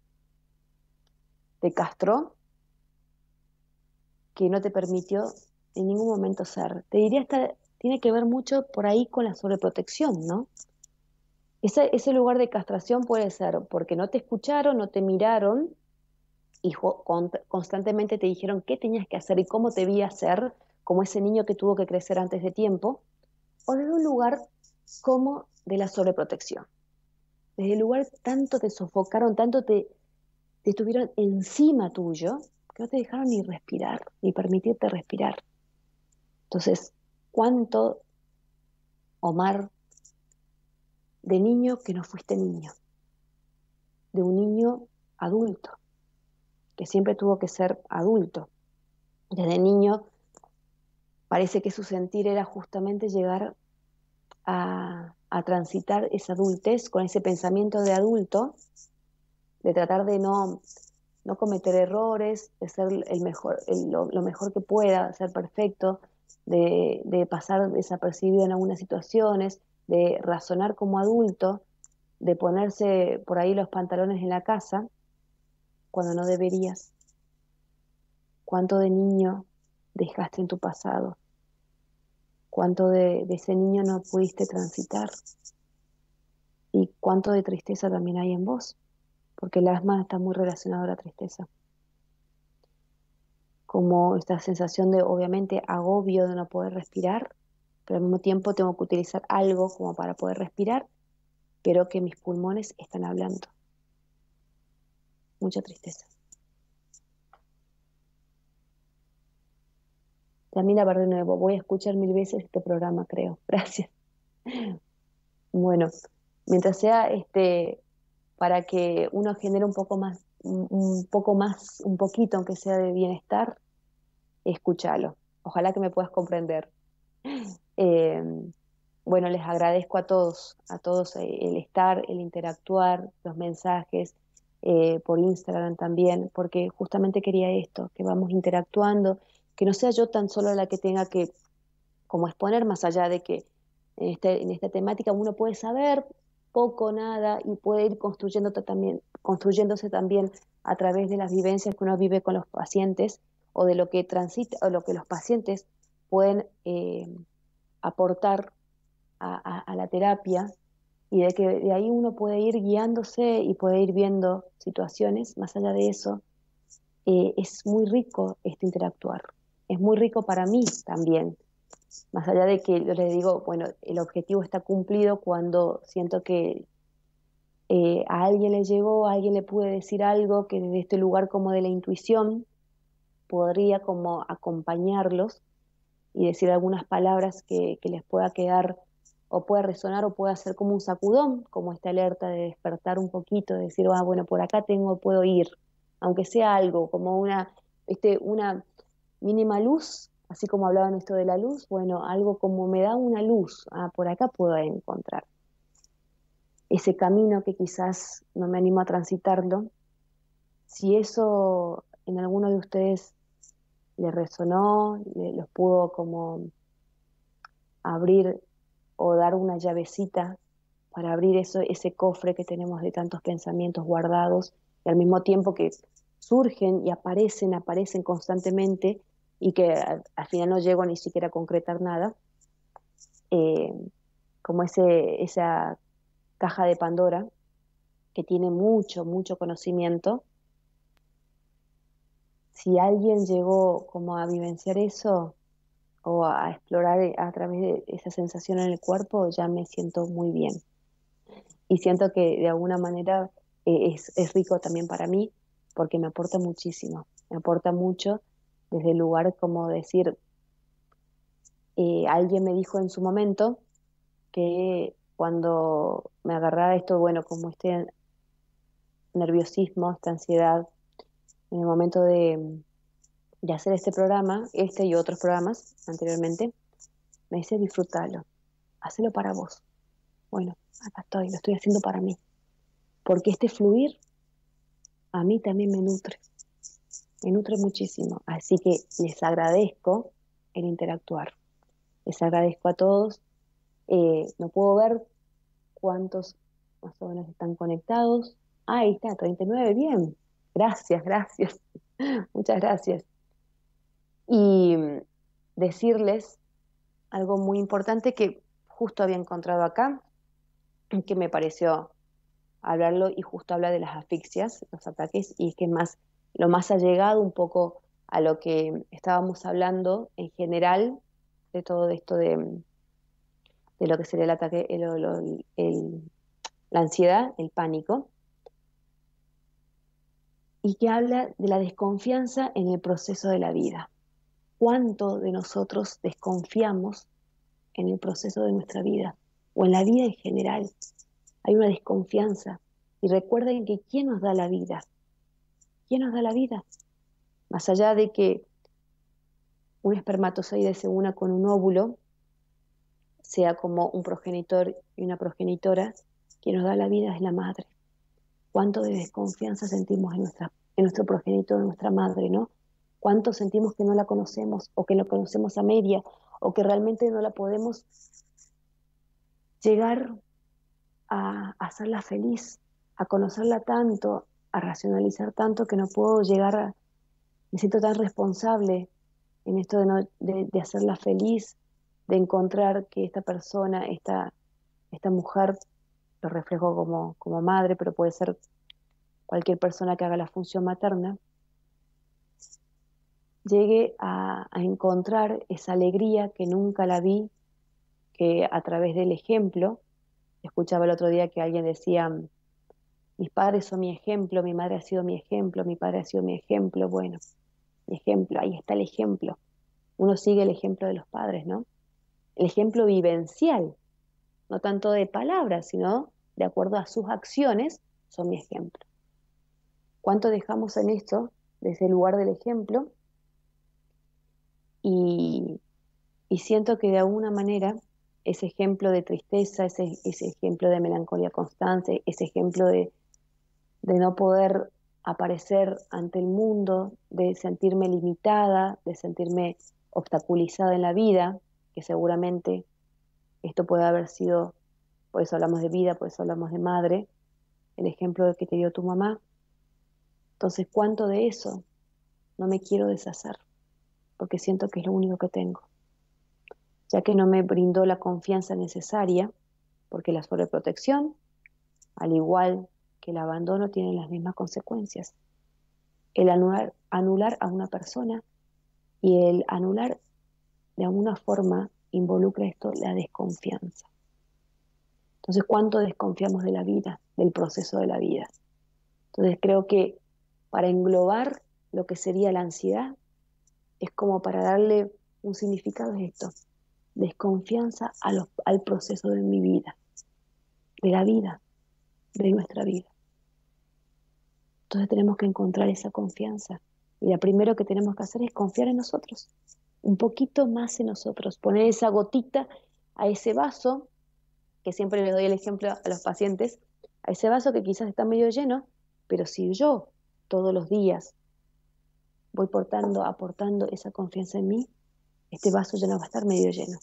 te castró que no te permitió en ningún momento ser. Te diría hasta, tiene que ver mucho por ahí con la sobreprotección, ¿no? Ese, ese lugar de castración puede ser porque no te escucharon, no te miraron y con, constantemente te dijeron qué tenías que hacer y cómo te debía hacer, como ese niño que tuvo que crecer antes de tiempo, o desde un lugar como de la sobreprotección. Desde el lugar tanto te sofocaron, tanto te, te estuvieron encima tuyo, que no te dejaron ni respirar, ni permitirte respirar. Entonces, ¿cuánto, Omar, de niño que no fuiste niño? De un niño adulto, que siempre tuvo que ser adulto. Desde niño parece que su sentir era justamente llegar a, a transitar esa adultez con ese pensamiento de adulto, de tratar de no, no cometer errores, de ser el mejor, el, lo, lo mejor que pueda, ser perfecto, de, de pasar desapercibido en algunas situaciones, de razonar como adulto, de ponerse por ahí los pantalones en la casa cuando no deberías. ¿Cuánto de niño dejaste en tu pasado? ¿Cuánto de, de ese niño no pudiste transitar? ¿Y cuánto de tristeza también hay en vos? Porque el asma está muy relacionado a la tristeza. Como esta sensación de, obviamente, agobio de no poder respirar, pero al mismo tiempo tengo que utilizar algo como para poder respirar, pero que mis pulmones están hablando. Mucha tristeza. También a ver de nuevo, voy a escuchar mil veces este programa, creo. Gracias. Bueno, mientras sea este, para que uno genere un poco más, un, un poco más, un poquito, aunque sea de bienestar, escúchalo. Ojalá que me puedas comprender. Eh, bueno, les agradezco a todos, a todos el estar, el interactuar, los mensajes, eh, por Instagram también, porque justamente quería esto, que vamos interactuando, que no sea yo tan solo la que tenga que como exponer, más allá de que en, este, en esta temática uno puede saber poco, nada, y puede ir construyendo también, construyéndose también a través de las vivencias que uno vive con los pacientes o de lo que transita o lo que los pacientes pueden eh, aportar a, a, a la terapia, y de que de ahí uno puede ir guiándose y puede ir viendo situaciones. Más allá de eso, eh, es muy rico este interactuar, es muy rico para mí también, más allá de que yo les digo, bueno, el objetivo está cumplido cuando siento que eh, a alguien le llegó, a alguien le pude decir algo que desde este lugar como de la intuición podría como acompañarlos y decir algunas palabras que, que les pueda quedar o pueda resonar o pueda ser como un sacudón, como esta alerta de despertar un poquito, de decir, ah, bueno, por acá tengo, puedo ir, aunque sea algo, como una, este, una mínima luz, así como hablaban esto de la luz, bueno, algo como me da una luz, ah, por acá puedo encontrar ese camino que quizás no me animo a transitarlo. Si eso en alguno de ustedes le resonó, le, los pudo como abrir o dar una llavecita para abrir eso, ese cofre que tenemos de tantos pensamientos guardados, y al mismo tiempo que surgen y aparecen, aparecen constantemente, y que al, al final no llego ni siquiera a concretar nada, eh, como ese, esa caja de Pandora que tiene mucho, mucho conocimiento. Si alguien llegó como a vivenciar eso o a explorar a través de esa sensación en el cuerpo, ya me siento muy bien. Y siento que de alguna manera eh, es, es rico también para mí, porque me aporta muchísimo, me aporta mucho desde el lugar como decir, eh, alguien me dijo en su momento que cuando me agarraba esto, bueno, como este nerviosismo, esta ansiedad, en el momento de, de hacer este programa, este y otros programas anteriormente, me dice, disfrútalo, hacelo para vos. Bueno, acá estoy, lo estoy haciendo para mí, porque este fluir a mí también me nutre, me nutre muchísimo, así que les agradezco el interactuar, les agradezco a todos, eh, no puedo ver cuántos más o menos están conectados, ah, ahí está, treinta y nueve, bien, gracias, gracias, muchas gracias, y decirles algo muy importante que justo había encontrado acá, que me pareció hablarlo, y justo habla de las asfixias, los ataques, y es que más, lo más allegado un poco a lo que estábamos hablando en general, de todo esto de, de lo que sería el ataque, el, el, el, la ansiedad, el pánico, y que habla de la desconfianza en el proceso de la vida. ¿Cuánto de nosotros desconfiamos en el proceso de nuestra vida, o en la vida en general? Hay una desconfianza. Y recuerden que ¿quién nos da la vida? ¿Quién nos da la vida? Más allá de que un espermatozoide se una con un óvulo, sea como un progenitor y una progenitora, quien nos da la vida es la madre. ¿Cuánto de desconfianza sentimos en, nuestra, en nuestro progenitor, en nuestra madre, ¿no? ¿Cuánto sentimos que no la conocemos, o que la conocemos a media, o que realmente no la podemos llegar a hacerla feliz, a conocerla tanto, a racionalizar tanto, que no puedo llegar a, me siento tan responsable en esto de, no, de, de hacerla feliz, de encontrar que esta persona, esta, esta mujer, lo reflejo como, como madre, pero puede ser cualquier persona que haga la función materna, llegue a, a encontrar esa alegría que nunca la vi, que a través del ejemplo. Escuchaba el otro día que alguien decía, mis padres son mi ejemplo, mi madre ha sido mi ejemplo, mi padre ha sido mi ejemplo. Bueno, mi ejemplo, ahí está el ejemplo. Uno sigue el ejemplo de los padres, ¿no? El ejemplo vivencial, no tanto de palabras, sino de acuerdo a sus acciones, son mi ejemplo. ¿Cuánto dejamos en esto, desde el lugar del ejemplo? Y, y siento que de alguna manera ese ejemplo de tristeza, ese, ese ejemplo de melancolía constante, ese ejemplo de, de no poder aparecer ante el mundo, de sentirme limitada, de sentirme obstaculizada en la vida, que seguramente esto puede haber sido, por eso hablamos de vida, por eso hablamos de madre, el ejemplo de que te dio tu mamá. Entonces, ¿cuánto de eso no me quiero deshacer? Porque siento que es lo único que tengo. ya que no me brindó la confianza necesaria, porque la sobreprotección, al igual que el abandono, tiene las mismas consecuencias. El anular, anular a una persona y el anular de alguna forma involucra esto la desconfianza. Entonces, ¿cuánto desconfiamos de la vida, del proceso de la vida? Entonces, creo que para englobar lo que sería la ansiedad, es como para darle un significado a esto: desconfianza a los, al proceso de mi vida, de la vida, de nuestra vida. Entonces tenemos que encontrar esa confianza. Y lo primero que tenemos que hacer es confiar en nosotros, un poquito más en nosotros, poner esa gotita a ese vaso, que siempre les doy el ejemplo a los pacientes, a ese vaso que quizás está medio lleno, pero si yo todos los días voy portando, aportando esa confianza en mí, este vaso ya no va a estar medio lleno,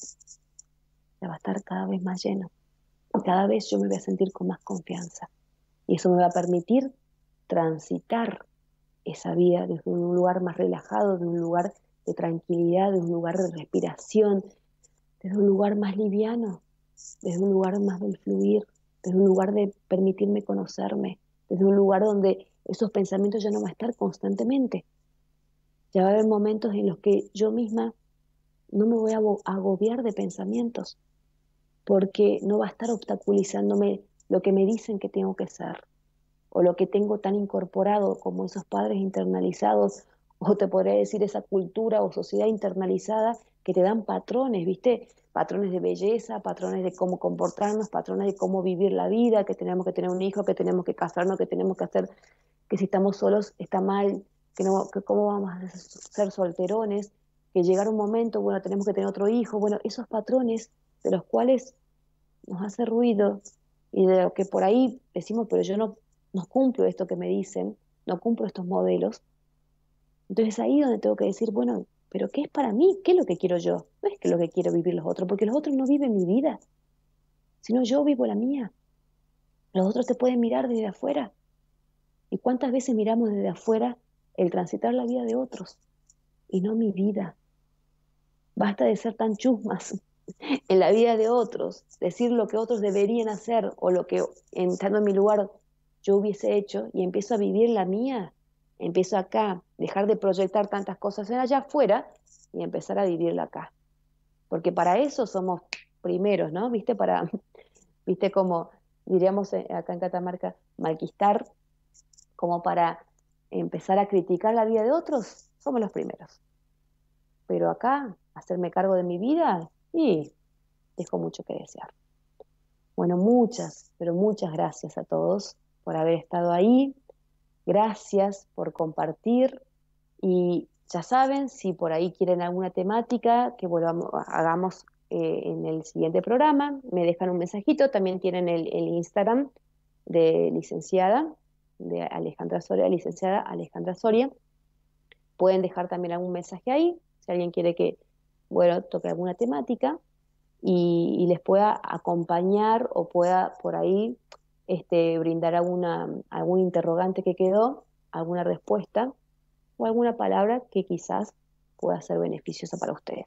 ya va a estar cada vez más lleno. Y cada vez yo me voy a sentir con más confianza. Y eso me va a permitir transitar esa vida desde un lugar más relajado, de un lugar de tranquilidad, de un lugar de respiración, desde un lugar más liviano, desde un lugar más del fluir, desde un lugar de permitirme conocerme, desde un lugar donde esos pensamientos ya no van a estar constantemente. Ya va a haber momentos en los que yo misma no me voy a agobiar de pensamientos, porque no va a estar obstaculizándome lo que me dicen que tengo que ser, o lo que tengo tan incorporado como esos padres internalizados, o te podría decir esa cultura o sociedad internalizada que te dan patrones, ¿viste? Patrones de belleza, patrones de cómo comportarnos, patrones de cómo vivir la vida, que tenemos que tener un hijo, que tenemos que casarnos, que tenemos que hacer, que si estamos solos está mal, que, no, que cómo vamos a ser solterones, que llegar un momento, bueno, tenemos que tener otro hijo, bueno, esos patrones de los cuales nos hace ruido y de lo que por ahí decimos, pero yo no, no cumplo esto que me dicen, no cumplo estos modelos. Entonces ahí es donde tengo que decir, bueno, pero ¿qué es para mí? ¿Qué es lo que quiero yo? No es que lo que quiero vivir los otros, porque los otros no viven mi vida, sino yo vivo la mía. Los otros te pueden mirar desde afuera. ¿Y cuántas veces miramos desde afuera el transitar la vida de otros y no mi vida? Basta de ser tan chusmas en la vida de otros, decir lo que otros deberían hacer o lo que, entrando en mi lugar, yo hubiese hecho, y empiezo a vivir la mía. Empiezo acá, dejar de proyectar tantas cosas en allá afuera y empezar a vivirla acá. Porque para eso somos primeros, ¿no? ¿Viste? Para, ¿viste? Como diríamos acá en Catamarca, malquistar, como para empezar a criticar la vida de otros, somos los primeros. Pero acá, hacerme cargo de mi vida, y dejo mucho que desear. Bueno, muchas, pero muchas gracias a todos por haber estado ahí. Gracias por compartir, y ya saben, si por ahí quieren alguna temática que volvamos, hagamos eh, en el siguiente programa, me dejan un mensajito. También tienen el, el Instagram de licenciada, de Alejandra Soria, licenciada Alejandra Soria. Pueden dejar también algún mensaje ahí, si alguien quiere que, bueno, toque alguna temática y, y les pueda acompañar o pueda por ahí Este, brindar alguna, algún interrogante que quedó, alguna respuesta o alguna palabra que quizás pueda ser beneficiosa para ustedes.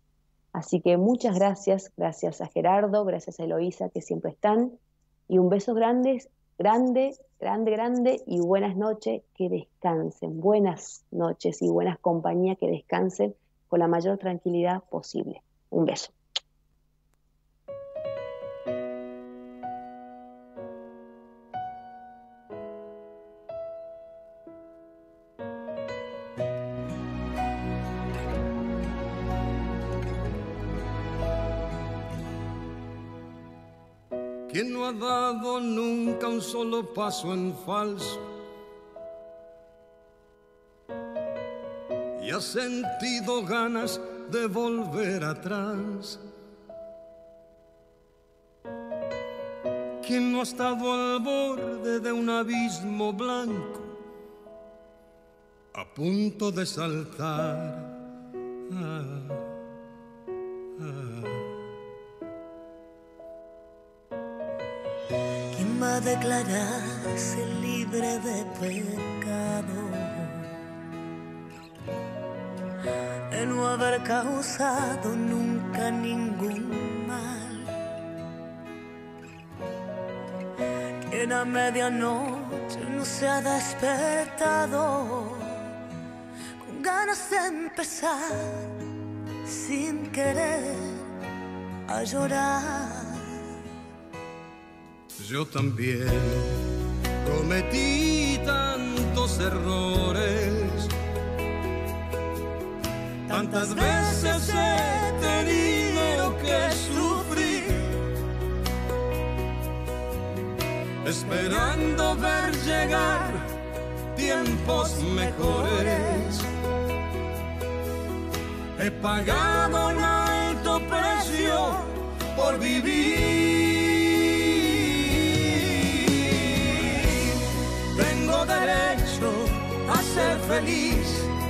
Así que muchas gracias, gracias a Gerardo, gracias a Eloísa, que siempre están, y un beso grande, grande, grande, grande, y buenas noches, que descansen, buenas noches y buenas compañías, que descansen con la mayor tranquilidad posible. Un beso. ¿Quién no ha dado nunca un solo paso en falso y ha sentido ganas de volver atrás? ¿Quién no ha estado al borde de un abismo blanco a punto de saltar? Ah, ah. Va a declararse libre de pecado. de no haber causado nunca ningún mal. Quien a medianoche no se ha despertado con ganas de empezar sin querer a llorar. Yo también cometí tantos errores, tantas veces he tenido que sufrir, esperando ver llegar tiempos mejores. He pagado un alto precio por vivir. Tengo derecho a ser feliz.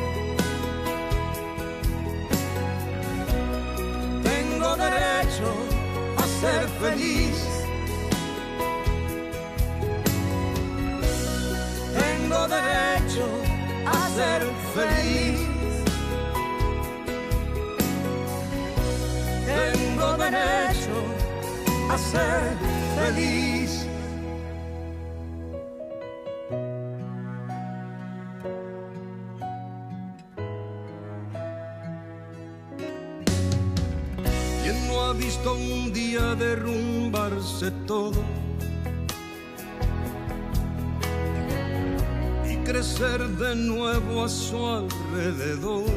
Tengo derecho a ser feliz. Tengo derecho a ser feliz. Tengo derecho a ser feliz. ¿Quién no ha visto un día derrumbarse todo y crecer de nuevo a su alrededor?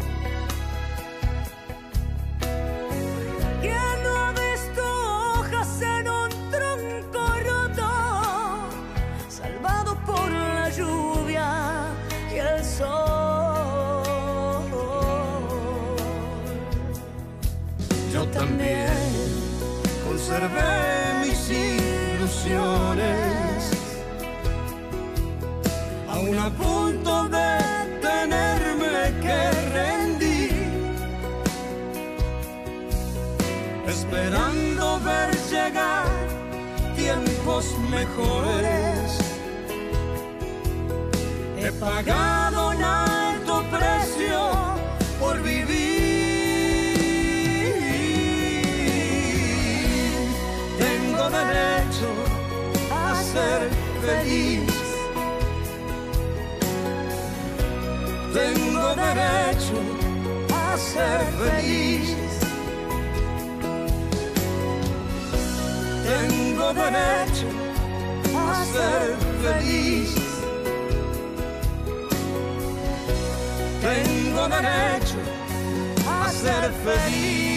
También conservé mis ilusiones, aún a punto de tenerme que rendir, esperando ver llegar tiempos mejores. He pagado un alto precio por vivir. Tengo derecho a ser feliz. Tengo derecho a ser feliz. Tengo derecho a ser feliz. Tengo derecho a ser feliz.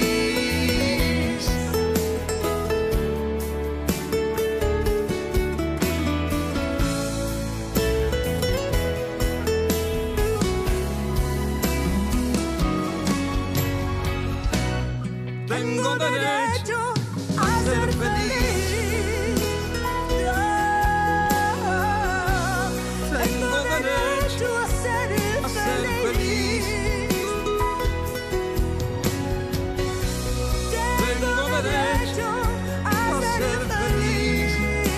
Tengo derecho a ser feliz. Tengo derecho a ser feliz. Tengo derecho a ser feliz.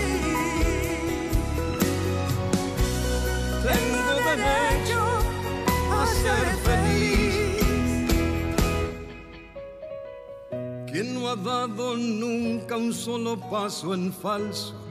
Tengo derecho a ser feliz. ¿Quién no ha dado nunca un solo paso en falso